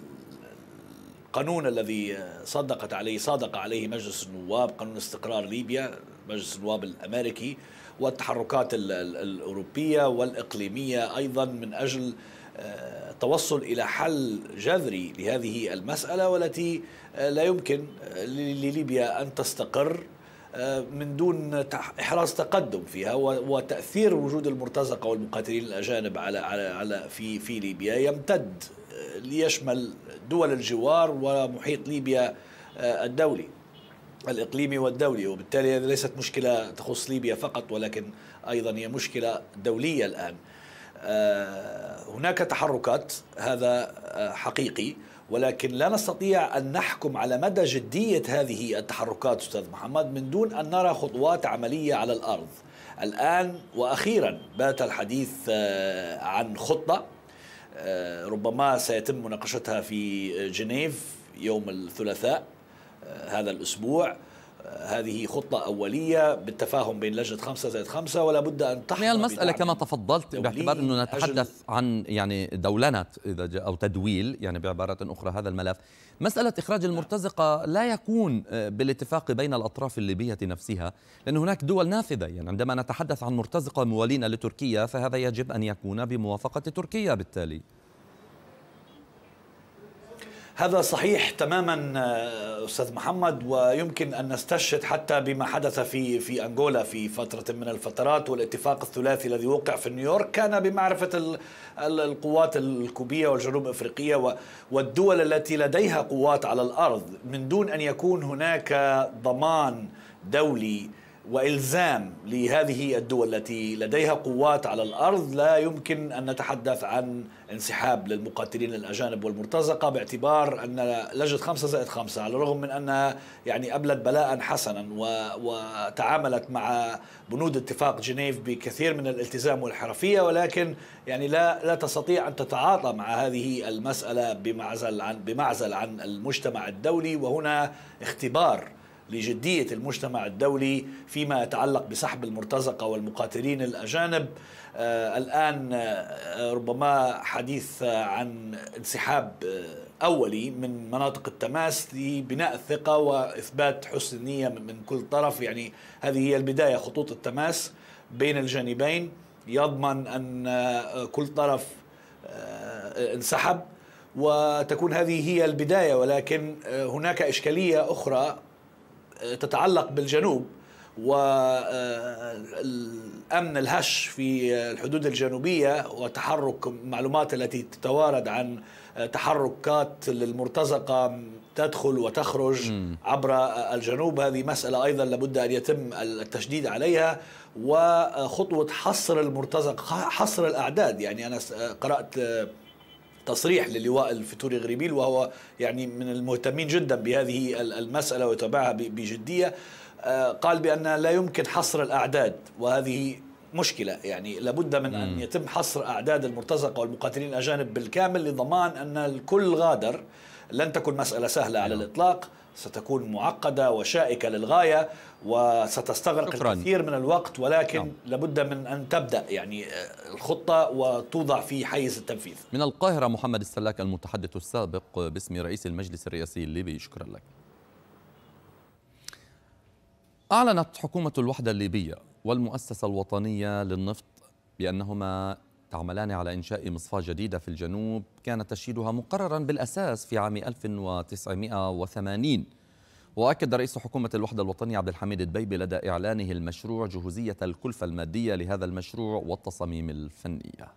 القانون الذي صدقت عليه صادق عليه مجلس النواب، قانون استقرار ليبيا، مجلس النواب الأمريكي، والتحركات الأوروبية والإقليمية أيضا من أجل التوصل إلى حل جذري لهذه المسألة، والتي لا يمكن لليبيا أن تستقر من دون إحراز تقدم فيها. وتأثير وجود المرتزقة والمقاتلين الأجانب على على على في في ليبيا يمتد ليشمل دول الجوار ومحيط ليبيا الدولي الإقليمي والدولي، وبالتالي هذه ليست مشكلة تخص ليبيا فقط، ولكن أيضا هي مشكلة دولية الآن. هناك تحركات، هذا حقيقي، ولكن لا نستطيع أن نحكم على مدى جدية هذه التحركات أستاذ محمد من دون أن نرى خطوات عملية على الأرض. الآن وأخيرا بات الحديث عن خطة ربما سيتم مناقشتها في جنيف يوم الثلاثاء هذا الأسبوع. هذه خطة أولية بالتفاهم بين لجنة خمسة زائد خمسة، ولا بد أن تحظى المسألة كما تفضلت باعتبار أنه نتحدث عن يعني دولنة إذا أو تدويل، يعني بعبارة أخرى هذا الملف مسألة إخراج المرتزقة لا يكون بالاتفاق بين الأطراف الليبية نفسها، لأن هناك دول نافذة. يعني عندما نتحدث عن مرتزقة موالين لتركيا فهذا يجب أن يكون بموافقة تركيا. بالتالي هذا صحيح تماما أستاذ محمد، ويمكن أن نستشهد حتى بما حدث في في أنغولا في فترة من الفترات، والاتفاق الثلاثي الذي وقع في نيويورك كان بمعرفة القوات الكوبية والجنوب أفريقية والدول التي لديها قوات على الأرض، من دون أن يكون هناك ضمان دولي وإلزام لهذه الدول التي لديها قوات على الأرض. لا يمكن أن نتحدث عن انسحاب للمقاتلين الأجانب والمرتزقة، باعتبار أن لجنة خمسة زائد خمسة على الرغم من أنها يعني أبلت بلاء حسنا وتعاملت مع بنود اتفاق جنيف بكثير من الالتزام والحرفية، ولكن يعني لا لا تستطيع أن تتعاطى مع هذه المسألة بمعزل عن بمعزل عن المجتمع الدولي. وهنا اختبار لجدية المجتمع الدولي فيما يتعلق بسحب المرتزقة والمقاتلين الأجانب. آه الآن آه ربما حديث آه عن انسحاب آه أولي من مناطق التماس لبناء الثقة وإثبات حسن النية من كل طرف. يعني هذه هي البداية، خطوط التماس بين الجانبين يضمن أن آه كل طرف آه انسحب، وتكون هذه هي البداية. ولكن آه هناك إشكالية أخرى تتعلق بالجنوب والأمن الهش في الحدود الجنوبية وتحرك معلومات التي تتوارد عن تحركات للمرتزقة تدخل وتخرج عبر الجنوب. هذه مسألة أيضا لابد أن يتم التشديد عليها، وخطوة حصر المرتزقة، حصر الأعداد. يعني أنا قرأت تصريح للواء الفتوري غريبيل وهو يعني من المهتمين جدا بهذه المسألة ويتابعها بجدية، قال بأن لا يمكن حصر الأعداد، وهذه مشكلة. يعني لابد من أن يتم حصر أعداد المرتزقة والمقاتلين الأجانب بالكامل لضمان أن الكل غادر. لن تكون مسألة سهلة على الإطلاق، ستكون معقدة وشائكة للغاية وستستغرق شكراً. الكثير من الوقت، ولكن نعم. لابد من أن تبدأ يعني الخطة وتوضع في حيز التنفيذ. من القاهرة محمد السلاك المتحدث السابق باسم رئيس المجلس الرئاسي الليبي، شكرا لك. أعلنت حكومة الوحدة الليبية والمؤسسة الوطنية للنفط بأنهما تعملان على إنشاء مصفاة جديدة في الجنوب كان تشييدها مقررا بالأساس في عام ألف وتسعمئة وثمانين. وأكد رئيس حكومة الوحدة الوطنية عبد الحميد الدبيبي لدى إعلانه المشروع جهوزية الكلفة المادية لهذا المشروع والتصاميم الفنية.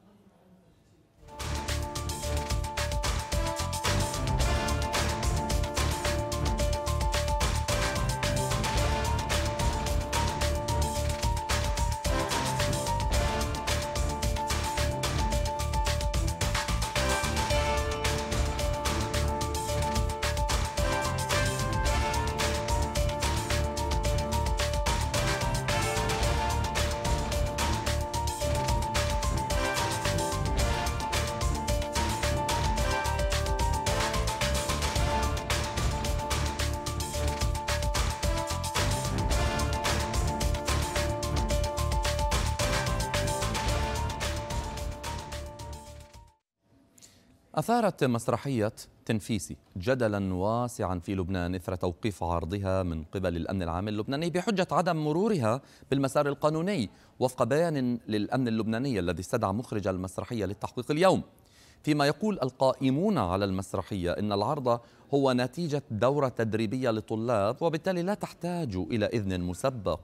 أثارت مسرحية تنفيسي جدلا واسعا في لبنان إثر توقيف عرضها من قبل الأمن العام اللبناني بحجة عدم مرورها بالمسار القانوني وفق بيان للأمن اللبناني الذي استدعى مخرج المسرحية للتحقيق اليوم. فيما يقول القائمون على المسرحية إن العرض هو نتيجة دورة تدريبية لطلاب وبالتالي لا تحتاج إلى إذن مسبق.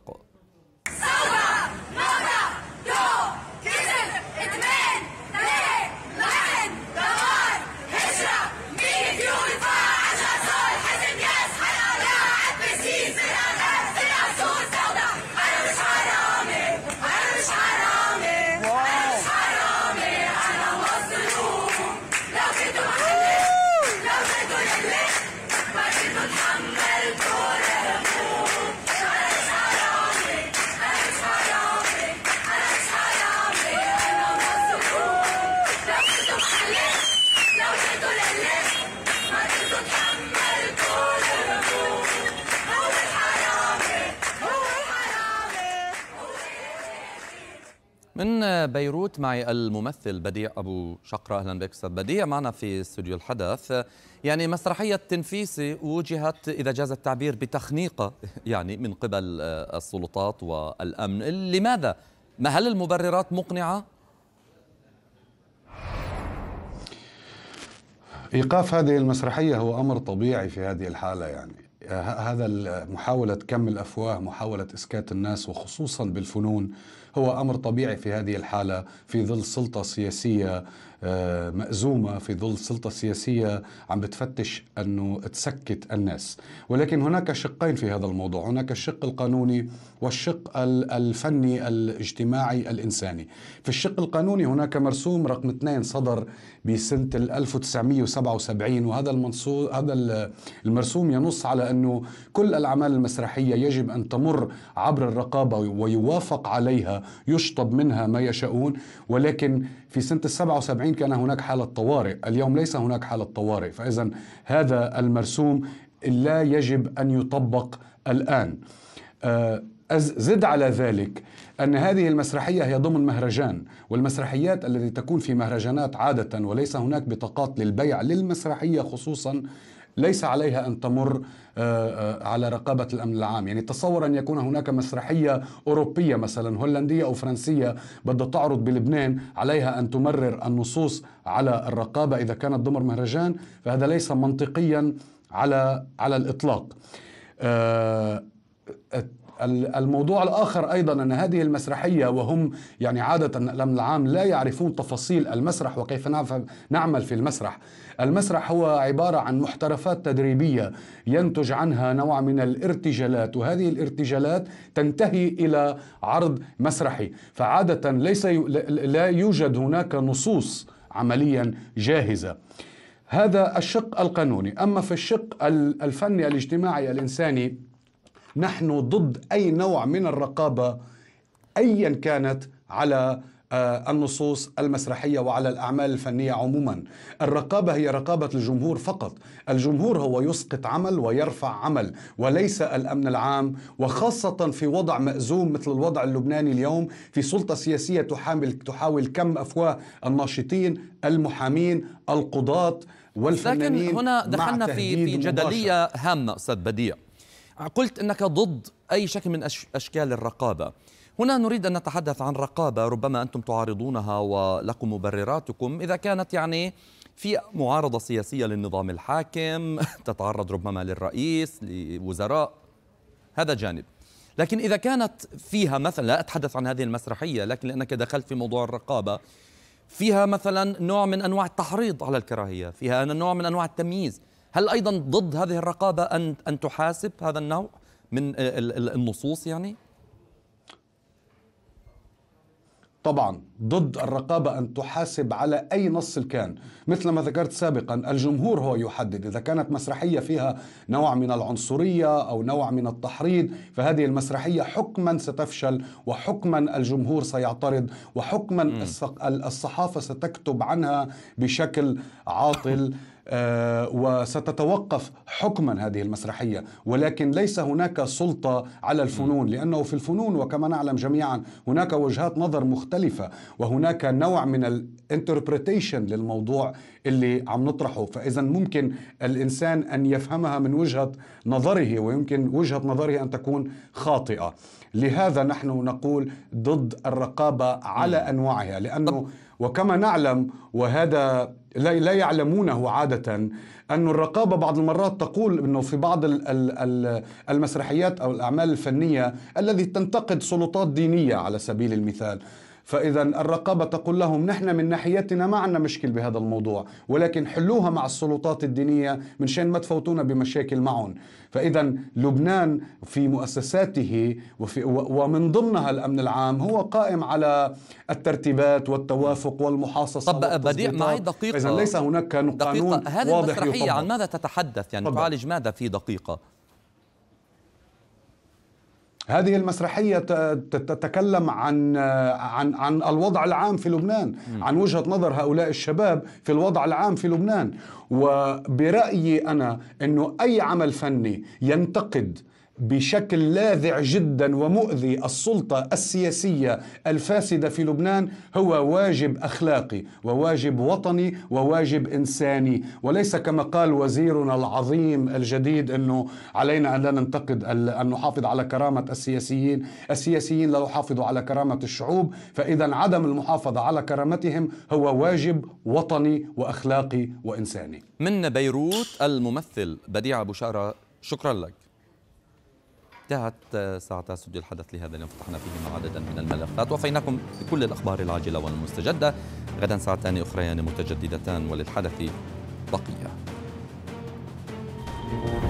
من بيروت معي الممثل بديع أبو شقرة. أهلا بك أستاذ بديع معنا في استوديو الحدث. يعني مسرحية تنفيسي وجهت إذا جاز التعبير بتخنيقة يعني من قبل السلطات والأمن، لماذا؟ ما هل المبررات مقنعة؟ إيقاف هذه المسرحية هو أمر طبيعي في هذه الحالة. يعني هذا محاولة كم الأفواه، محاولة إسكات الناس وخصوصا بالفنون هو أمر طبيعي في هذه الحالة في ظل سلطة سياسية مأزومة، في ظل سلطة سياسية عم بتفتش أنه تسكت الناس. ولكن هناك شقين في هذا الموضوع، هناك الشق القانوني والشق الفني الاجتماعي الإنساني. في الشق القانوني هناك مرسوم رقم اثنين صدر بسنة ألف وتسعمئة وسبعة وسبعين، وهذا المنصور هذا المرسوم ينص على أنه كل الأعمال المسرحية يجب أن تمر عبر الرقابة ويوافق عليها، يشطب منها ما يشاءون. ولكن في سنة السبعة وسبعين كان هناك حالة طوارئ، اليوم ليس هناك حالة طوارئ، فإذا هذا المرسوم لا يجب أن يطبق الآن. زد على ذلك أن هذه المسرحية هي ضمن مهرجان، والمسرحيات التي تكون في مهرجانات عادة وليس هناك بطاقات للبيع للمسرحية خصوصا ليس عليها أن تمر على رقابة الأمن العام. يعني تصور أن يكون هناك مسرحية أوروبية مثلا هولندية أو فرنسية بدها تعرض بلبنان، عليها أن تمرر النصوص على الرقابة إذا كانت ضمن مهرجان، فهذا ليس منطقيا على على الإطلاق. الموضوع الآخر أيضا أن هذه المسرحية، وهم يعني عادة الأمن العام لا يعرفون تفاصيل المسرح وكيف نعمل في المسرح. المسرح هو عبارة عن محترفات تدريبية ينتج عنها نوع من الارتجالات، وهذه الارتجالات تنتهي إلى عرض مسرحي، فعادة ليس لا يوجد هناك نصوص عمليا جاهزة. هذا الشق القانوني. أما في الشق الفني الاجتماعي الإنساني، نحن ضد أي نوع من الرقابة أيا كانت على النصوص المسرحية وعلى الأعمال الفنية عموما. الرقابة هي رقابة الجمهور فقط. الجمهور هو يسقط عمل ويرفع عمل، وليس الأمن العام، وخاصة في وضع مأزوم مثل الوضع اللبناني اليوم، في سلطة سياسية تحاول تحاول كم أفواه الناشطين، المحامين، القضاة والفنانين. لكن هنا دخلنا في في جدلية هامة أستاذ بديع. قلت أنك ضد أي شكل من أشكال الرقابة. هنا نريد أن نتحدث عن رقابة ربما أنتم تعارضونها ولكم مبرراتكم، إذا كانت يعني في معارضة سياسية للنظام الحاكم، تتعرض ربما للرئيس، لوزراء، هذا جانب. لكن إذا كانت فيها مثلا، لا أتحدث عن هذه المسرحية، لكن لأنك دخلت في موضوع الرقابة، فيها مثلا نوع من أنواع التحريض على الكراهية، فيها نوع من أنواع التمييز، هل أيضا ضد هذه الرقابة أن أن تحاسب هذا النوع من النصوص يعني؟ طبعا ضد الرقابة أن تحاسب على أي نص كان. مثل ما ذكرت سابقا، الجمهور هو يحدد. إذا كانت مسرحية فيها نوع من العنصرية أو نوع من التحريض، فهذه المسرحية حكما ستفشل، وحكما الجمهور سيعترض، وحكما الصحافة ستكتب عنها بشكل عاطل، آه وستتوقف حكما هذه المسرحية. ولكن ليس هناك سلطة على الفنون، لأنه في الفنون وكما نعلم جميعا هناك وجهات نظر مختلفة، وهناك نوع من الانتربريتيشن للموضوع اللي عم نطرحه. فإذا ممكن الإنسان أن يفهمها من وجهة نظره، ويمكن وجهة نظره أن تكون خاطئة. لهذا نحن نقول ضد الرقابة على أنواعها، لأنه وكما نعلم، وهذا لا يعلمونه عادة، أن الرقابة بعض المرات تقول أنه في بعض المسرحيات أو الأعمال الفنية الذي تنتقد سلطات دينية على سبيل المثال، فإذا الرقابة تقول لهم نحن من ناحيتنا ما عندنا مشكل بهذا الموضوع، ولكن حلوها مع السلطات الدينية من شان ما تفوتونا بمشاكل معهم. فإذا لبنان في مؤسساته وفي ومن ضمنها الأمن العام هو قائم على الترتيبات والتوافق والمحاصصة. طب بديع معي دقيقة، إذا ليس هناك قانون هذه واضح المسرحية يطبق. عن ماذا تتحدث؟ يعني تعالج ماذا في دقيقة؟ هذه المسرحية تتكلم عن عن عن الوضع العام في لبنان، عن وجهة نظر هؤلاء الشباب في الوضع العام في لبنان. وبرأيي أنا أنه أي عمل فني ينتقد بشكل لاذع جدا ومؤذي السلطة السياسية الفاسدة في لبنان هو واجب أخلاقي وواجب وطني وواجب إنساني، وليس كما قال وزيرنا العظيم الجديد أنه علينا أن لا ننتقد، أن نحافظ على كرامة السياسيين. السياسيين لا يحافظوا على كرامة الشعوب، فإذا عدم المحافظة على كرامتهم هو واجب وطني وأخلاقي وإنساني. من بيروت الممثل بديع أبو شارة، شكرا لك. انتهت ساعة استوديو الحدث لهذا اليوم، فتحنا فيه عددا من الملفات ووفيناكم بكل الأخبار العاجلة والمستجدة. غدا ساعتان أخريان متجددتان وللحدث بقية.